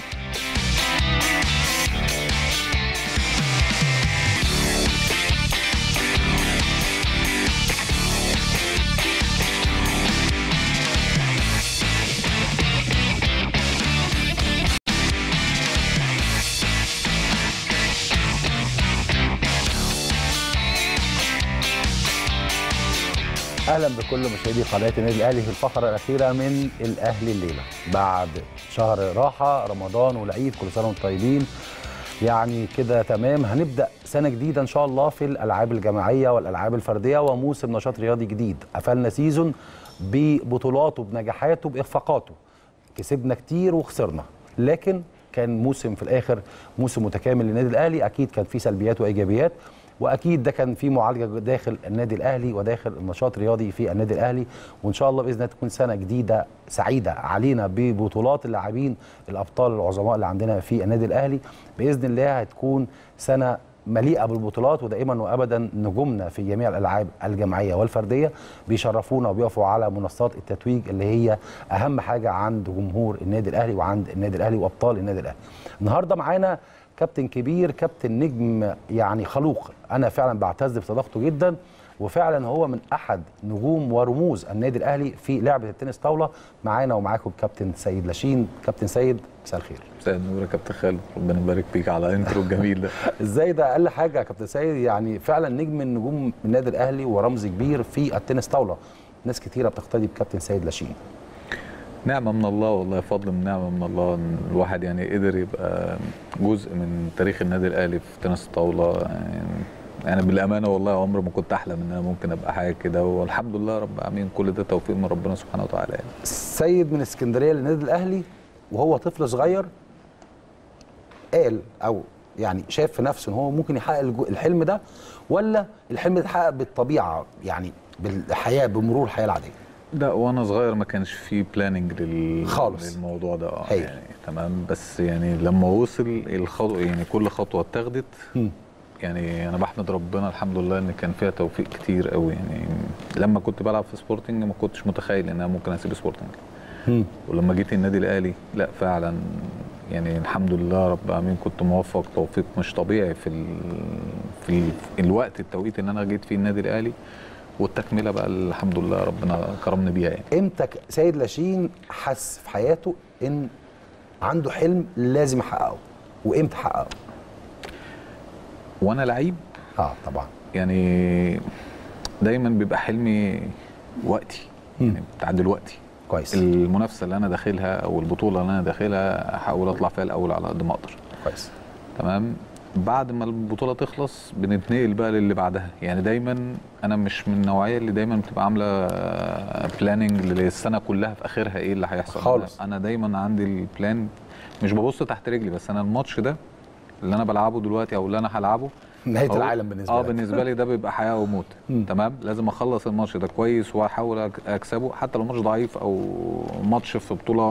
اهلا بكل مشاهدي قناه النادي الاهلي في الفقره الاخيره من الاهلي الليله. بعد شهر راحه رمضان والعيد، كل سنه وانتم طيبين. يعني كده تمام. هنبدا سنه جديده ان شاء الله في الالعاب الجماعيه والالعاب الفرديه وموسم نشاط رياضي جديد. قفلنا سيزون ببطولاته بنجاحاته باخفاقاته، كسبنا كتير وخسرنا، لكن كان موسم في الاخر موسم متكامل للنادي الاهلي. اكيد كان فيه سلبيات وايجابيات، واكيد ده كان فيه معالجه داخل النادي الاهلي وداخل النشاط الرياضي في النادي الاهلي. وان شاء الله باذن الله تكون سنه جديده سعيده علينا ببطولات اللاعبين الابطال العظماء اللي عندنا في النادي الاهلي. باذن الله هتكون سنه مليئه بالبطولات، ودائما وابدا نجومنا في جميع الالعاب الجماعيه والفرديه بيشرفونا وبيقفوا على منصات التتويج اللي هي اهم حاجه عند جمهور النادي الاهلي وعند النادي الاهلي وابطال النادي الاهلي. النهارده معانا كابتن كبير، كابتن نجم يعني خلوق، انا فعلا بعتز بصداقته جدا، وفعلا هو من احد نجوم ورموز النادي الاهلي في لعبه التنس طاوله. معانا ومعاكم كابتن سيد لاشين. كابتن سيد مساء الخير. مساء النور يا كابتن خالد، ربنا يبارك فيك على الانترو الجميل ده. ازاي ده اقل حاجه يا كابتن سيد، يعني فعلا نجم من نجوم النادي الاهلي ورمز كبير في التنس طاوله. ناس كتيره بتقتدي بكابتن سيد لاشين. نعمه من الله والله، فضل من نعمه من الله ان الواحد يعني قدر يبقى جزء من تاريخ النادي الاهلي في تنس الطاوله. يعني بالامانه والله عمري ما كنت احلم ان انا ممكن ابقى حاجه كده، والحمد لله رب العالمين، كل ده توفيق من ربنا سبحانه وتعالى. يعني سيد من اسكندريه للنادي الاهلي وهو طفل صغير، قال او يعني شاف في نفسه ان هو ممكن يحقق الحلم ده، ولا الحلم ده اتحقق بالطبيعه يعني بالحياه بمرور الحياه العاديه؟ لا، وانا صغير ما كانش في بلاننج خالص للموضوع ده. يعني تمام، بس يعني لما وصل الخطوه، يعني كل خطوه اتخذت، يعني انا بحمد ربنا الحمد لله ان كان فيها توفيق كتير قوي. يعني لما كنت بلعب في سبورتنج ما كنتش متخيل ان انا ممكن اسيب سبورتنج، ولما جيت النادي الاهلي لا فعلا يعني الحمد لله رب العالمين كنت موفق توفيق مش طبيعي في الوقت التوقيت اللي انا جيت فيه النادي الاهلي، والتكمله بقى الحمد لله ربنا كرمني بيها. يعني امتى سيد لاشين حس في حياته ان عنده حلم لازم يحققه، وامتى حققه؟ وانا لعيب طبعا يعني دايما بيبقى حلمي وقتي، يعني بتاع دلوقتي كويس. المنافسه اللي انا داخلها او البطوله اللي انا داخلها احاول اطلع فيها الاول على قد ما اقدر. كويس تمام. بعد ما البطوله تخلص بنتنقل بقى للي بعدها. يعني دايما انا مش من النوعيه اللي دايما بتبقى عامله بلاننج للسنه كلها في اخرها ايه اللي هيحصل خالص. انا دايما عندي البلان، مش ببص تحت رجلي، بس انا الماتش ده اللي انا بلعبه دلوقتي او اللي انا هلعبه نهايه العالم بالنسبه لك. بالنسبه لي ده بيبقى حياه وموت. تمام، لازم اخلص الماتش ده كويس واحاول اكسبه، حتى لو ماتش ضعيف او ماتش في بطوله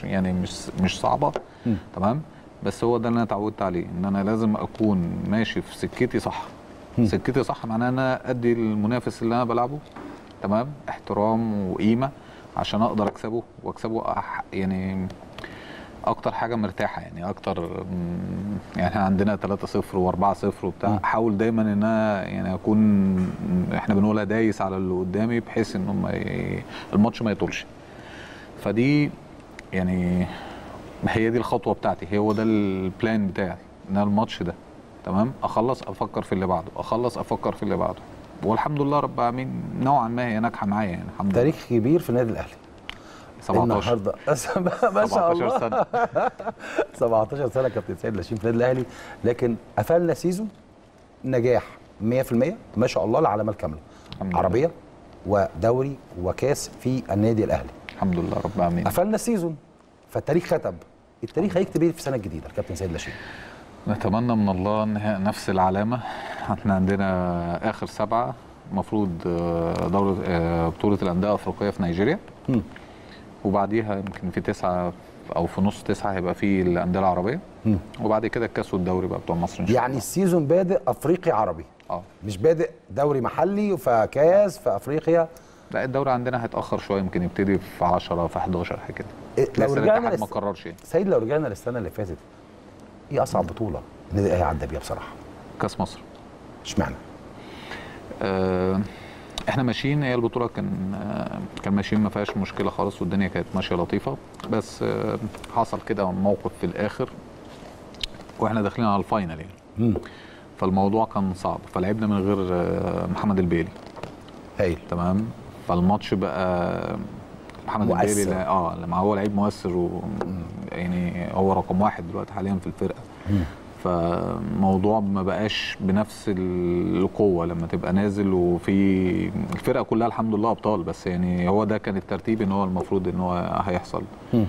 مش صعبه. تمام، بس هو ده اللي انا اتعودت عليه، ان انا لازم اكون ماشي في سكتي صح. سكتي صح معناه ان انا ادي المنافس اللي انا بلعبه تمام احترام وقيمه عشان اقدر اكسبه، واكسبه يعني اكتر حاجه مرتاحه. يعني اكتر يعني احنا عندنا 3-0 و4-0 وبتاع، احاول دايما ان انا يعني اكون احنا بنقولها دايس على اللي قدامي بحيث ان الماتش ما يطولش. فدي يعني هي دي الخطوه بتاعتي، هو ده البلان بتاعي، ان الماتش ده تمام اخلص افكر في اللي بعده، اخلص افكر في اللي بعده، والحمد لله رب العالمين نوعا ما هي ناجحه معايا. يعني الحمد لله. تاريخ كبير في النادي الاهلي 17 النهارده ما شاء الله 17 سنه 17 سنه كابتن سيد لاشين في النادي الاهلي، لكن قفلنا سيزون نجاح 100% ما شاء الله العلامه الكامله، عربيه ودوري وكاس في النادي الاهلي الحمد لله رب العالمين. قفلنا السيزون فالتاريخ ختم. التاريخ هيكتب ايه في السنه الجديده الكابتن سيد لاشين؟ نتمنى من الله ان نفس العلامه. احنا عندنا اخر 7 المفروض بطوله الانديه الافريقيه في نيجيريا، وبعديها يمكن في 9 او في نص 9 هيبقى في الانديه العربيه، وبعد كده الكاس والدوري بقى بتوع مصر ان شاء الله. يعني السيزون بادئ افريقي عربي، مش بادئ دوري محلي فكاس في افريقيا. لا، الدوري عندنا هيتاخر شويه، يمكن يبتدي في 10 في 11 حاجه كده. لو رجعنا ما قررش يعني. سيد لو رجعنا للسنه اللي فاتت، ايه اصعب بطوله النادي الاهلي عدى بيها بصراحه؟ كاس مصر. اشمعنى؟ احنا ماشيين، هي البطوله كان ماشيين ما فيهاش مشكله خالص، والدنيا كانت ماشيه لطيفه، بس حصل كده موقف في الاخر واحنا داخلين على الفاينل يعني. فالموضوع كان صعب، فلعبنا من غير محمد البيلي. هايل. تمام، فالماتش بقى محمد البيلي لما هو لعيب مؤثر يعني هو رقم 1 دلوقتي حاليا في الفرقه. فالموضوع ما بقاش بنفس القوه لما تبقى نازل، وفي الفرقه كلها الحمد لله ابطال، بس يعني هو ده كان الترتيب ان هو المفروض ان هو هيحصل.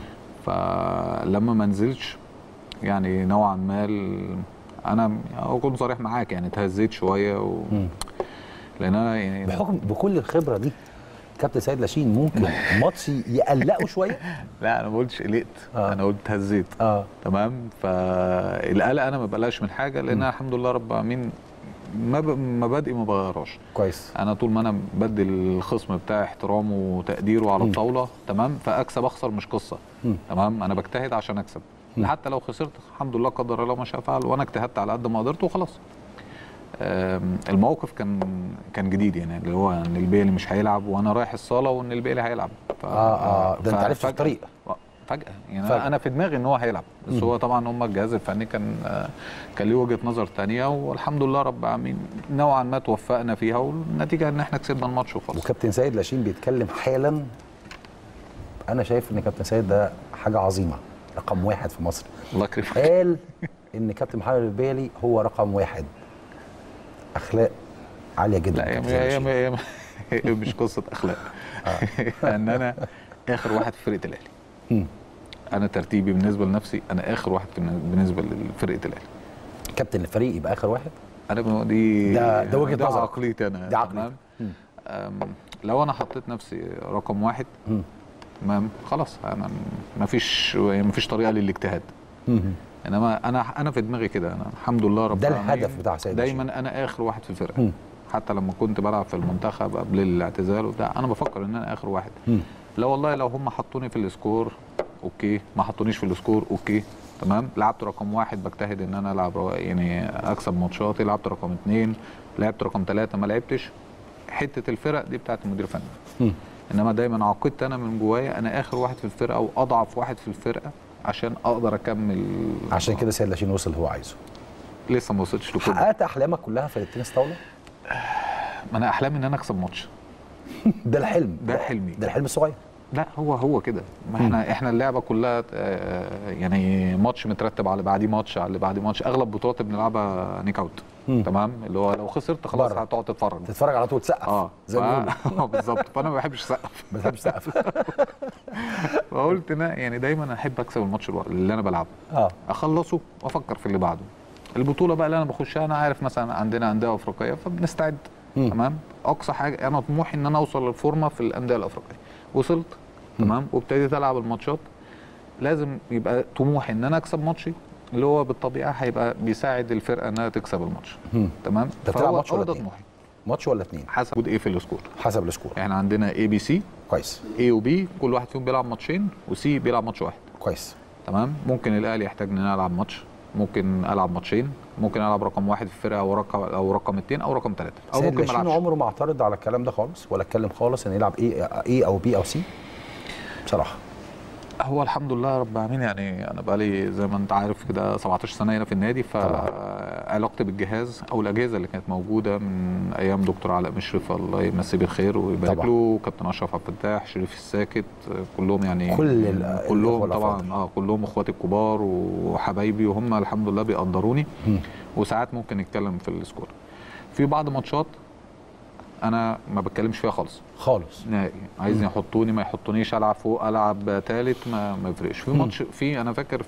فلما ما نزلش يعني نوعا ما انا اكون صريح معاك يعني اتهزيت شويه لان انا يعني بكل الخبره دي كابتن سيد لاشين ممكن ماتش يقلقوا شويه؟ لا انا ما قلتش قلقت، انا قلت اتهزيت. تمام. فالقلق انا ما بقلقش من حاجه، لان أنا الحمد لله رب العالمين مبادئي ما بغيرهاش. كويس. انا طول ما انا بدي الخصم بتاعي احترامه وتقديره على الطاوله، تمام، فاكسب اخسر مش قصه. تمام. انا بجتهد عشان اكسب، حتى لو خسرت الحمد لله قدر الله ما شاء فعل، وانا اجتهدت على قد ما قدرت وخلاص. الموقف كان جديد يعني، اللي هو ان البيلي مش هيلعب وانا رايح الصاله وان البيلي هيلعب. ده انت عرفت في الطريق فجاه يعني فجأة. انا في دماغي ان هو هيلعب، بس هو طبعا هم الجهاز الفني كان ليه وجهه نظر ثانيه، والحمد لله رب العالمين نوعا ما توفقنا فيها، والنتيجه ان احنا كسبنا الماتش وخلاص. وكابتن سيد لاشين بيتكلم حالا، انا شايف ان كابتن سيد ده حاجه عظيمه، رقم 1 في مصر. الله يكرمك. قال ان كابتن محمد البيلي هو رقم 1. اخلاق عاليه جدا. لا هي مش قصه اخلاق. ان انا اخر واحد في فرقه الاهلي. انا ترتيبي بالنسبه لنفسي انا اخر واحد بالنسبه لفرقه الاهلي. كابتن الفريق يبقى اخر واحد؟ انا دي ده وجهه نظر، عقليتي انا. دي عقليتي. لو انا حطيت نفسي رقم 1 خلاص انا ما فيش طريقه للاجتهاد. انما انا في دماغي كده، انا الحمد لله رب العالمين ده الهدف بتاع سيد دايما انا اخر واحد في الفرقه. حتى لما كنت بلعب في المنتخب قبل الاعتزال وبتاع، انا بفكر ان انا اخر واحد. لا والله لو هم حطوني في السكور اوكي، ما حطونيش في السكور اوكي، تمام. لعبت رقم 1 بجتهد ان انا العب يعني اكسب ماتشاتي، لعبت رقم 2، لعبت رقم 3 ما لعبتش، حته الفرق دي بتاعت المدير الفني. انما دايما عقدت انا من جوايا انا اخر واحد في الفرقه واضعف واحد في الفرقه عشان اقدر اكمل. عشان كده سيد لاشين وصل اللي هو عايزه. لسه ما وصلتش لكده. حققت احلامك كلها في التنس طاوله؟ ما انا احلامي ان انا اكسب ماتش. ده الحلم، ده حلمي، ده الحلم الصغير. لا هو كده، ما احنا اللعبه كلها يعني ماتش مترتب على بعديه ماتش على بعديه ماتش، اغلب بطولات بنلعبها نيك اوت. تمام. اللي هو لو خسرت خلاص هتقعد تتفرج على طول، تسقف زي ما بيقولوا. بالظبط. فانا ما بحبش اسقف. ما بحبش اسقف. فقلت يعني دايما احب اكسب الماتش اللي انا بلعبه، اخلصه وافكر في اللي بعده. البطوله بقى اللي انا بخشها انا عارف مثلا عندنا انديه افريقيه فبنستعد. تمام. اقصى حاجه انا طموحي ان انا اوصل للفورمه في الانديه الافريقيه، وصلت. تمام. وابتديت العب الماتشات، لازم يبقى طموحي ان انا اكسب ماتشي، اللي هو بالطبيعه هيبقى بيساعد الفرقه انها تكسب الماتش. تمام. فهو ماتش ولا طموحي. ماتش ولا 2 حسب وجود ايه في السكور. حسب السكور. احنا عندنا اي بي سي. كويس. اي وبي كل واحد فيهم بيلعب ماتشين، وسي بيلعب ماتش واحد. كويس. تمام. ممكن الاهلي يحتاج ان انا العب ماتش، ممكن العب ماتشين، ممكن العب رقم 1 في الفرقه او رقم 2 او رقم 3 او ممكن ما العبش. سيد عمره ما اعترض على الكلام ده خالص، ولا اتكلم خالص ان يلعب ايه او بي او سي بصراحه. هو الحمد لله رب العالمين يعني انا بقالي زي ما انت عارف كده 17 سنه هنا في النادي، فعلاقتي بالجهاز او الاجهزه اللي كانت موجوده من ايام دكتور علاء مشرف الله يمسيه بالخير ويبارك له، كابتن اشرف عبد الفتاح، شريف الساكت، كلهم يعني كلهم طبعا كلهم اخواتي الكبار وحبايبي، وهم الحمد لله بيقدروني. وساعات ممكن نتكلم في السكور. في بعض ماتشات انا ما بتكلمش فيها خالص نهائي، عايزني يحطوني ما يحطونيش، العب فوق العب ثالث ما يفرقش. في ماتش انا فاكر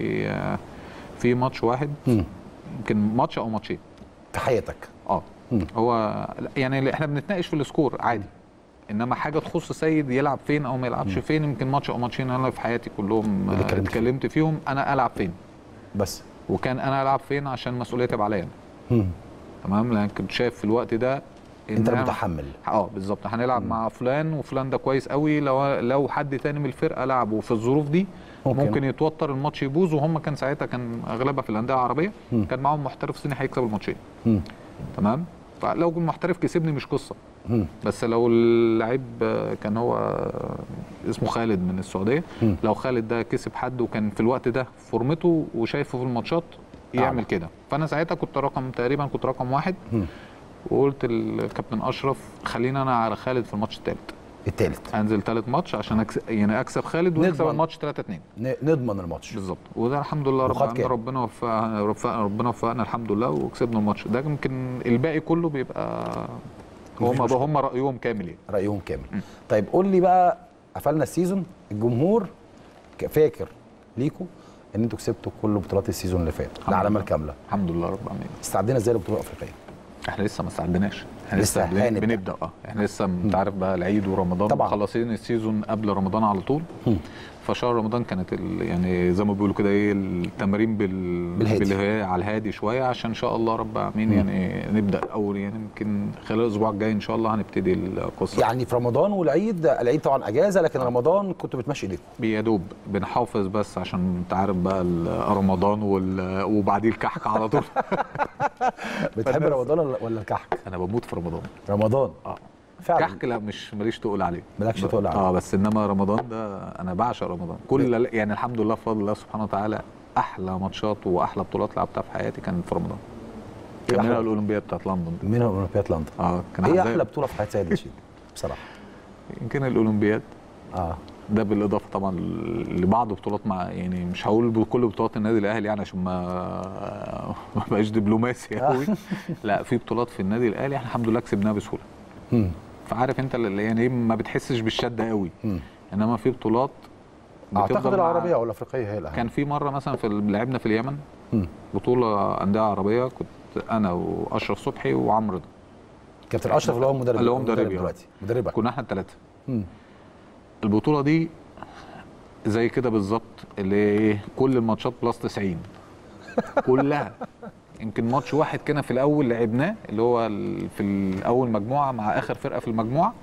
في ماتش واحد، يمكن ماتش او ماتشين في حياتك. هو يعني احنا بنتناقش في السكور عادي، انما حاجه تخص سيد يلعب فين او ما يلعبش فين، يمكن ماتش او ماتشين انا في حياتي كلهم اتكلمت فيهم انا العب فين بس، وكان انا العب فين عشان مسؤوليه تبقى عليا. تمام. لان كنت شايف في الوقت ده انت متحمل. بالظبط. هنلعب مع فلان وفلان ده كويس قوي، لو حد تاني من الفرقه لعبه في الظروف دي ممكن يتوتر الماتش يبوظ، وهم كان ساعتها كان اغلبها في الانديه العربيه كان معاهم محترف صيني هيكسب الماتشين. تمام. فلو المحترف كسبني مش قصه، بس لو اللعيب كان هو اسمه خالد من السعوديه، لو خالد ده كسب حد وكان في الوقت ده فورمته وشايفه في الماتشات يعمل كده. فانا ساعتها كنت كنت رقم 1، وقلت للكابتن اشرف خلينا انا على خالد في الماتش الثالث. الثالث هنزل ثالث ماتش عشان يعني اكسب خالد ونكسب نضمن. الماتش 3-2 نضمن الماتش بالظبط. وده الحمد لله ربنا وفقنا الحمد لله وكسبنا الماتش ده. يمكن الباقي كله بيبقى هم رايهم كامل يعني. رايهم كامل. طيب قول لي بقى، قفلنا السيزون، الجمهور فاكر ليكوا ان انتوا كسبتوا كل بطولات السيزون اللي فات العلامه الكامله. الحمد لله رب العالمين. استعدينا ازاي للبطوله الافريقيه؟ احنا لسه ما استعدناش، احنا لسه بنبدا. احنا لسه انت عارف بقى العيد ورمضان طبعا مخلصين السيزون قبل رمضان على طول. فشهر رمضان كانت يعني زي ما بيقولوا كده ايه التمارين بالهادي على الهادي شويه عشان ان شاء الله رب العالمين يعني نبدا اول يعني يمكن خلال الاسبوع الجاي ان شاء الله هنبتدي القصه. يعني في رمضان والعيد، العيد طبعا اجازه لكن رمضان كنتوا بتمشي ايديكم يا دوب بنحافظ بس عشان انت عارف بقى رمضان وبعديه الكحك على طول. بتحب رمضان ولا الكحك؟ انا بموت في رمضان فعلا. كحك لا ماليش تقول عليه. مالكش تقول عليه. بس انما رمضان ده انا بعشق رمضان. كل يعني الحمد لله بفضل الله سبحانه وتعالى احلى ماتشات واحلى بطولات لعبتها في حياتي كانت في رمضان. كان منها الاولمبياد بتاعت لندن. منها اولمبياد لندن. كان ايه احلى بطوله في حياه سيد رشيد بصراحه؟ يمكن الاولمبياد. ده بالاضافه طبعا لبعض بطولات مع يعني مش هقول بكل بطولات النادي الاهلي يعني عشان ما بقاش دبلوماسي قوي. لا في بطولات في النادي الاهلي احنا الحمد لله كسبناها بسهوله. فعارف انت اللي يعني ما بتحسش بالشده قوي. انما في بطولات اعتقد العربيه او الافريقيه هي الاهم. كان في مره مثلا لعبنا في اليمن بطوله انديه عربيه، كنت انا واشرف صبحي وعمرو ده. كابتن اشرف اللي هو مدرب دلوقتي مدربك. كنا احنا الثلاثه. البطوله دي زي كده بالظبط اللي ايه كل الماتشات بلس 90 كلها. يمكن ماتش واحد كده في الاول لعبناه اللي هو في الاول مجموعه مع اخر فرقه في المجموعه.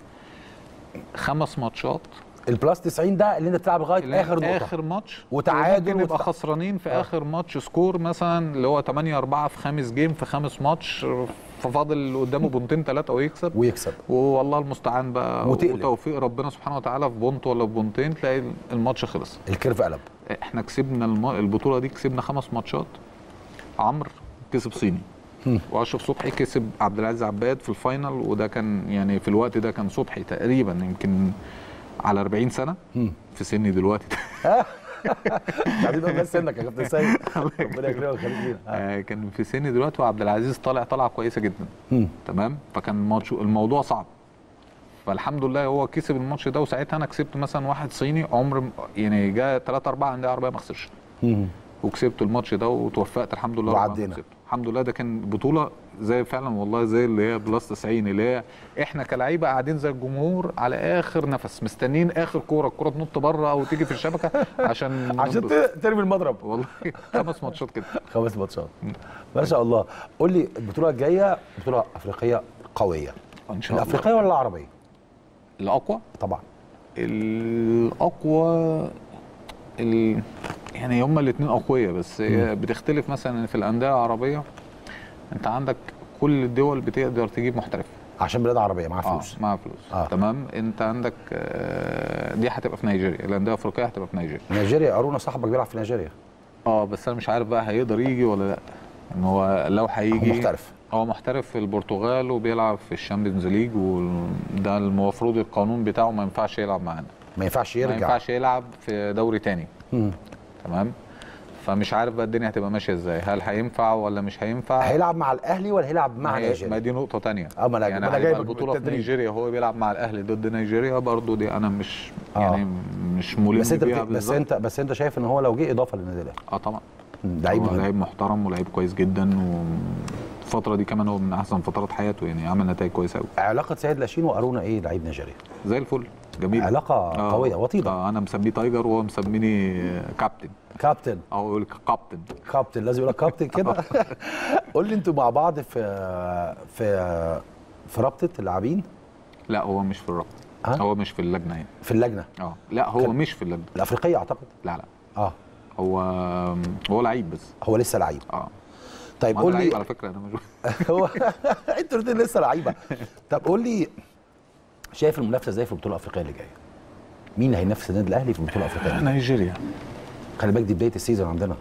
5 ماتشات البلس 90 ده اللي انت بتلعب لغايه اخر نقطه، اخر ماتش وتعادل نبقى خسرانين في اخر ماتش سكور مثلا اللي هو 8-4 في 5 جيم في 5 ماتش، ففاضل قدامه بونتين 3 ويكسب والله المستعان بقى وتوفيق ربنا سبحانه وتعالى في بونت ولا في بونتين تلاقي الماتش خلص، الكيرف قلب. احنا كسبنا البطوله دي كسبنا 5 ماتشات. عمرو كسب صيني واشرف صبحي كسب عبد العزيز عباد في الفاينل، وده كان يعني في الوقت ده كان صبحي تقريبا يمكن على 40 سنه في سني دلوقتي. عايزين نقول بس سنك يا كابتن سيد ربنا يكرمك ويخليك لينا. كان في سني دلوقتي وعبد العزيز طالعه كويسه جدا. تمام. فكان الموضوع صعب، فالحمد لله هو كسب الماتش ده، وساعتها انا كسبت مثلا واحد صيني عمر يعني جاء 3-4 عندي عربيه ما خسرش، وكسبت الماتش ده وتوفقت الحمد لله وعدينا الحمد لله. ده كان بطوله زي فعلا والله زي اللي هي بلس 90 اللي هي احنا كلاعيبه قاعدين زي الجمهور على اخر نفس مستنيين اخر كوره، الكوره تنط بره او تيجي في الشبكه عشان ترمي المضرب. والله 5 ماتشات كده 5 ماتشات ما شاء الله. قول لي البطوله الجايه بطوله افريقيه قويه ان شاء الله. الافريقيه ولا العربيه؟ الاقوى طبعا الاقوى يعني هما الاثنين اقوياء، بس بتختلف. مثلا في الانديه العربيه انت عندك كل الدول بتقدر تجيب محترف عشان بلاد عربيه معاها فلوس. معاها فلوس. تمام. انت عندك دي هتبقى في نيجيريا، الانديه الافريقيه هتبقى في نيجيريا. ارونا صاحبك بيلعب في نيجيريا. بس انا مش عارف بقى هيقدر يجي ولا لا. ان هو لو هيجي هو محترف في البرتغال وبيلعب في الشامبيونز ليج، وده المفروض القانون بتاعه ما ينفعش يلعب معانا، ما ينفعش يرجع، ما ينفعش يلعب في دوري تاني. تمام. فمش عارف بقى الدنيا هتبقى ماشيه ازاي، هل هينفع ولا مش هينفع؟ هيلعب مع الاهلي ولا هيلعب مع نيجيريا؟ ما دي نقطه ثانيه. يعني هيبقى البطوله في نيجيريا هو بيلعب مع الاهلي ضد نيجيريا برضه، دي انا مش يعني مش ملم بيها بالظبط. بس انت شايف ان هو لو جه اضافه للنادي الاهلي؟ طبعا. لعيب محترم ولعيب كويس جدا، والفتره دي كمان هو من احسن فترات حياته، يعني عمل نتائج كويسه قوي. علاقه سيد لاشين وارونا ايه لعيب نيجيريا؟ زي الفل، جميل. علاقه قويه وطيده. انا مسميه تايجر وهو مسميني كابتن او يقول كابتن لازم يقول كابتن كده. قول لي انتوا مع بعض في رابطه اللاعبين؟ لا هو مش في الرابطه. هو مش في اللجنه يعني. في اللجنه؟ لا هو مش في اللجنه الافريقيه اعتقد. لا هو لعيب بس. هو لسه لعيب. طيب قول لي على فكره انا مش هو انتوا الاثنين لسه لعيبه. طب قول لي شايف المنافسه ازاي في البطوله الافريقيه اللي جايه؟ مين اللي هينافس النادي الاهلي في البطوله الافريقيه؟ نيجيريا. خلي بالك دي بدايه السيزون عندنا.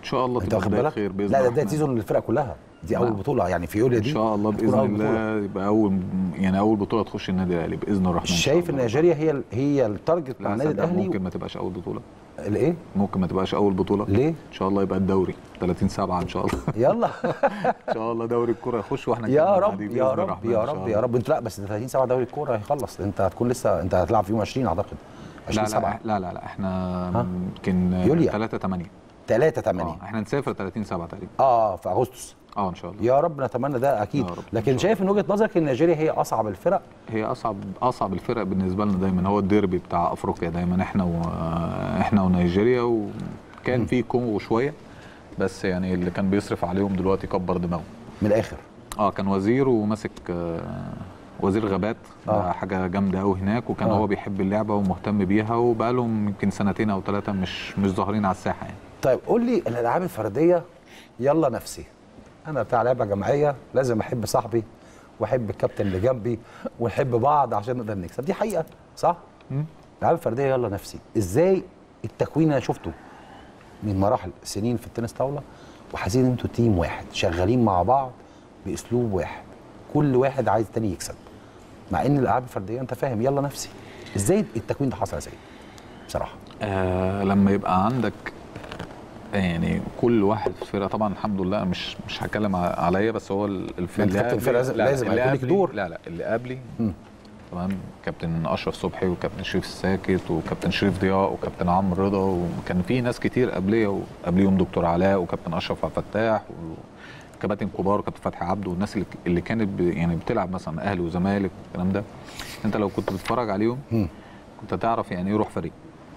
ان شاء الله انت تبقى واخد بداية بالك؟ خير باذن لا الله. ده سيزون للفرقه كلها، دي اول بطوله يعني في يوليو دي ان شاء الله هتكون باذن أول بطولة. الله يبقى اول بطوله تخش النادي الاهلي باذن الرحمن. شايف ان نيجيريا هي التارجت مع النادي الاهلي؟ ممكن ما تبقاش اول بطوله. الايه؟ ممكن ما تبقاش اول بطوله. ليه؟ ان شاء الله يبقى الدوري 30/7 ان شاء الله. يلا ان شاء الله دوري الكره يخش واحنا يا رب يا رب يا رب يا رب. انت لا بس 30/7 دوري الكوره هيخلص، انت هتكون لسه انت هتلعب في يوم 20 اعتقد 20/7. لا احنا يمكن يوليو 3/8. 3/8 احنا نسافر 30/7 تقريبا. في اغسطس. ان شاء الله يا رب نتمنى ده اكيد. لكن شايف من وجهه نظرك ان نيجيريا هي اصعب الفرق؟ هي اصعب الفرق بالنسبه لنا دايما، هو الديربي بتاع افريقيا دايما احنا ونيجيريا، وكان في كونغو شويه بس يعني اللي كان بيصرف عليهم دلوقتي كبر دماغه من الاخر. كان وزير وماسك وزير غابات. حاجه جامده قوي هناك، وكان هو بيحب اللعبه ومهتم بيها، وبقى لهم يمكن 2 أو 3 مش ظاهرين على الساحه يعني. طيب قول لي الالعاب الفرديه، يلا نفسي انا بتاع لعبه جماعيه لازم احب صاحبي واحب الكابتن اللي جنبي ونحب بعض عشان نقدر نكسب، دي حقيقه صح؟ الالعاب الفرديه يلا نفسي، ازاي التكوين انا شفته من مراحل سنين في التنس طاوله، وحاسين ان انتوا تيم واحد شغالين مع بعض باسلوب واحد، كل واحد عايز التاني يكسب، مع ان الالعاب الفرديه انت فاهم يلا نفسي، ازاي التكوين ده حصل ازاي؟ بصراحه لما يبقى عندك يعني كل واحد في الفرقه، طبعا الحمد لله مش هتكلم عليا، بس هو الفرقه لازم يكون لك دور. لا اللي قبلي تمام، كابتن اشرف صبحي وكابتن شريف الساكت وكابتن شريف ضياء وكابتن عمرو رضا، وكان في ناس كتير قبليه، وقبليهم دكتور علاء وكابتن اشرف عبد الفتاح وكباتن كبار وكابتن فتحي عبده، والناس اللي كانت يعني بتلعب مثلا اهلي وزمالك والكلام ده، انت لو كنت بتتفرج عليهم كنت تعرف يعني ايه روح فريق.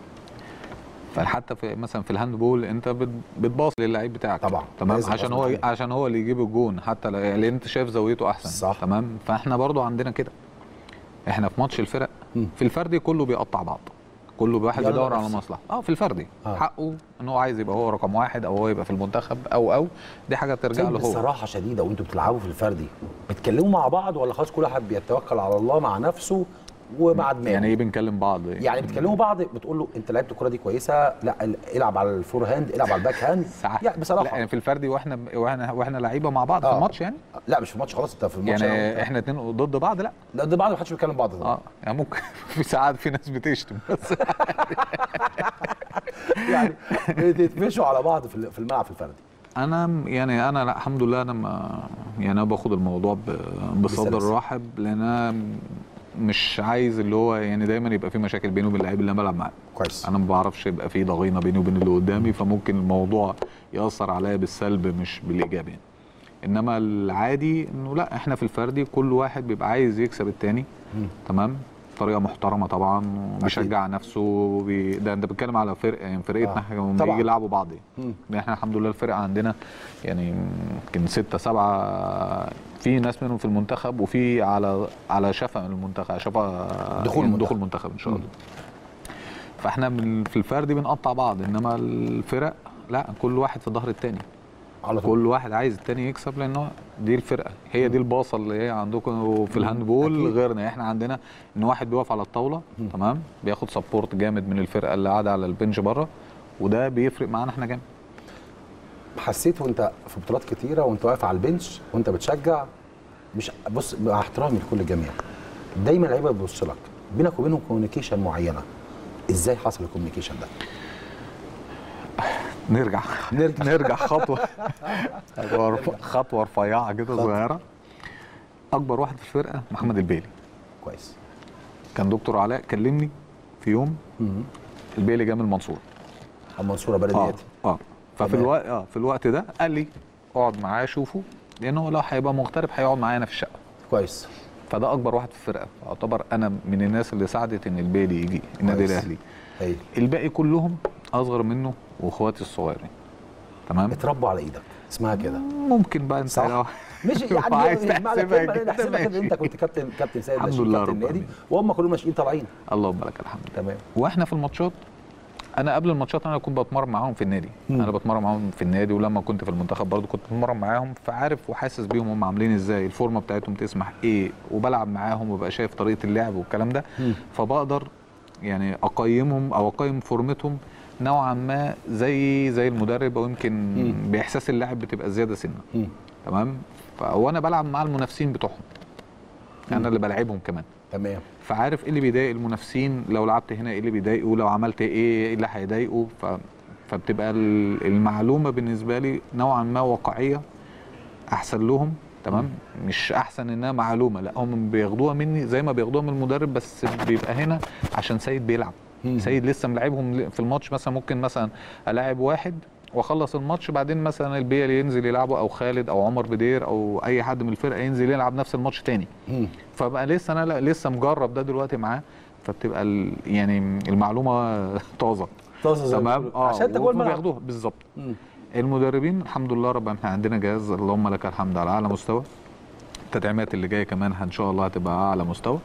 فحتى في مثلا في الهاند بول انت بتباص للعيب بتاعك طبعا تمام، عشان هو اللي يجيب الجون، حتى لان انت شايف زاويته احسن صح. تمام. فاحنا برضو عندنا كده، احنا في ماتش الفرق في الفردي كله بيقطع بعض، كل واحد بيدور على مصلحه. في الفردي حقه ان هو عايز يبقى هو رقم واحد، او هو يبقى في المنتخب، او دي حاجه ترجع له هو. بصراحه شديده، وانتوا بتلعبوا في الفردي بتتكلموا مع بعض ولا خلاص كل واحد بيتوكل على الله مع نفسه ومع دماغه؟ يعني ايه بنكلم بعض؟ يعني بتكلموا بعض، بتقول له انت لعبت الكوره دي كويسه، لا العب على الفور هاند، العب على الباك هاند يعني بصراحه. لا يعني في الفردي واحنا لعيبه مع بعض في الماتش يعني؟ لا مش في الماتش خلاص، انت في الماتش يعني احنا اتنين ضد بعض؟ لا ضد بعض، ما حدش بيتكلم بعض يعني ممكن في ساعات في ناس بتشتم بس يعني بتتفشوا على بعض في الملعب في الفردي. انا لا الحمد لله، انا باخد الموضوع بصدر رحب، لان انا مش عايز اللي هو يعني دايما يبقى في مشاكل بيني وبين اللعيب اللي انا بلعب معاه. كويس. انا ما بعرفش يبقى في ضغينه بيني وبين اللي قدامي، فممكن الموضوع ياثر عليا بالسلب مش بالايجاب يعني. انما العادي انه لا، احنا في الفردي كل واحد بيبقى عايز يكسب التاني تمام، بطريقه محترمه طبعا، وبيشجع نفسه ده انت بتتكلم على فرقه يعني، فرقتنا لما يجي يلعبوا بعض يعني. احنا الحمد لله الفرقه عندنا يعني يمكن 6 7، في ناس منهم في المنتخب، وفي على شفا المنتخب، شفا دخول المنتخب ان شاء الله. فاحنا في الفردي بنقطع بعض، انما الفرق لا، كل واحد في ظهر الثاني، كل واحد عايز الثاني يكسب، لانه دي الفرقه، هي دي الباصه اللي هي عندكم في الهاندبول غيرنا. احنا عندنا ان واحد بيقف على الطاوله تمام، بياخد سبورت جامد من الفرقه اللي قاعده على البنج بره، وده بيفرق معانا احنا جامد. حسيت وانت في بطولات كتيره وانت واقف على البنش وانت بتشجع، مش بص مع احترامي لكل الجميع، دايما اللعيبه بتبص لك، بينك وبينهم كوميونيكيشن معينه، ازاي حصل الكوميونيكيشن ده؟ نرجع خطوه رفيعه كده صغيره. اكبر واحد في الفرقه محمد البيلي. كويس. كان دكتور علاء كلمني في يوم، البيلي جه من المنصوره. المنصوره بلدياتي. في الوقت ده قال لي اقعد معاه شوفه، لانه لو هيبقى مغترب هيقعد معانا في الشقه. كويس. فده اكبر واحد في الفرقه، اعتبر انا من الناس اللي ساعدت ان البيلي يجي النادي الاهلي. الباقي كلهم اصغر منه واخواتي الصغيرين تمام، اتربوا على ايدك، اسمها كده. ممكن بقى انت لو مش يعني عايز تحسبها كده انت كنت كابتن سيد الحمد لله كابتن النادي، وهم كلهم ناشئين طالعين. اللهم لك الحمد. تمام. واحنا في الماتشات، انا قبل الماتشات انا كنت بتمرن معاهم في النادي، انا بتمرن معاهم في النادي، ولما كنت في المنتخب برضو كنت بتمرن معاهم، فعارف وحاسس بيهم هم عاملين ازاي، الفورمه بتاعتهم تسمح ايه، وبلعب معاهم وببقى شايف طريقه اللعب والكلام ده، فبقدر يعني اقيمهم او اقيم فورمتهم نوعا ما زي المدرب، او يمكن باحساس اللاعب بتبقى زياده سنه. تمام. وانا بلعب مع المنافسين بتوعهم، انا اللي بلعبهم كمان. تمام. فعارف ايه اللي بيضايق المنافسين، لو لعبت هنا ايه اللي بيضايقه، لو عملت ايه اللي هيضايقه. فبتبقى المعلومه بالنسبه لي نوعا ما واقعيه احسن لهم. تمام. مش احسن انها معلومه، لا هم بياخدوها مني زي ما بياخدوها من المدرب، بس بيبقى هنا عشان سيد بيلعب. سيد لسه ملاعبهم في الماتش، مثلا ممكن مثلا الاعب واحد واخلص الماتش، بعدين مثلا البيلي ينزل يلعبه، او خالد او عمر بدير او اي حد من الفرقه ينزل يلعب نفس الماتش تاني. فبقى لسه انا لسه مجرب ده دلوقتي معاه، فبتبقى يعني المعلومه طازه. تمام. عشان انت جوه الملعب بياخدوها بالظبط. المدربين الحمد لله رب احنا عندنا جهاز اللهم لك الحمد على اعلى مستوى. التدعيمات اللي جايه كمان ان شاء الله هتبقى اعلى مستوى،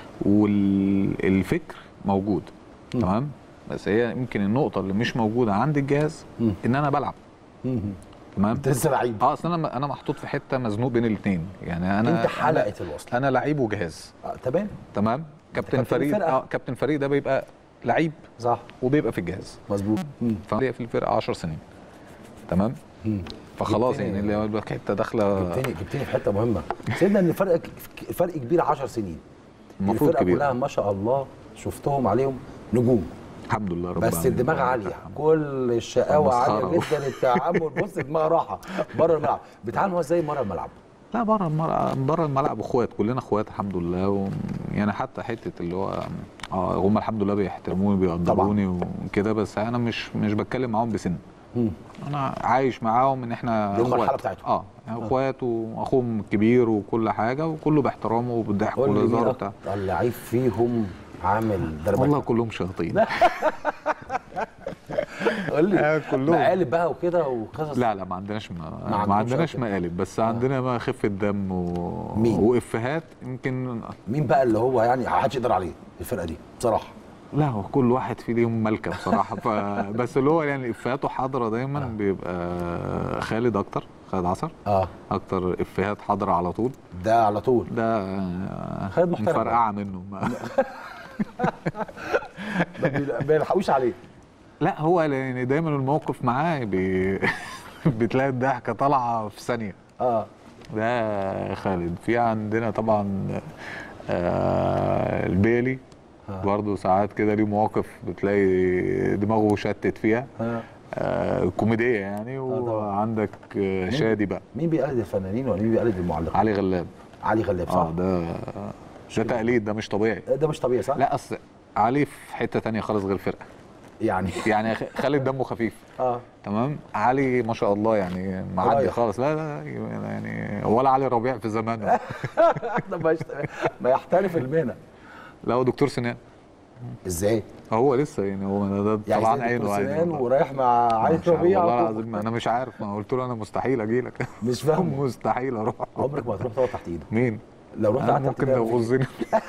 والفكر موجود. تمام. بس هي يمكن النقطه اللي مش موجوده عند الجهاز ان انا بلعب. تمام. انت لسه لعيب. اصل انا محطوط في حته مزنوق بين الاثنين، يعني انا انت حلقه الوصل. انا لعيب وجهاز. تمام. كابتن فريق. كابتن فريق ده بيبقى لعيب صح، وبيبقى في الجهاز. مظبوط. فليا في الفرقه 10 سنين. تمام. فخلاص يعني اللي حته داخله. جبتني في حته مهمه. سيبنا ان الفرق كبير 10 سنين. المفروض كبير. كلها ما شاء الله شفتهم عليهم نجوم. الحمد لله رب بس الدماغ عاليه، كل الشقاوه عاليه جدا، التعامل بص الدماغ راحه بره الملعب. بتعاملوا ازاي بره الملعب؟ لا بره الملعب اخوات، كلنا اخوات الحمد لله. يعني حتى حته اللي هو هم الحمد لله بيحترموني بيقدروني وكده، بس انا مش بتكلم معاهم بسن. انا عايش معاهم ان احنا اخوات. المرحله بتاعتهم اخوات، واخوهم كبير وكل حاجه، وكله باحترامه وبالضحك والهزار وبتاع. اللعيب فيهم عامل دربكه؟ والله كلهم شياطين. قول لي كلهم مقالب بقى وكده وقصص. لا ما عندناش مقالب، بس عندنا ما خفه دم وافيهات. يمكن مين بقى اللي هو يعني محدش يقدر عليه الفرقه دي بصراحه؟ لا هو كل واحد فيه ليهم ملكه بصراحه. بس اللي هو يعني افيهاته حاضره دايما بيبقى خالد عصر. اكتر افيهات حاضره على طول. ده على طول ده خالد محترم مفرقعه منه. ما بيلحقوش عليه. لا هو يعني دايما الموقف معاه بتلاقي الضحكه طالعه في ثانيه. ده خالد. في عندنا طبعا البيلي برضه ساعات كده ليه مواقف بتلاقي دماغه شتت فيها. كوميديه يعني. وعندك شادي بقى. مين بيقلد الفنانين ولا مين بيقلد المعلقين؟ علي غلاب صح. ده تقليد، ده مش طبيعي. ده مش طبيعي صح؟ لا اصل علي في حته ثانيه خالص غير الفرقه. يعني خالد دمه خفيف. تمام. علي ما شاء الله يعني معدي خالص. لا يعني ولا علي ربيع في زمانه. ما يحترف المهنه. لا هو دكتور سنان. ازاي؟ هو لسه يعني هو ده طبعا عينه سنان ورايح مع علي ربيع. والله العظيم انا مش عارف، ما قلت له انا مستحيل اجي لك. مش فاهم. مستحيل اروح. عمرك ما هتروح تقعد تحت ايده. مين؟ لو رحت قعدت ممكن يغزني.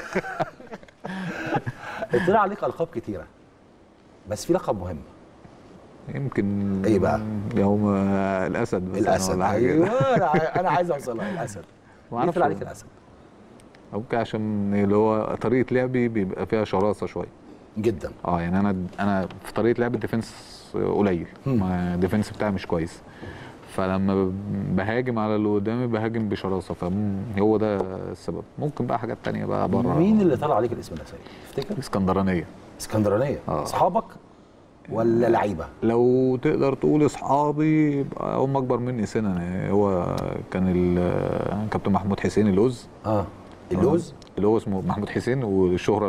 طلع عليك القاب كتيره، بس في لقب مهم. يمكن ايه بقى؟ يوم الاسد. الاسد. ايوه انا عايز اوصلها. الاسد. ما طلع عليك الاسد. ممكن عشان اللي هو طريقه لعبي بيبقى فيها شراسه شويه جدا. يعني انا في طريقه لعب الديفنس قليل. الديفنس بتاعي مش كويس، فلما بهاجم على اللي قدامي بهاجم بشراسه، فهو ده السبب. ممكن بقى حاجات تانية بقى بره. مين اللي طلع عليك الاسم ده سيد؟ تفتكر؟ اسكندرانيه. اصحابك ولا لعيبه؟ لو تقدر تقول اصحابي يبقى هم اكبر مني سنا. هو كان كابتن محمود حسين اللوز. اللوز اسمه محمود حسين، والشهره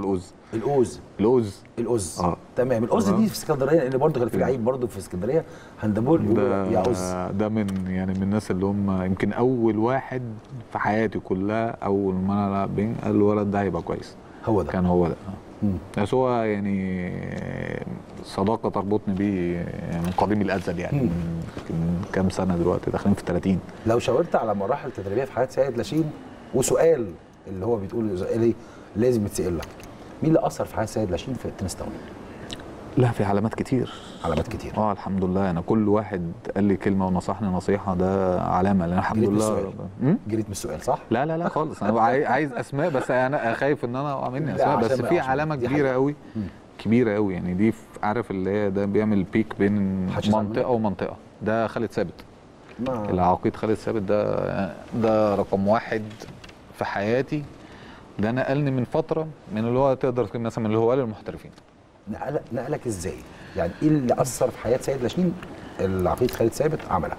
الأوز. تمام. الأوز دي في اسكندريه، لان برضه كان في لعيب برضه في اسكندريه هاندبول يا أوز. ده من الناس اللي هم يمكن اول واحد في حياتي كلها اول ما انا العب بينج قال الولد ده هيبقى كويس. هو ده كان هو ده. بس هو يعني صداقه تربطني بيه من قديم الازل يعني. من كام سنه دلوقتي داخلين في 30. لو شاورت على مراحل تدريبيه في حياه سيد لاشين، وسؤال اللي هو بتقول لازم يتسال لك، مين اللي اثر في حياه سيد لاشين في التنس تاون؟ لا في علامات كتير. الحمد لله. انا كل واحد قال لي كلمه ونصحني نصيحه ده علامه، لان الحمد لله. جريت من السؤال صح؟ لا خالص. انا عايز اسماء، بس انا خايف ان انا اقع مني اسماء. بس في علامه كبيره قوي كبيره قوي يعني. دي عارف اللي هي ده بيعمل بيك بين محدش منطقه ومنطقه. ده خالد ثابت، ما العقيد خالد ثابت ده رقم واحد في حياتي. ده نقلني من فتره من اللي هو تقدر تقول مثلا من الهواه للمحترفين. نقلك ازاي؟ يعني ايه اللي اثر في حياه سيد لاشين العقيد خالد ثابت عملها؟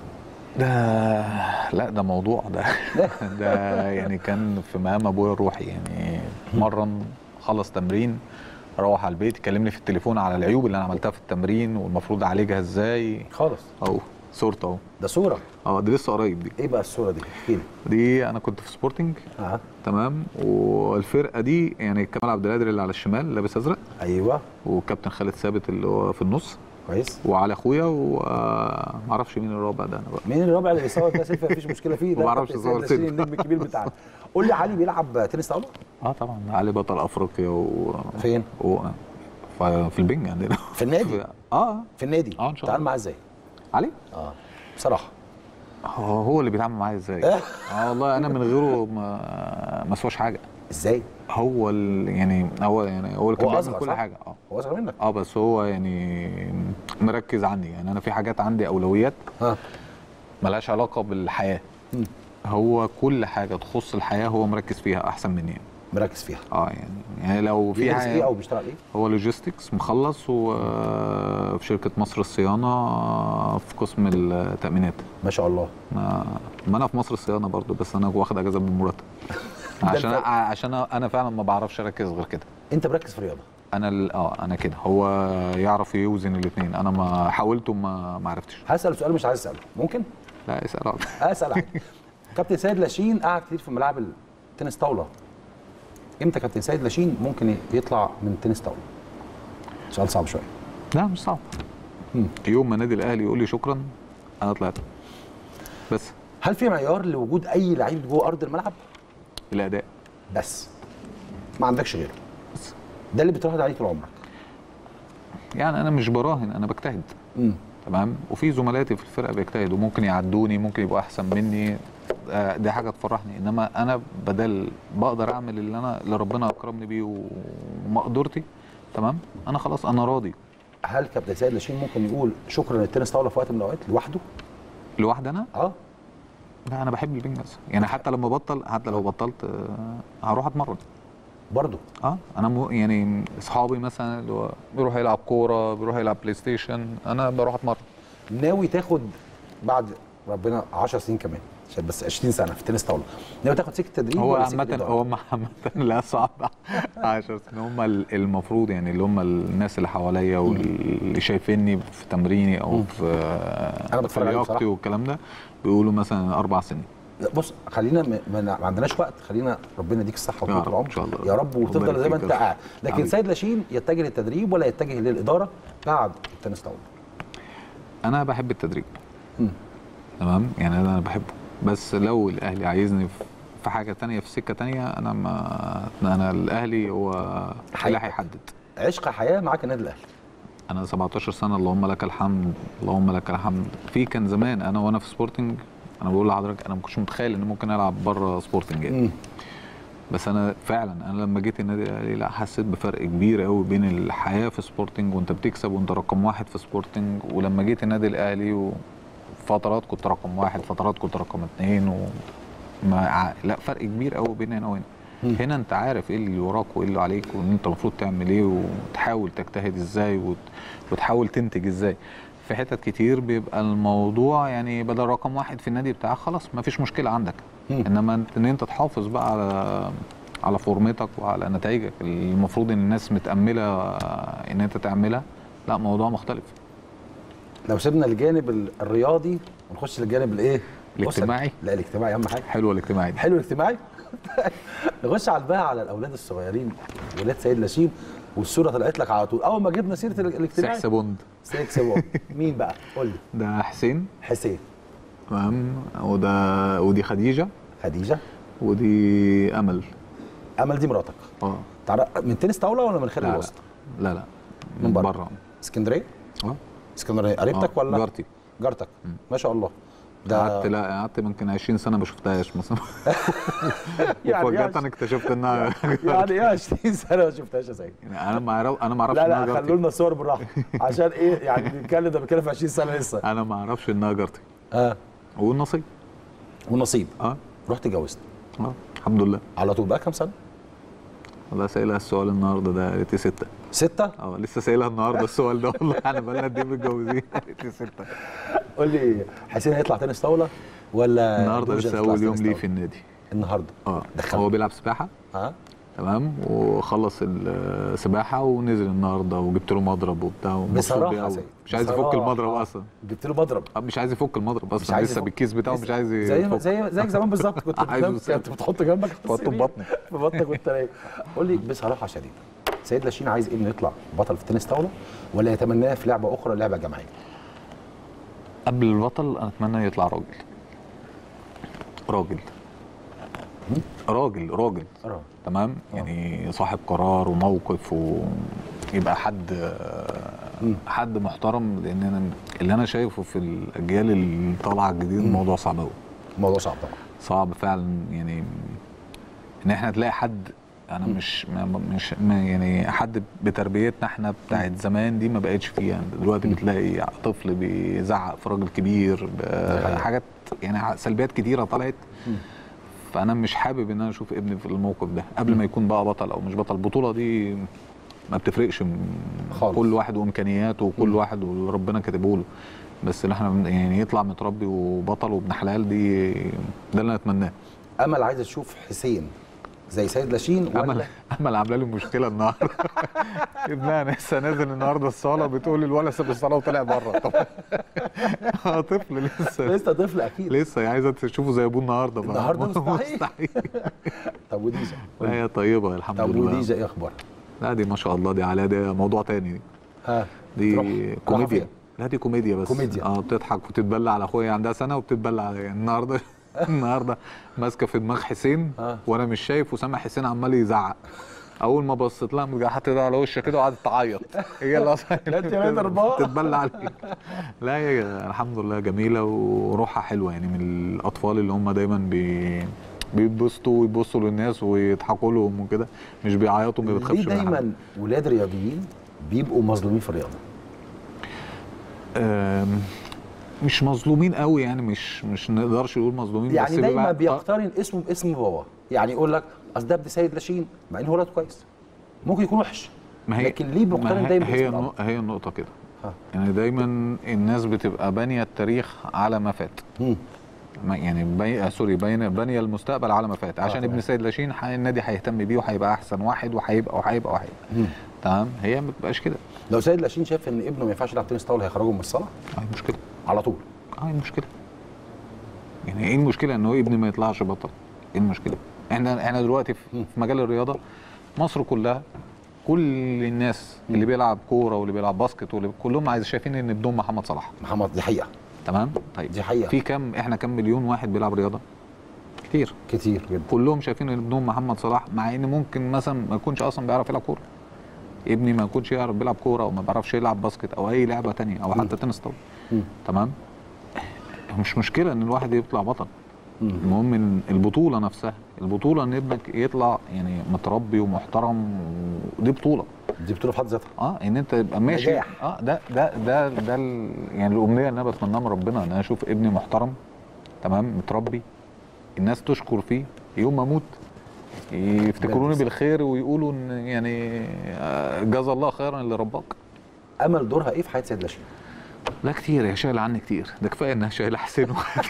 لا ده موضوع ده يعني كان في مقام ابويا الروحي يعني. مرن خلص تمرين اروح على البيت يكلمني في التليفون على العيوب اللي انا عملتها في التمرين والمفروض اعالجها ازاي. خالص اهو صورته اهو. ده صوره؟ دي لسه قريب دي. ايه بقى الصوره دي؟ احكي لي. دي انا كنت في سبورتنج تمام، والفرقه دي يعني كمال عبد القادر اللي على الشمال لابس ازرق، ايوه، وكابتن خالد ثابت اللي هو في النص كويس، وعلى اخويا ومعرفش مين الرابع ده. انا بقى مين الرابع اللي بيصور ده سيلفي؟ مفيش مشكله فيه، ده ما اعرفش اصور سيلفي النجم الكبير بتاعنا. قول لي، علي بيلعب تنس طاوله؟ طبعا علي بطل افريقيا فين؟ في البنج عندنا في النادي؟ في النادي؟ ان شاء الله. تعال معاه ازاي؟ علي؟ بصراحه هو اللي بيتعامل معايا ازاي؟ والله انا من غيره ما اسواش حاجه. ازاي؟ هو اللي هو اللي كان بيعمل كل حاجه. هو اصغر منك. بس هو يعني مركز عني. يعني انا في حاجات عندي اولويات ملهاش علاقه بالحياه. هو كل حاجه تخص الحياه هو مركز فيها احسن مني يعني. مركز فيها يعني لو في حاجه ايه او بيشتغل ايه؟ هو لوجيستكس مخلص وفي شركه مصر الصيانه في قسم التامينات. ما شاء الله. ما انا في مصر الصيانه برضو، بس انا واخد اجازه من المرتب عشان انا فعلا ما بعرفش اركز غير كده. انت مركز في الرياضه؟ انا كده. هو يعرف يوزن الاثنين. انا ما حاولت وما عرفتش. هسال سؤال مش عايز اساله، ممكن؟ لا اسال. اسال عادي. كابتن سيد لاشين قعد كتير في ملاعب التنس طاوله. امتى كابتن سيد لاشين ممكن يطلع من تنس طاوله؟ سؤال صعب شويه. لا مش صعب. يوم ما النادي الاهلي يقول لي شكرا انا طلعت. بس هل في معيار لوجود اي لعيب جوه ارض الملعب؟ الاداء بس ما عندكش غيره؟ بس ده اللي بتراهن عليه طول عمرك؟ يعني انا مش براهن، انا بجتهد. تمام. وفي زملاتي في الفرقه بيجتهدوا، ممكن يعدوني، ممكن يبقوا احسن مني. دي حاجه تفرحني. انما انا بقدر اعمل اللي ربنا اكرمني بيه ومقدرتي. تمام. انا خلاص انا راضي. هل كابتن سيد لاشين ممكن يقول شكرا للتنس طاوله في وقت من الاوقات لوحده؟ لوحدي انا؟ لا انا بحب البنج بس. يعني حتى لو بطلت هروح اتمرن برضه. انا يعني اصحابي مثلا اللي هو بيروح يلعب كوره، بيروح يلعب بلاي ستيشن، انا بروح اتمرن. ناوي تاخد بعد ربنا 10 سنين كمان، عشان بس 20 سنه في التنس طاوله، ناوي تاخد سكه تدريب؟ هو عامه لا صعب 10 سنين. هم المفروض يعني اللي هم الناس اللي حواليا واللي شايفيني في تمريني او في لياقتي والكلام ده بيقولوا مثلا 4 سنين. بص خلينا ما عندناش وقت، خلينا ربنا يديك الصحه وطول العمر ان شاء الله يا رب، وتفضل زي ما انت قاعد. لكن سيد لاشين يتجه للتدريب ولا يتجه للاداره بعد التنس طاوله؟ انا بحب التدريب. تمام. يعني انا بحبه، بس لو الاهلي عايزني في حاجه تانية في سكه تانية انا الاهلي هو اللي هيحدد. عشق حياه معاك النادي الاهلي. انا 17 سنه اللهم لك الحمد، اللهم لك الحمد. كان زمان وانا في سبورتنج، انا بقول لحضرتك انا ما كنتش متخيل ان ممكن العب بره سبورتنج يعني. بس انا فعلا لما جيت النادي الاهلي لا حسيت بفرق كبير قوي بين الحياه في سبورتنج وانت بتكسب وانت رقم 1 في سبورتنج، ولما جيت النادي الاهلي فترات كنت رقم 1، فترات كنت رقم 2 لا فرق كبير قوي بين هنا وهنا. هنا انت عارف ايه اللي وراك وايه اللي عليك، وان انت المفروض تعمل ايه وتحاول تجتهد ازاي وتحاول تنتج ازاي. في حتت كتير بيبقى الموضوع يعني بدل رقم 1 في النادي بتاعك خلاص ما فيش مشكله عندك. انما ان انت تحافظ بقى على فورمتك وعلى نتائجك المفروض ان الناس متامله ان انت تعملها، لا موضوع مختلف. لو سيبنا الجانب الرياضي ونخش للجانب الايه؟ الاجتماعي. لا الاجتماعي اهم حاجه. حلو الاجتماعي. حلو الاجتماعي. نخش على الاولاد الصغيرين، ولاد سيد لاشين، والصوره طلعت لك على طول اول ما جبنا سيره الاجتماعي. سيكس بوند. مين بقى؟ قول لي. ده حسين. تمام. ودي خديجه. ودي امل دي مراتك. من تنس طاوله ولا من خارج الوسط؟ لا من بره. اسكندريه؟ اسكندريه. قريبتك ولا؟ جارتك. ما شاء الله. قعدت ممكن 20 سنه ما شفتهاش مثلا. يعني وفجأة انا اكتشفت انها يعني ايه 20 سنه ما شفتهاش يا سيد؟ يعني انا ما اعرفش لا انها لا، جارتي. خلوا لنا صور بالراحه عشان ايه يعني بنتكلم، ده بنتكلم في 20 سنه لسه. انا ما اعرفش انها جارتي. اه والنصيب. والنصيب اه رحت اتجوزت الحمد لله. على طول بقى كام سنه؟ والله سائلها السؤال النهارده ده قالت لي 6. 6؟ لسه سائلها النهارده السؤال ده والله. احنا بقالنا قد ايه متجوزين؟ قالت لي 6. قول لي حسين هيطلع تنس طاوله ولا النهارده لسه اول يوم ليه في النادي. النهارده هو بيلعب سباحه. تمام، وخلص السباحه ونزل النهارده وجبت له مضرب وبتاع. بصراحه مش عايز يفك المضرب اصلا. جبت له مضرب؟ مش عايز يفك المضرب اصلا، لسه بالكيس بتاعه مش عايز يفك. زيك زمان بالظبط، كنت بتحط جنبك تحطه في بطنك في بطنك وانت نايم. قول لي بصراحه شديده، سيد لاشين عايز ابنه يطلع بطل في تنس طاوله ولا يتمناه في لعبه اخرى، لعبه جماعيه؟ قبل البطل انا اتمنى يطلع راجل تمام. يعني صاحب قرار وموقف، ويبقى حد محترم. لان انا اللي انا شايفه في الاجيال اللي طالعه الجديد الموضوع صعب قوي. الموضوع صعب طبعا، صعب فعلا. يعني ان احنا تلاقي حد، انا مش يعني حد بتربيتنا احنا بتاعت زمان دي ما بقتش فيها. يعني دلوقتي بتلاقي طفل بيزعق في راجل كبير، حاجات يعني سلبيات كتيره طلعت. فانا مش حابب ان انا اشوف ابني في الموقف ده قبل ما يكون بقى بطل او مش بطل. البطوله دي ما بتفرقش خالص. كل واحد وامكانياته وكل واحد وربنا كاتبه له. بس اللي احنا يعني يطلع متربي وبطل وابن حلال، ده اللي انا اتمناه. امل عايزه تشوف حسين زي سيد لاشين ولا؟ امل عامله لي مشكله النهارده. ابنها لسه نازل النهارده الصاله، بتقول لي الولد ساب الصاله وطلع بره. طب طفل لسه طفل اكيد، لسه عايزه تشوفه زي ابوه النهارده. مستحيل. طب وديجا؟ لا هي طيبه الحمد لله. طب وديجا ايه اخبارها؟ لا دي ما شاء الله، دي عليها، ده موضوع تاني. دي كوميديا. لا دي كوميديا بس. بتضحك وتتبلى على اخويا، عندها سنه وبتتبلى على النهارده ماسكه في دماغ حسين. وانا مش شايف، وسامع حسين عمال يزعق. اول ما بصيت لها حطيت ايدها على وشها كده وقعدت تعيط. هي اللي اصلا تتبلى عليك. لا هي الحمد لله جميله وروحها حلوه. يعني من الاطفال اللي هم دايما بيتبسطوا ويبصوا للناس ويضحكوا لهم وكده، مش بيعيطوا، ما بتخافش من حاجه. دايما ولاد رياضيين بيبقوا مظلومين في الرياضه. مش مظلومين قوي يعني، مش نقدرش نقول مظلومين. يعني بس دايما بيقترن اسمه باسم بابا. يعني يقول لك اصل ده ابن سيد لاشين، مع ان هو ولد كويس ممكن يكون وحش، لكن ليه بيقترن دايما باسم بابا؟ هي النقطه كده. يعني دايما الناس بتبقى بانيه التاريخ على ما فات. يعني بانيه المستقبل على ما فات. عشان ابن سيد لاشين النادي هيهتم بيه وهيبقى احسن واحد وهيبقى تمام. هي ما بتبقاش كده. لو سيد لاشين شاف ان ابنه ما ينفعش يلعب تنس طاوله هيخرجه من الصاله؟ مشكله على طول. مشكله. يعني ايه المشكله ان هو ابني ما يطلعش بطل؟ ايه المشكله؟ احنا دلوقتي في مجال الرياضه، مصر كلها، كل الناس اللي بيلعب كوره واللي بيلعب باسكت كلهم شايفين ان ابنهم محمد صلاح. دي حقيقه. تمام. طيب دي حقيقه. في احنا كام مليون واحد بيلعب رياضه؟ كتير جدا. كلهم شايفين ان ابنهم محمد صلاح، مع ان ممكن مثلا ما يكونش اصلا بيعرف يلعب كوره. ابني ما يكونش يعرف بيلعب كوره او ما بيعرفش يلعب باسكت او اي لعبه تانية او حتى تنس طاوله. تمام. مش مشكله ان الواحد يطلع بطل. المهم ان البطوله نفسها، البطوله ان ابنك يطلع يعني متربي ومحترم، ودي بطوله. دي بطوله في حد ذاتها. ان انت تبقى ماشي. نجاح. ده يعني الامنيه اللي انا بتمناها من ربنا، ان انا اشوف ابني محترم تمام متربي، الناس تشكر فيه يوم ما اموت، يفتكروني بالخير ويقولوا ان يعني جزا الله خيرا اللي رباك. امل دورها ايه في حياه سيد لاشين؟ لا كتير، هي شايله عني كتير. ده كفايه انها شايله حسين.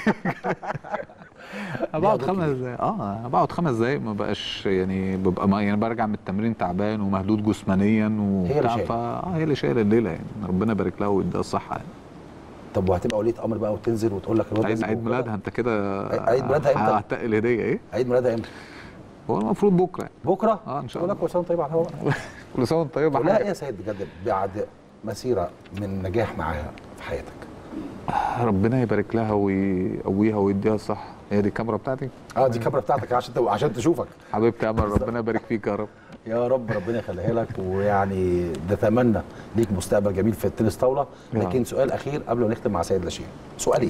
بقعد 5 دقايق. بقعد 5 دقايق ما بقاش يعني، ببقى يعني برجع من التمرين تعبان ومهدود جسمانيا وبتاع. هي اللي شايله الليله يعني. ربنا يبارك لها ويديها الصحه يعني. طب وهتبقى ولية امر بقى وتنزل وتقول لك الواد عيد ميلادها انت كده. عيد ميلادها امتى؟ هتقل هديه ايه؟ عيد ميلادها امتى؟ هو المفروض بكره. بكره؟ ان شاء الله. كل سنه طيب على الهواء. كل سنه طيب. لا يا سيد بجد، بعد مسيره من نجاح معاها في حياتك، ربنا يبارك لها ويقويها ويديها الصح. هي دي الكاميرا بتاعتي؟ دي الكاميرا بتاعتك عشان تشوفك. حبيبتي امل، ربنا يبارك فيك يا رب. يا رب ربنا يخليها لك. ويعني نتمنى ليك مستقبل جميل في التنس طاوله. لكن سؤال اخير قبل ما نختم مع سيد لاشين، سؤالين.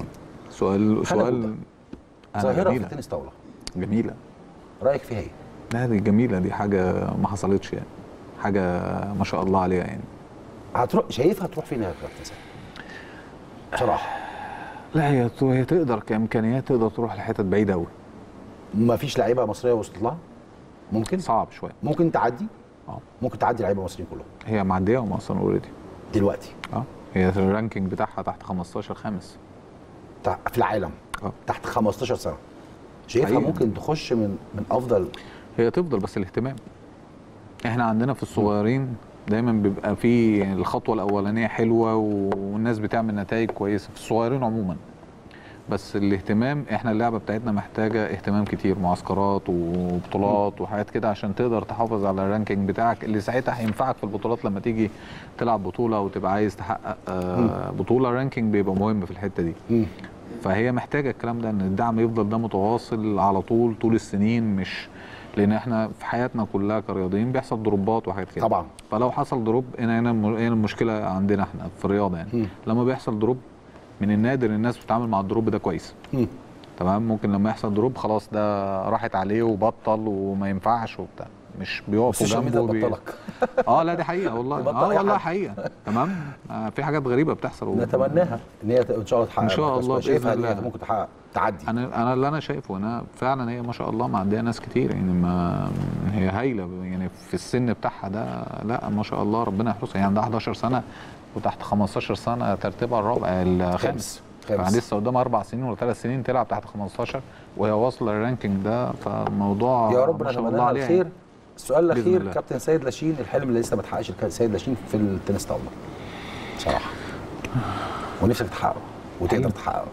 سؤال ظاهره في جميلة. التنس طاوله، جميله. رايك فيها ايه؟ لا دي جميله، دي حاجه ما حصلتش يعني، حاجه ما شاء الله عليها يعني. شايفها تروح فين يا كابتن سيد؟ بصراحه لا هي تقدر كامكانيات تقدر تروح لحتت بعيده قوي. ما فيش لعيبه مصريه وصلت لها؟ ممكن صعب شويه. ممكن تعدي؟ اه ممكن تعدي لعيبه مصريين كلهم هي معديهم اصلا اوريدي دلوقتي هي الرانكينج بتاعها تحت 15 خامس في العالم تحت 15 سنه. شايفها حقيقي. ممكن تخش من افضل؟ هي تفضل، بس الاهتمام. احنا عندنا في الصغيرين دايما بيبقى في الخطوه الاولانيه حلوه والناس بتعمل نتائج كويسه في الصغيرين عموما، بس الاهتمام، احنا اللعبه بتاعتنا محتاجه اهتمام كتير، معسكرات وبطولات وحاجات كده عشان تقدر تحافظ على الرانكينج بتاعك اللي ساعتها هينفعك في البطولات لما تيجي تلعب بطوله وتبقى عايز تحقق بطوله. الرانكينج بيبقى مهم في الحته دي. فهي محتاجه الكلام ده، ان الدعم يفضل ده متواصل على طول السنين، مش لان احنا في حياتنا كلها كرياضيين بيحصل دروبات وحاجات كده طبعا. فلو حصل دروب هنا المشكله عندنا احنا في الرياضه يعني. لما بيحصل دروب من النادر الناس بتتعامل مع الدروب ده كويس. تمام. ممكن لما يحصل دروب خلاص ده راحت عليه وبطل وما ينفعش وبتاع، مش بيقفوا جنبه بطلك. لا دي حقيقه والله. والله حقيقه. تمام. في حاجات غريبه بتحصل نتمناها ان هي ان شاء الله تحقق. ان شاء الله باذن الله ممكن تحقق تعدي. انا اللي انا شايفه انا فعلا هي ما شاء الله معديه ناس كتير يعني، ما هي هايله يعني في السن بتاعها ده. لا ما شاء الله ربنا يحرسها يعني. عندها 11 سنه وتحت 15 سنه ترتيبها الخامس. فلسه قدامها 4 سنين ولا 3 سنين تلعب تحت 15 وهي واصله الرانكينج ده. فالموضوع يا رب ما شاء الله عليها الخير. السؤال الاخير كابتن سيد لاشين، الحلم اللي لسه ما اتحققش الكابتن سيد لاشين في التنس طاوله بصراحه ونفسك تحققه وتقدر تحققه؟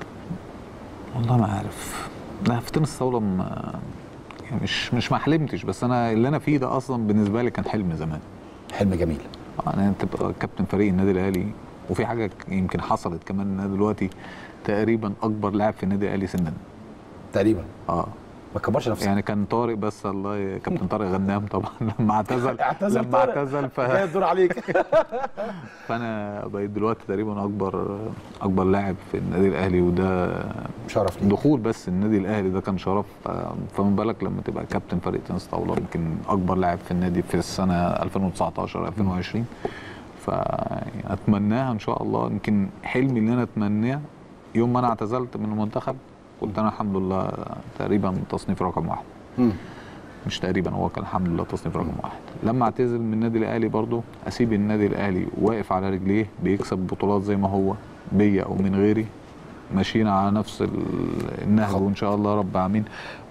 والله ما عارف. لا في التنس طاوله يعني مش ما حلمتش، بس انا اللي انا فيه ده اصلا بالنسبه لي كان حلم زمان. حلم جميل. انا تبقى كابتن فريق النادي الاهلي، وفي حاجه يمكن حصلت كمان ان انا دلوقتي تقريبا اكبر لاعب في النادي الاهلي سنا تقريبا. ما كبرش نفسك يعني. كان طارق بس الله كابتن طارق غنام طبعا لما اعتزل جاي الدور عليك. فانا بقيت دلوقتي تقريبا اكبر لاعب في النادي الاهلي، وده شرف ليك. دخول بس النادي الاهلي ده كان شرف. فما بالك لما تبقى كابتن فريق تنس طاوله يمكن اكبر لاعب في النادي في السنه 2019 2020. فاتمناها ان شاء الله. يمكن حلمي اللي انا اتمناه يوم ما انا اعتزلت من المنتخب كنت انا الحمد لله تقريبا تصنيف رقم 1. مش تقريبا، هو كان الحمد لله تصنيف رقم 1. لما اعتزل من النادي الاهلي برضو اسيب النادي الاهلي واقف على رجليه بيكسب بطولات زي ما هو بيا او من غيري، ماشيين على نفس النهج وان شاء الله رب العالمين،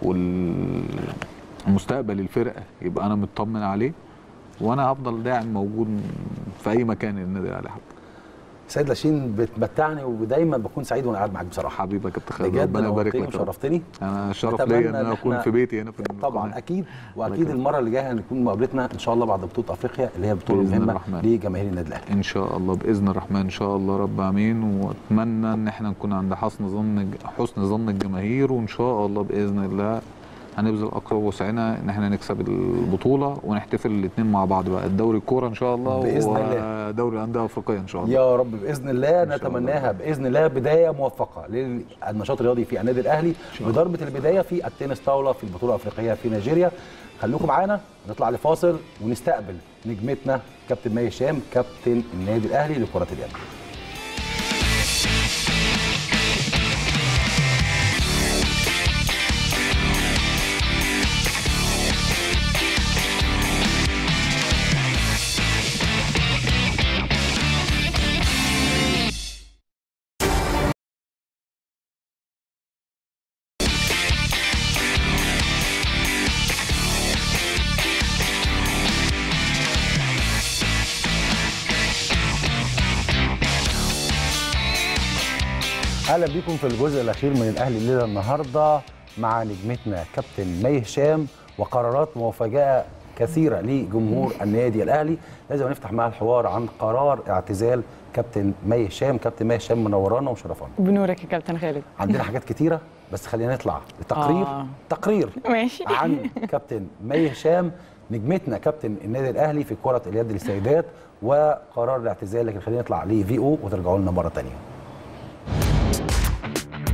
والمستقبل الفرقه يبقى انا مطمن عليه، وانا هفضل داعم موجود في اي مكان النادي الاهلي حتى. سيد لاشين بتمتعني ودايما بكون سعيد وانا قاعد معاك بصراحه. حبيبي يا كابتن خالد ربنا يبارك لك. شرفتني. انا شرف ليا ان انا اكون في بيتي هنا في طبعا اكيد. واكيد المره اللي جايه هنكون مقابلتنا ان شاء الله بعد بطوله افريقيا اللي هي بطوله مهمه لجماهير النادي الاهلي ان شاء الله باذن الرحمن. ان شاء الله رب العالمين. واتمنى ان احنا نكون عند حسن ظن الجماهير، وان شاء الله باذن الله هنبذل اقصى وسعنا ان احنا نكسب البطوله ونحتفل الاثنين مع بعض بقى، الدوري الكوره ان شاء الله باذن الله ودوري الانديه الافريقيه ان شاء الله يا رب باذن الله. نتمناها باذن الله بدايه موفقه للنشاط الرياضي في النادي الاهلي بضربه البدايه في التنس طاوله في البطوله الافريقيه في نيجيريا. خليكم معانا نطلع لفاصل ونستقبل نجمتنا كابتن مي هشام كابتن النادي الاهلي لكره اليد. اهلا بيكم في الجزء الاخير من الاهلي الليله النهارده مع نجمتنا كابتن مي هشام وقرارات مفاجاه كثيره لجمهور النادي الاهلي. لازم نفتح معها الحوار عن قرار اعتزال كابتن مي هشام. كابتن مي هشام منورانا ومشرفانا. بنورك يا كابتن خالد. عندنا حاجات كتيره بس خلينا نطلع لتقرير ماشي عن كابتن مي هشام نجمتنا كابتن النادي الاهلي في كره اليد للسيدات وقرار الاعتزال. لكن خلينا نطلع لفي او وترجعوا لنا مره ثانيه.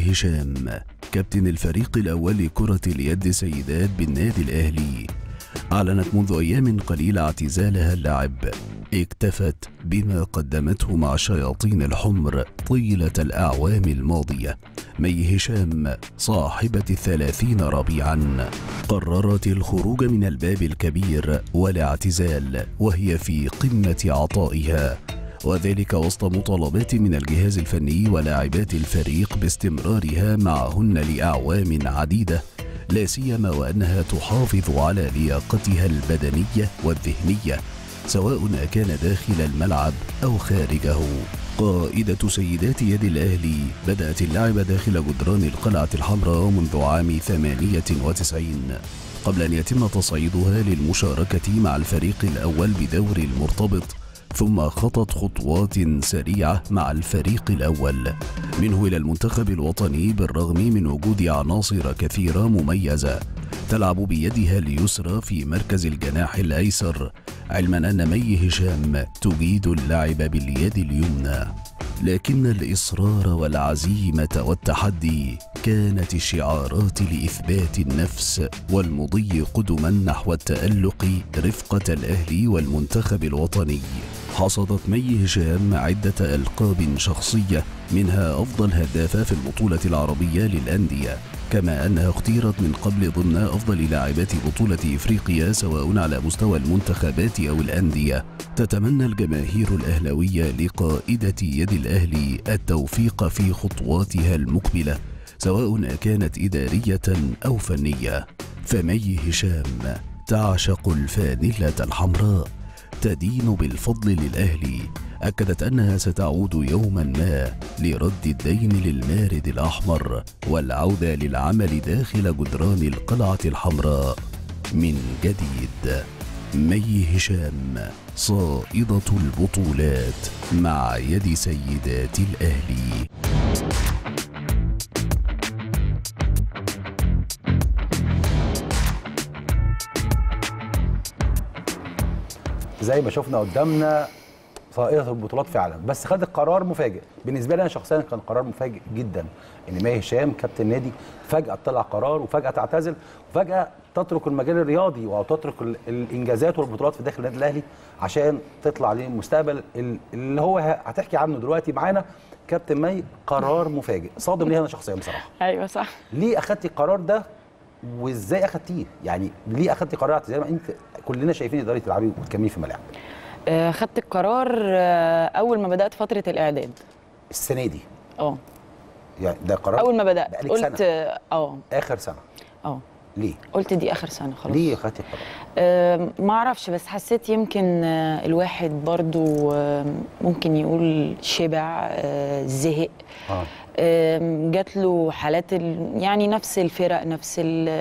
مي هشام كابتن الفريق الأول لكرة اليد سيدات بالنادي الأهلي أعلنت منذ أيام قليلة اعتزالها اللعب، اكتفت بما قدمته مع الشياطين الحمر طيلة الأعوام الماضية. مي هشام صاحبة 30 ربيعا قررت الخروج من الباب الكبير والاعتزال وهي في قمة عطائها، وذلك وسط مطالبات من الجهاز الفني ولاعبات الفريق باستمرارها معهن لأعوام عديدة، لا سيما وأنها تحافظ على لياقتها البدنية والذهنية سواء كان داخل الملعب أو خارجه. قائدة سيدات يد الأهلي بدأت اللعب داخل جدران القلعة الحمراء منذ عام 98 قبل أن يتم تصعيدها للمشاركة مع الفريق الأول بدور المرتبط، ثم خطت خطوات سريعة مع الفريق الأول منه إلى المنتخب الوطني بالرغم من وجود عناصر كثيرة مميزة تلعب بيدها اليسرى في مركز الجناح الأيسر، علما أن مي هشام تجيد اللعب باليد اليمنى. لكن الإصرار والعزيمة والتحدي كانت الشعارات لإثبات النفس والمضي قدما نحو التألق رفقة الأهلي والمنتخب الوطني. حصدت مي هشام عدة ألقاب شخصية، منها أفضل هدافة في البطولة العربية للأندية، كما أنها اختيرت من قبل ضمن أفضل لاعبات بطولة إفريقيا سواء على مستوى المنتخبات أو الأندية. تتمنى الجماهير الأهلاوية لقائدة يد الأهلي التوفيق في خطواتها المقبلة سواء كانت إدارية أو فنية، فمي هشام تعشق الفانلة الحمراء، تدين بالفضل للأهلي. أكدت أنها ستعود يوما ما لرد الدين للمارد الأحمر والعودة للعمل داخل جدران القلعة الحمراء من جديد. مي هشام صائدة البطولات مع يد سيدات الأهلي. زي ما شفنا قدامنا صائدة البطولات فعلا، بس خدت قرار مفاجئ بالنسبه لي انا شخصيا. كان قرار مفاجئ جدا ان مي هشام كابتن نادي فجاه طلع قرار وفجاه تعتزل وفجاه تترك المجال الرياضي او تترك الانجازات والبطولات في داخل النادي الاهلي عشان تطلع للمستقبل اللي هو هتحكي عنه دلوقتي معانا. كابتن مي قرار مفاجئ صادم لي انا شخصيا بصراحه. ايوه صح. ليه اخدتي القرار ده وازاي اخدتيه؟ يعني ليه اخدتي قرار اعتزال؟ انت كلنا شايفين تقدري تلعبي وتكملي في الملاعب. خدت القرار اول ما بدات فتره الاعداد السنه دي. يعني ده قرار اول ما بدات قلت اخر سنه. ليه؟ قلت دي اخر سنه خلاص. ليه خدتي القرار؟ ما اعرفش، بس حسيت يمكن الواحد برضو ممكن يقول شبع، زهق. جات له حالات يعني نفس الفرق، نفس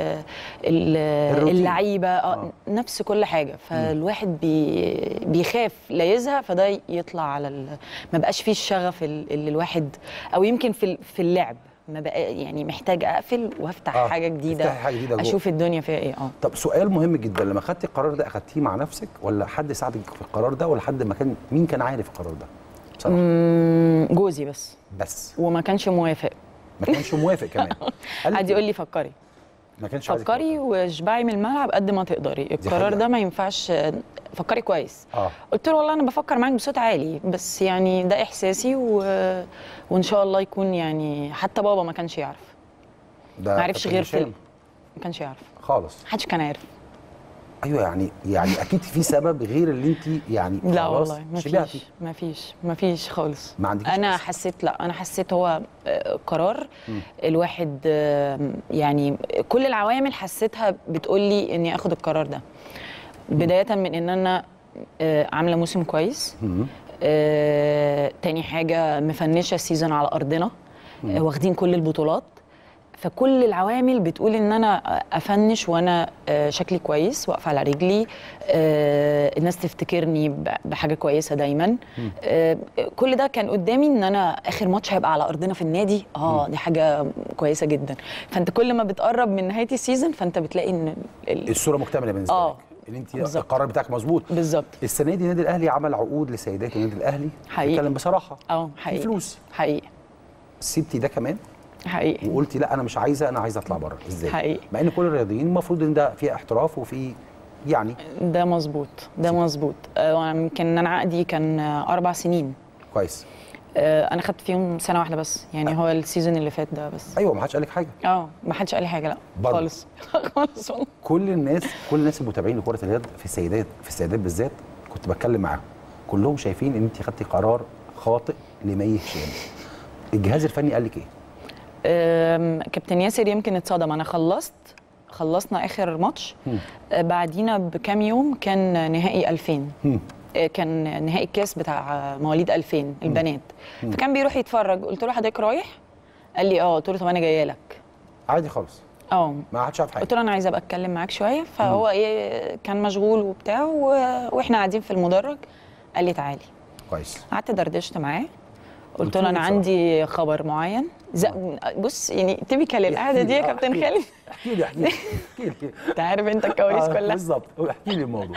اللعيبه، نفس كل حاجه، فالواحد بيخاف لا يزهق، فده يطلع على ما بقاش فيه الشغف اللي الواحد، او يمكن في اللعب ما بقى، يعني محتاج اقفل وافتح حاجه جديده، اشوف الدنيا فيها ايه. طب سؤال مهم جدا، لما خدتي القرار ده اخدتيه مع نفسك ولا حد ساعدك في القرار ده، ولا حد مين كان عارف القرار ده؟ بصراحه جوزي بس وما كانش موافق. ما كانش موافق كمان؟ قعد يقول لي فكري، ما كانش فكري واشبعي من الملعب قد ما تقدري، القرار ده ما ينفعش، فكري كويس. قلت له والله انا بفكر معاك بصوت عالي، بس يعني ده احساسي وان شاء الله يكون، يعني حتى بابا ما كانش يعرف، ما عرفش غير ما كانش يعرف خالص، محدش كان عارف. ايوه يعني اكيد في سبب غير اللي انت يعني لا والله ما فيش خالص. ما عندكيش انا حسيت، لا انا حسيت هو قرار الواحد، يعني كل العوامل حسيتها بتقول لي اني اخد القرار ده، بدايه من ان انا عامله موسم كويس، تاني حاجه مفنشه السيزون على ارضنا، واخدين كل البطولات، فكل العوامل بتقول ان انا افنش وانا شكلي كويس، واقفه على رجلي، الناس تفتكرني بحاجه كويسه دايما. كل ده كان قدامي، ان انا اخر ماتش هيبقى على ارضنا في النادي، دي حاجه كويسه جدا. فانت كل ما بتقرب من نهايه السيزون فانت بتلاقي ان الصوره مكتمله بالنسبه لك، ان انت القرار بتاعك مظبوط. بالظبط. السنه دي النادي الاهلي عمل عقود لسيدات النادي الاهلي، حقيقي بتكلم بصراحه، حقيقي، في فلوس حقيقي. سيبتي ده كمان؟ حقيقي. وقلتي لا انا مش عايزه، انا عايزه اطلع بره. ازاي؟ حقيقي. مع ان كل الرياضيين المفروض ان ده فيه احتراف وفي يعني ده مظبوط، ده مظبوط. يمكن انا عقدي كان 4 سنين. كويس. انا خدت فيهم سنه واحده بس، يعني هو السيزون اللي فات ده بس. ايوه ما حدش قال لك حاجه. ما حدش قال لي حاجه، لا برضه. خالص خالص والله. كل الناس المتابعين لكره اليد في السيدات بالذات كنت بتكلم معاهم، كلهم شايفين ان انت خدتي قرار خاطئ لمي هشام. الجهاز الفني قال لك ايه؟ كابتن ياسر يمكن اتصدم. انا خلصنا اخر ماتش، بعدينا بكام يوم كان نهائي 2000. كان نهائي الكاس بتاع مواليد 2000 البنات. فكان بيروح يتفرج، قلت له حضرتك رايح؟ قال لي قلت له طب انا جايه لك. عادي خالص. ما حدش عارف حاجه. قلت له انا عايزه ابقى اتكلم معاك شويه، فهو كان مشغول وبتاع واحنا قاعدين في المدرج، قال لي تعالي. كويس. قعدت دردشت معاه، قلت له انا عندي خبر معين. بص يعني تيبيكال القعده دي يا كابتن خالد. احكي لي انت عارف انت الكواليس كلها بالظبط. احكي لي الموضوع.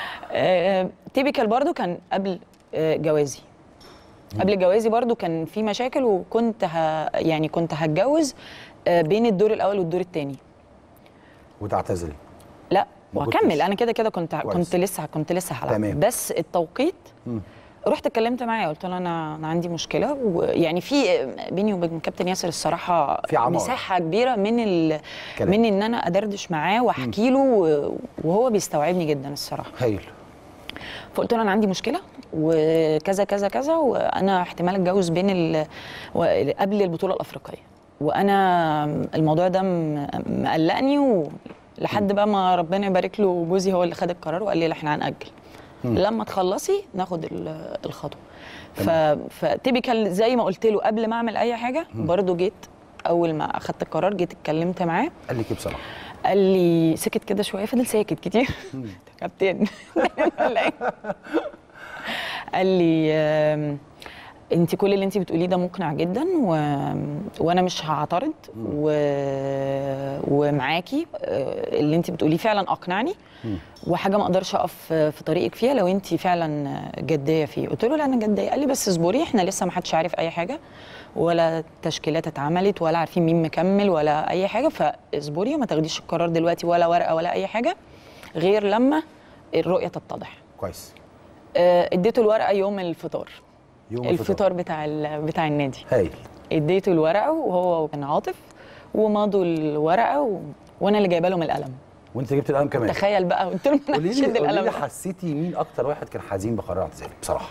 تيبيكال برضو كان قبل جوازي. قبل جوازي برضو كان في مشاكل، وكنت كنت هتجوز بين الدور الاول والدور الثاني. وتعتزلي؟ لا وهكمل. انا كده كنت لسه هلعب، بس التوقيت رحت اتكلمت معاه، قلت له انا عندي مشكله، ويعني في بيني وبين كابتن ياسر الصراحه مساحه كبيره من ان انا ادردش معاه واحكي له، وهو بيستوعبني جدا الصراحه. هايل. فقلت له انا عندي مشكله وكذا كذا كذا، وانا احتمال اتجوز قبل البطوله الافريقيه، وانا الموضوع ده مقلقني، لحد بقى ما ربنا يبارك له جوزي هو اللي خد القرار وقال لي لا احنا هنأجل. لما تخلصي ناخد الخطوه. فتيبيكال زي ما قلت له قبل ما اعمل اي حاجه، برضو جيت اول ما اخدت القرار جيت اتكلمت معاه. قال لك ايه بصراحه؟ قال لي سكت كده شويه، فضل ساكت كتير. كابتن قال لي انت كل اللي انت بتقوليه ده مقنع جدا، وانا مش هعترض، ومعاكي اللي انت بتقوليه فعلا اقنعني، وحاجه ما اقدرش اقف في طريقك فيها لو انت فعلا جديه فيه. قلت له لا انا جديه. قال لي بس اصبري، احنا لسه ما حدش عارف اي حاجه، ولا تشكيلات اتعملت، ولا عارفين مين مكمل ولا اي حاجه، فاصبري وما تاخديش القرار دلوقتي ولا ورقه ولا اي حاجه غير لما الرؤيه تتضح. كويس. اديته الورقه يوم الفطار. الفطار بتاع النادي. هايل. اديته الورقه وهو كان عاطف، ومضوا الورقه وانا اللي جايبه لهم القلم. وانت جبت القلم كمان؟ تخيل بقى. قلت له انا هشد القلم. قولي لي حسيتي مين اكتر واحد كان حزين بقرار اعتزالك بصراحه؟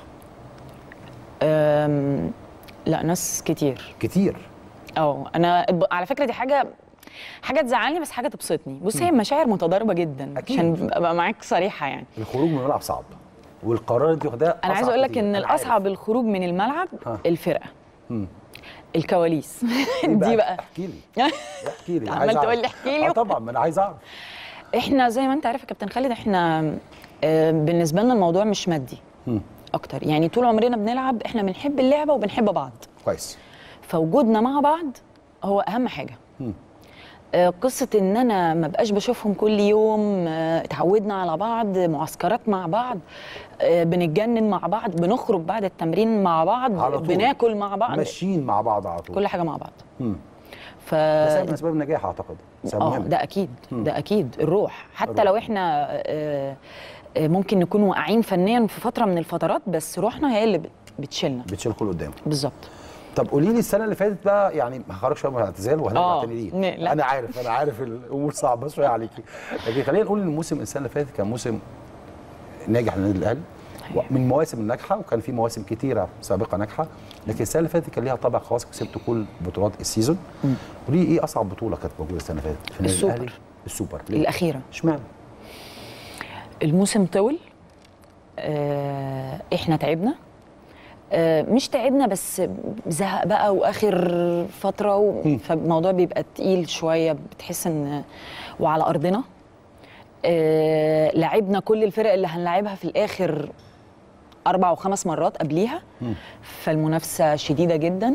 لا ناس كتير. انا على فكره دي حاجه تزعلني بس حاجه تبسطني. بص هي مشاعر متضاربه جدا. أكيد. عشان ابقى معاك صريحه يعني. الخروج من الملعب صعب، والقرار انت واخداه انا عايزه اقول لك ان الاصعب الخروج من الملعب الفرقه. الكواليس دي بقى. احكي لي عمال تقول لي احكي لي. طبعا ما انا عايز اعرف. احنا زي ما انت عارف يا كابتن خالد، احنا بالنسبه لنا الموضوع مش مادي اكتر، يعني طول عمرنا بنلعب، احنا بنحب اللعبه وبنحب بعض. كويس. فوجودنا مع بعض هو اهم حاجه. قصه ان انا ما بقاش بشوفهم كل يوم، اتعودنا على بعض، معسكرات مع بعض، بنتجنن مع بعض، بنخرج بعد التمرين مع بعض، بناكل مع بعض، ماشيين مع بعض على طول، كل حاجه مع بعض. ده سبب من اسباب النجاح اعتقد. ده اكيد. ده اكيد الروح. حتى لو احنا ممكن نكون واقعين فنيا في فتره من الفترات، بس روحنا هي اللي بتشيلكوا لقدام. بالظبط. طب قولي لي السنه اللي فاتت بقى، يعني هخرج شويه من الاعتزال وهنرجع تاني ليه. انا عارف الامور صعبه شويه عليكي، لكن خلينا نقول ان الموسم السنه اللي فاتت كان موسم ناجح للنادي الاهلي، من المواسم الناجحه، وكان في مواسم كتيره سابقه ناجحه، لكن السنه اللي فاتت كان ليها طابع خاص، كسبت كل بطولات السيزون. قولي لي ايه اصعب بطوله كانت موجوده السنه اللي فاتت في النادي الاهلي؟ السوبر الاخيره. اشمعنى؟ الموسم طول، احنا تعبنا، مش تعبنا بس زهق بقى واخر فتره فالموضوع بيبقى تقيل شويه، بتحس ان وعلى ارضنا لعبنا كل الفرق اللي هنلعبها في الاخر 4 أو 5 مرات قبليها، فالمنافسه شديده جدا.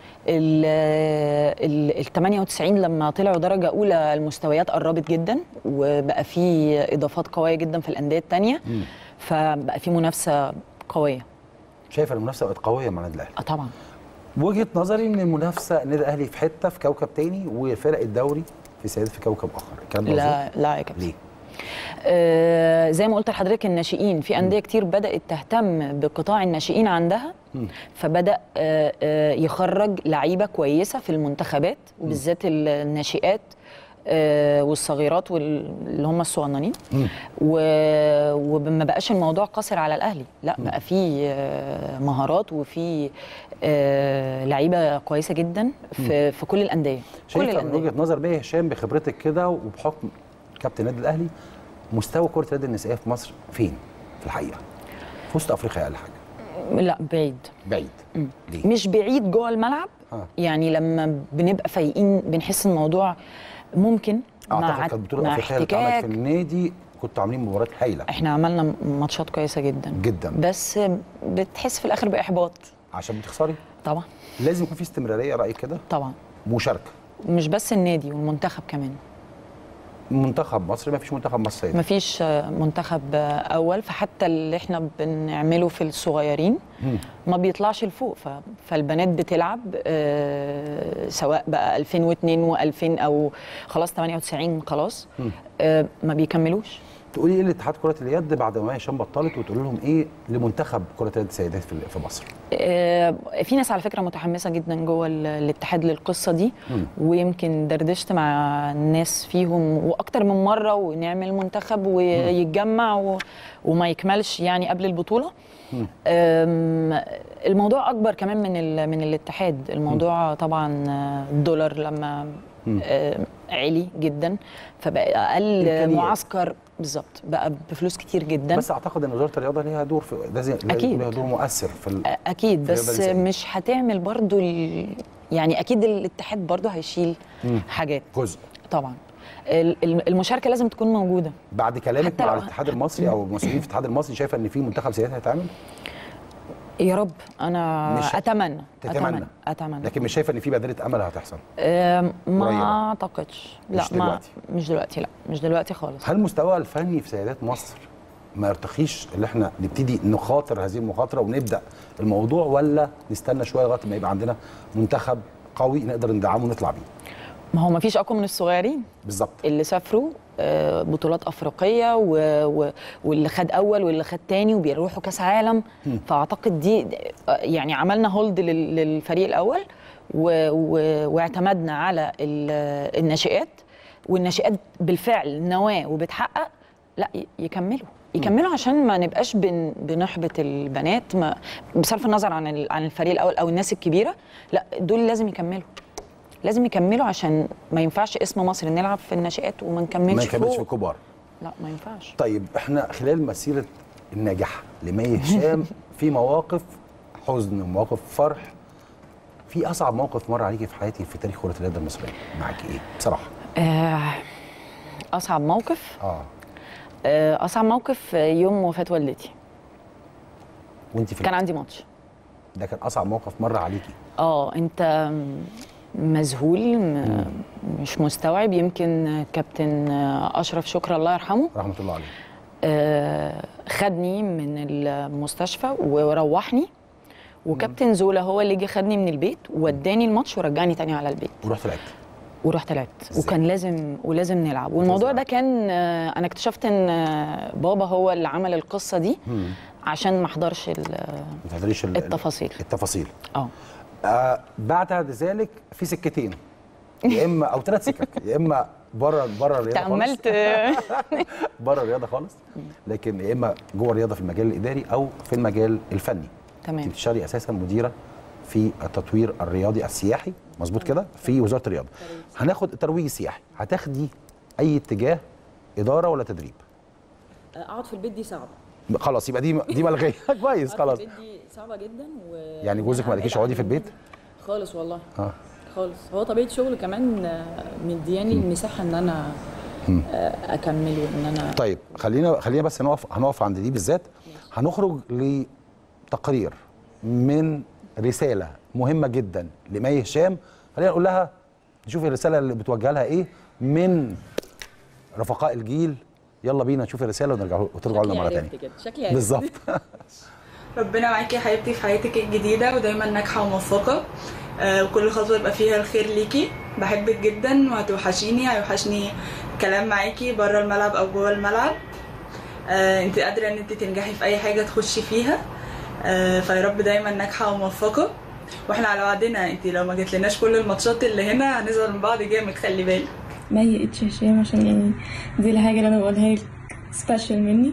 ال 98 لما طلعوا درجه اولى المستويات قربت جدا، وبقى في اضافات قويه جدا في الانديه الثانيه، فبقى في منافسه قويه. شايفه المنافسه بقت قويه مع النادي الاهلي؟ طبعا. وجهه نظري ان المنافسه النادي الاهلي في حته في كوكب تاني وفرق الدوري في سيدات في كوكب اخر. الكلام ده لا لا يا كابتن. ليه؟ زي ما قلت لحضرتك الناشئين في انديه كتير بدات تهتم بقطاع الناشئين عندها، فبدا يخرج لعيبه كويسه في المنتخبات وبالذات الناشئات والصغيرات واللي هم الصغننين، وما بقاش الموضوع قاصر على الاهلي، لا بقى في مهارات وفي لعيبه كويسه جدا في كل الانديه. شايفه من وجهه نظر مي هشام بخبرتك كده وبحكم كابتن النادي الاهلي مستوى كره اليد النسائيه في مصر فين في الحقيقه؟ في وسط افريقيا اقل حاجه. لا بعيد. ليه؟ مش بعيد جوه الملعب. يعني لما بنبقى فايقين بنحس الموضوع ممكن اعتقد كانت بطوله افريقيه اللي اتعملت في النادي كنتوا عاملين مباريات هايله. احنا عملنا ماتشات كويسه جدا جدا، بس بتحس في الاخر باحباط عشان بتخسري. طبعا لازم يكون في استمراريه، رايك كده؟ طبعا، مشاركه، مش بس النادي والمنتخب كمان. منتخب مصر ما فيش منتخب مصر، ما فيش منتخب اول، فحتى اللي احنا بنعمله في الصغيرين ما بيطلعش لفوق، فالبنات بتلعب سواء بقى 2002 و2000 او خلاص 98 خلاص ما بيكملوش. تقولي ايه لاتحاد كره اليد بعد ما هشام بطلت وتقول لهم ايه لمنتخب كره اليد السيدات في مصر؟ في ناس على فكره متحمسه جدا جوه الاتحاد للقصه دي، ويمكن دردشت مع الناس فيهم واكتر من مره، ونعمل منتخب ويتجمع وما يكملش يعني قبل البطوله. الموضوع اكبر كمان من الاتحاد. الموضوع طبعا الدولار لما عالي جدا فبقى اقل معسكر بالظبط بقى بفلوس كتير جدا. بس اعتقد ان وزاره الرياضه ليها دور في اكيد، ليها دور مؤثر في اكيد، بس مش هتعمل برضو يعني اكيد الاتحاد برضو هيشيل حاجات جزء طبعا. المشاركه لازم تكون موجوده. بعد كلامك مع الاتحاد المصري او المسؤولين في الاتحاد المصري شايفه ان في منتخب سيدات هيتعمل؟ يا رب، انا اتمنى. لكن مش شايفه ان في بادره امل هتحصل؟ ما اعتقدش. لا مش دلوقتي خالص. هل المستوى الفني في سيدات مصر ما يرتقيش اللي احنا نبتدي نخاطر هذه المخاطره ونبدا الموضوع، ولا نستنى شويه لغايه ما يبقى عندنا منتخب قوي نقدر ندعمه ونطلع بيه؟ ما هو ما فيش اقوى من الصغيرين بالظبط اللي سافروا بطولات افريقيه واللي خد اول واللي خد تاني وبيروحوا كاس عالم. فاعتقد دي يعني عملنا هولد للفريق الاول واعتمدنا على الناشئات، والناشئات بالفعل نواه وبتحقق. لا يكملوا عشان ما نبقاش بنحبط البنات بصرف النظر عن الفريق الاول او الناس الكبيره. لا دول لازم يكملوا عشان ما ينفعش اسم مصر نلعب في الناشئات وما نكملش في الكبار. لا ما ينفعش. طيب احنا خلال مسيره الناجحه لمي هشام في مواقف حزن ومواقف فرح، في اصعب موقف مر عليكي في حياتي في تاريخ كره اليد المصريه معاكي ايه بصراحه؟ اصعب موقف اصعب موقف يوم وفاه والدتي. وانت في كان عندي ماتش. ده كان اصعب موقف مر عليكي؟ انت مذهول مش مستوعب. يمكن كابتن اشرف شكري الله يرحمه رحمه الله عليه خدني من المستشفى وروحني، وكابتن زولا هو اللي جه خدني من البيت ووداني الماتش ورجعني تاني على البيت. ورحت لعبت وكان لازم نلعب. والموضوع ده كان انا اكتشفت ان بابا هو اللي عمل القصه دي عشان ما احضرش التفاصيل. بعد ذلك في سكتين، يا اما او 3 سكك، يا اما بره الرياضه تأملت بره الرياضه خالص، لكن يا اما جوه الرياضه في المجال الاداري او في المجال الفني. تمام. انت بتشتغلي اساسا مديره في التطوير الرياضي السياحي، مظبوط كده، في وزاره الرياضه. هناخد الترويج السياحي، هتاخدي اي اتجاه، اداره ولا تدريب؟ اقعد في البيت دي صعبه. خلاص يبقى دي ملغيه. كويس خلاص. البيت دي صعبه جدا يعني جوزك ما قالكيش اقعدي في البيت؟ خالص والله. خالص. هو طبيعه شغل كمان مدياني المساحه ان انا اكمل وان انا. طيب خلينا بس هنقف عند دي بالذات. هنخرج لتقرير من رساله مهمه جدا لمي هشام. خلينا نقول لها نشوف الرساله اللي بتوجه لها ايه من رفقاء الجيل. يلا بينا نشوف الرساله وترجعوا لنا مره ثانيه. شكلي بالظبط. ربنا معاكي يا حبيبتي في حياتك الجديدة ودايما ناجحة وموفقة، وكل خطوة يبقى فيها الخير ليكي. بحبك جدا وهتوحشيني، هيوحشني كلام معاكي بره الملعب أو جوه الملعب. انت قادرة ان انت تنجحي في أي حاجة تخشي فيها، فيا رب دايما ناجحة وموفقة. واحنا على وعدنا، انت لو ما جتلناش كل الماتشات اللي هنا هنزعل من بعض جامد، خلي بالك. ما يقتش هشام، عشان يعني دي الحاجة اللي انا بقولها لك سبيشال مني.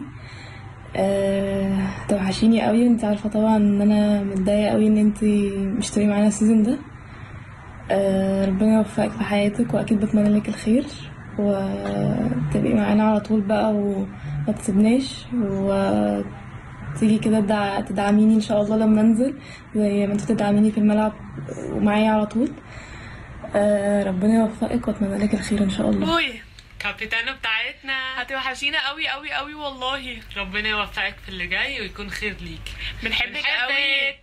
توحشيني قوي، وانت عارفه طبعا ان انا متضايقه قوي ان انت مش تبقي معانا السيزون ده. ربنا يوفقك في حياتك، واكيد بتمنى لك الخير وتبقي معانا على طول بقى وما تسيبناش، وتيجي كده تدعميني ان شاء الله لما انزل زي ما انتوا تدعميني في الملعب ومعايا على طول. ربنا يوفقك واتمنى لك الخير ان شاء الله. كابتنة بتاعتنا هتوحشينا قوي قوي قوي والله. ربنا يوفقك في اللي جاي ويكون خير ليك. بنحبك قوي.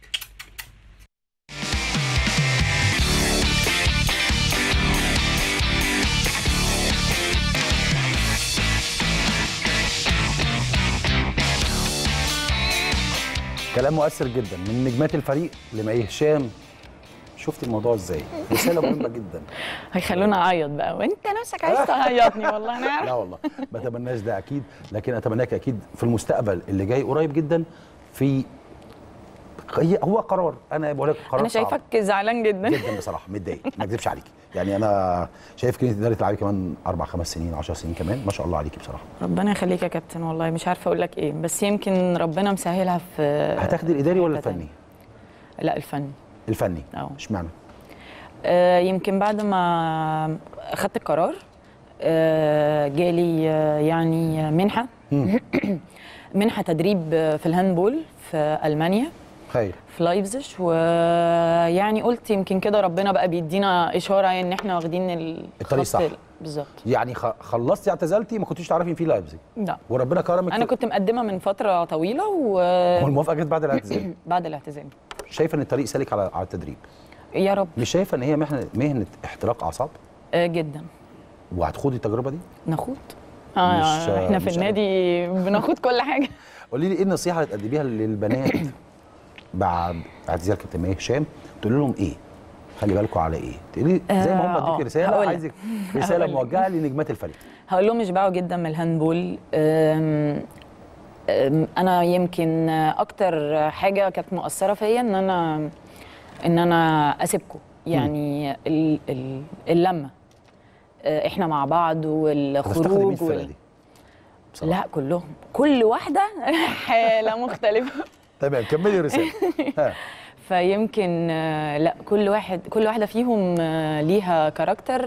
كلام مؤثر جدا من نجمات الفريق لمي هشام. شفتي الموضوع ازاي؟ رساله مهمه جدا. هيخلونا اعيط بقى، وانت نفسك عايز تعيطني والله انا عارف. لا والله ما اتمناش ده اكيد، لكن اتمناك اكيد في المستقبل اللي جاي قريب جدا. في هو قرار، انا بقول لك قرار انا شايفك زعلان جدا جدا بصراحه، متضايق ما اكذبش عليكي. يعني انا شايف انك تقدري تلعبي كمان 4 5 سنين 10 سنين كمان، ما شاء الله عليكي بصراحه. ربنا يخليك يا كابتن، والله مش عارفه اقول لك ايه، بس يمكن ربنا مسهلها في. هتاخدي الاداري ولا الفني؟ لا الفني. الفني اشمعنى؟ يمكن بعد ما اخدت القرار جالي يعني منحه منحه تدريب في الهاندبول في المانيا. خير. في لايبزيج، ويعني قلت يمكن كده ربنا بقى بيدينا اشاره ان احنا واخدين الطريق صح. بالظبط. يعني خلصتي اعتزلتي ما كنتيش تعرفي في لايبزيج؟ لا. وربنا كرمك؟ انا كنت مقدمه من فتره طويله والموافقه جت بعد الاعتزال. بعد الاعتزال. شايفه ان الطريق سالك على التدريب؟ يا رب. مش شايفه ان هي مهنه احتراق اعصاب؟ جدا. وهتخوضي التجربه دي؟ ناخد. احنا في النادي بناخد كل حاجه. قولي لي ايه النصيحه اللي تقدميها للبنات بعد اعتزال كابتن مي هشام؟ تقول لهم ايه؟ خلي بالكم على ايه؟ تقولي زي ما هم اديكي رساله، عايزك رساله موجهه لنجمات الفريق. هقول لهم اشبعوا جدا من الهاندبول. انا يمكن اكتر حاجه كانت مؤثره فيا ان انا اسيبكم، يعني اللمه احنا مع بعض والخروج لا كلهم، كل واحده حاله مختلفه. تمام كملي الرساله. فيمكن لا كل واحده فيهم ليها كاركتر،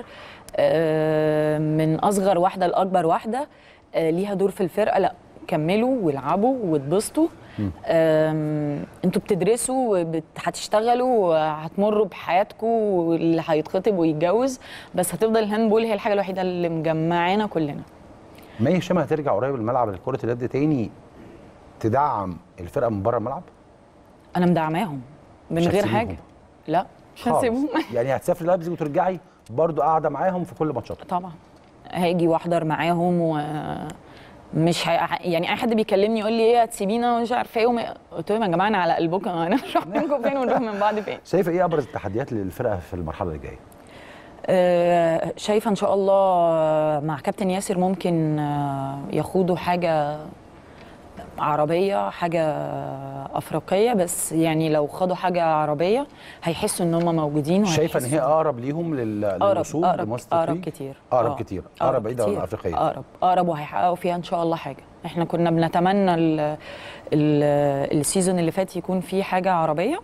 من اصغر واحده لاكبر واحده ليها دور في الفرقه. لا كملوا والعبوا واتبسطوا. انتوا بتدرسوا هتشتغلوا هتمروا بحياتكم، واللي هيتخطب ويتجوز، بس هتفضل الهاندبول هي الحاجه الوحيده اللي مجمعانا كلنا. مي هشام هترجع قريب الملعب لكره اليد تاني تدعم الفرقه من بره الملعب؟ انا مدعماهم من غير حاجه. لا مش هسيبهم. يعني هتسافري لايبزيج وترجعي برضو قاعده معاهم في كل ماتشاتهم؟ طبعا هاجي واحضر معاهم، ومش يعني اي حد بيكلمني يقول لي ايه هتسيبينا ومش عارفه ايه، قلت لهم يا جماعه انا على قلبكم، انا مش رايح منكم فين ونروح من بعض فين. شايفه ايه ابرز التحديات للفرقه في المرحله اللي جايه؟ شايفه ان شاء الله مع كابتن ياسر ممكن يخوضوا حاجه عربيه، حاجه افريقيه، بس يعني لو خدوا حاجه عربيه هيحسوا ان هم موجودين. شايفه ان هي اقرب ليهم للوصول اقرب كتير. اقرب كتير. اقرب بعيده عن الافريقيه. اقرب وهيحققوا فيها ان شاء الله حاجه. احنا كنا بنتمنى السيزون اللي فات يكون فيه حاجه عربيه،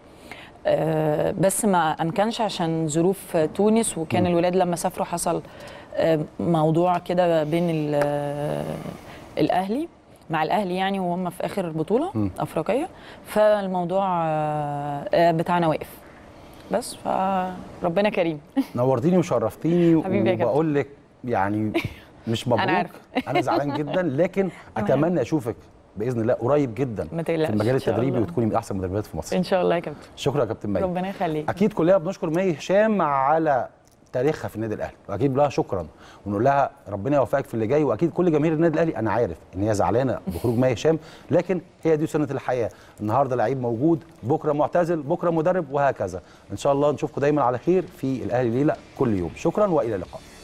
بس ما امكنش عشان ظروف تونس، وكان الولاد لما سافروا حصل موضوع كده بين الاهلي مع الاهلي يعني، وهم في اخر بطوله افريقيه، فالموضوع بتاعنا واقف. بس فربنا كريم. نورتيني وشرفتيني وبقول لك يعني مش مبروك. انا زعلان جدا، لكن اتمنى اشوفك باذن الله قريب جدا في المجال التدريبي وتكوني من احسن المدربات في مصر ان شاء الله يا كابتن. شكرا يا كابتن مي. ربنا يخليك. اكيد كلنا بنشكر مي هشام على تاريخها في النادي الاهلي، واكيد لها شكرا ونقول لها ربنا يوفقك في اللي جاي. واكيد كل جماهير النادي الاهلي انا عارف ان هي زعلانه بخروج مي هشام، لكن هي دي سنه الحياه، النهارده لعيب موجود، بكره معتزل، بكره مدرب، وهكذا. ان شاء الله نشوفكم دايما على خير في الاهلي ليله كل يوم. شكرا والى اللقاء.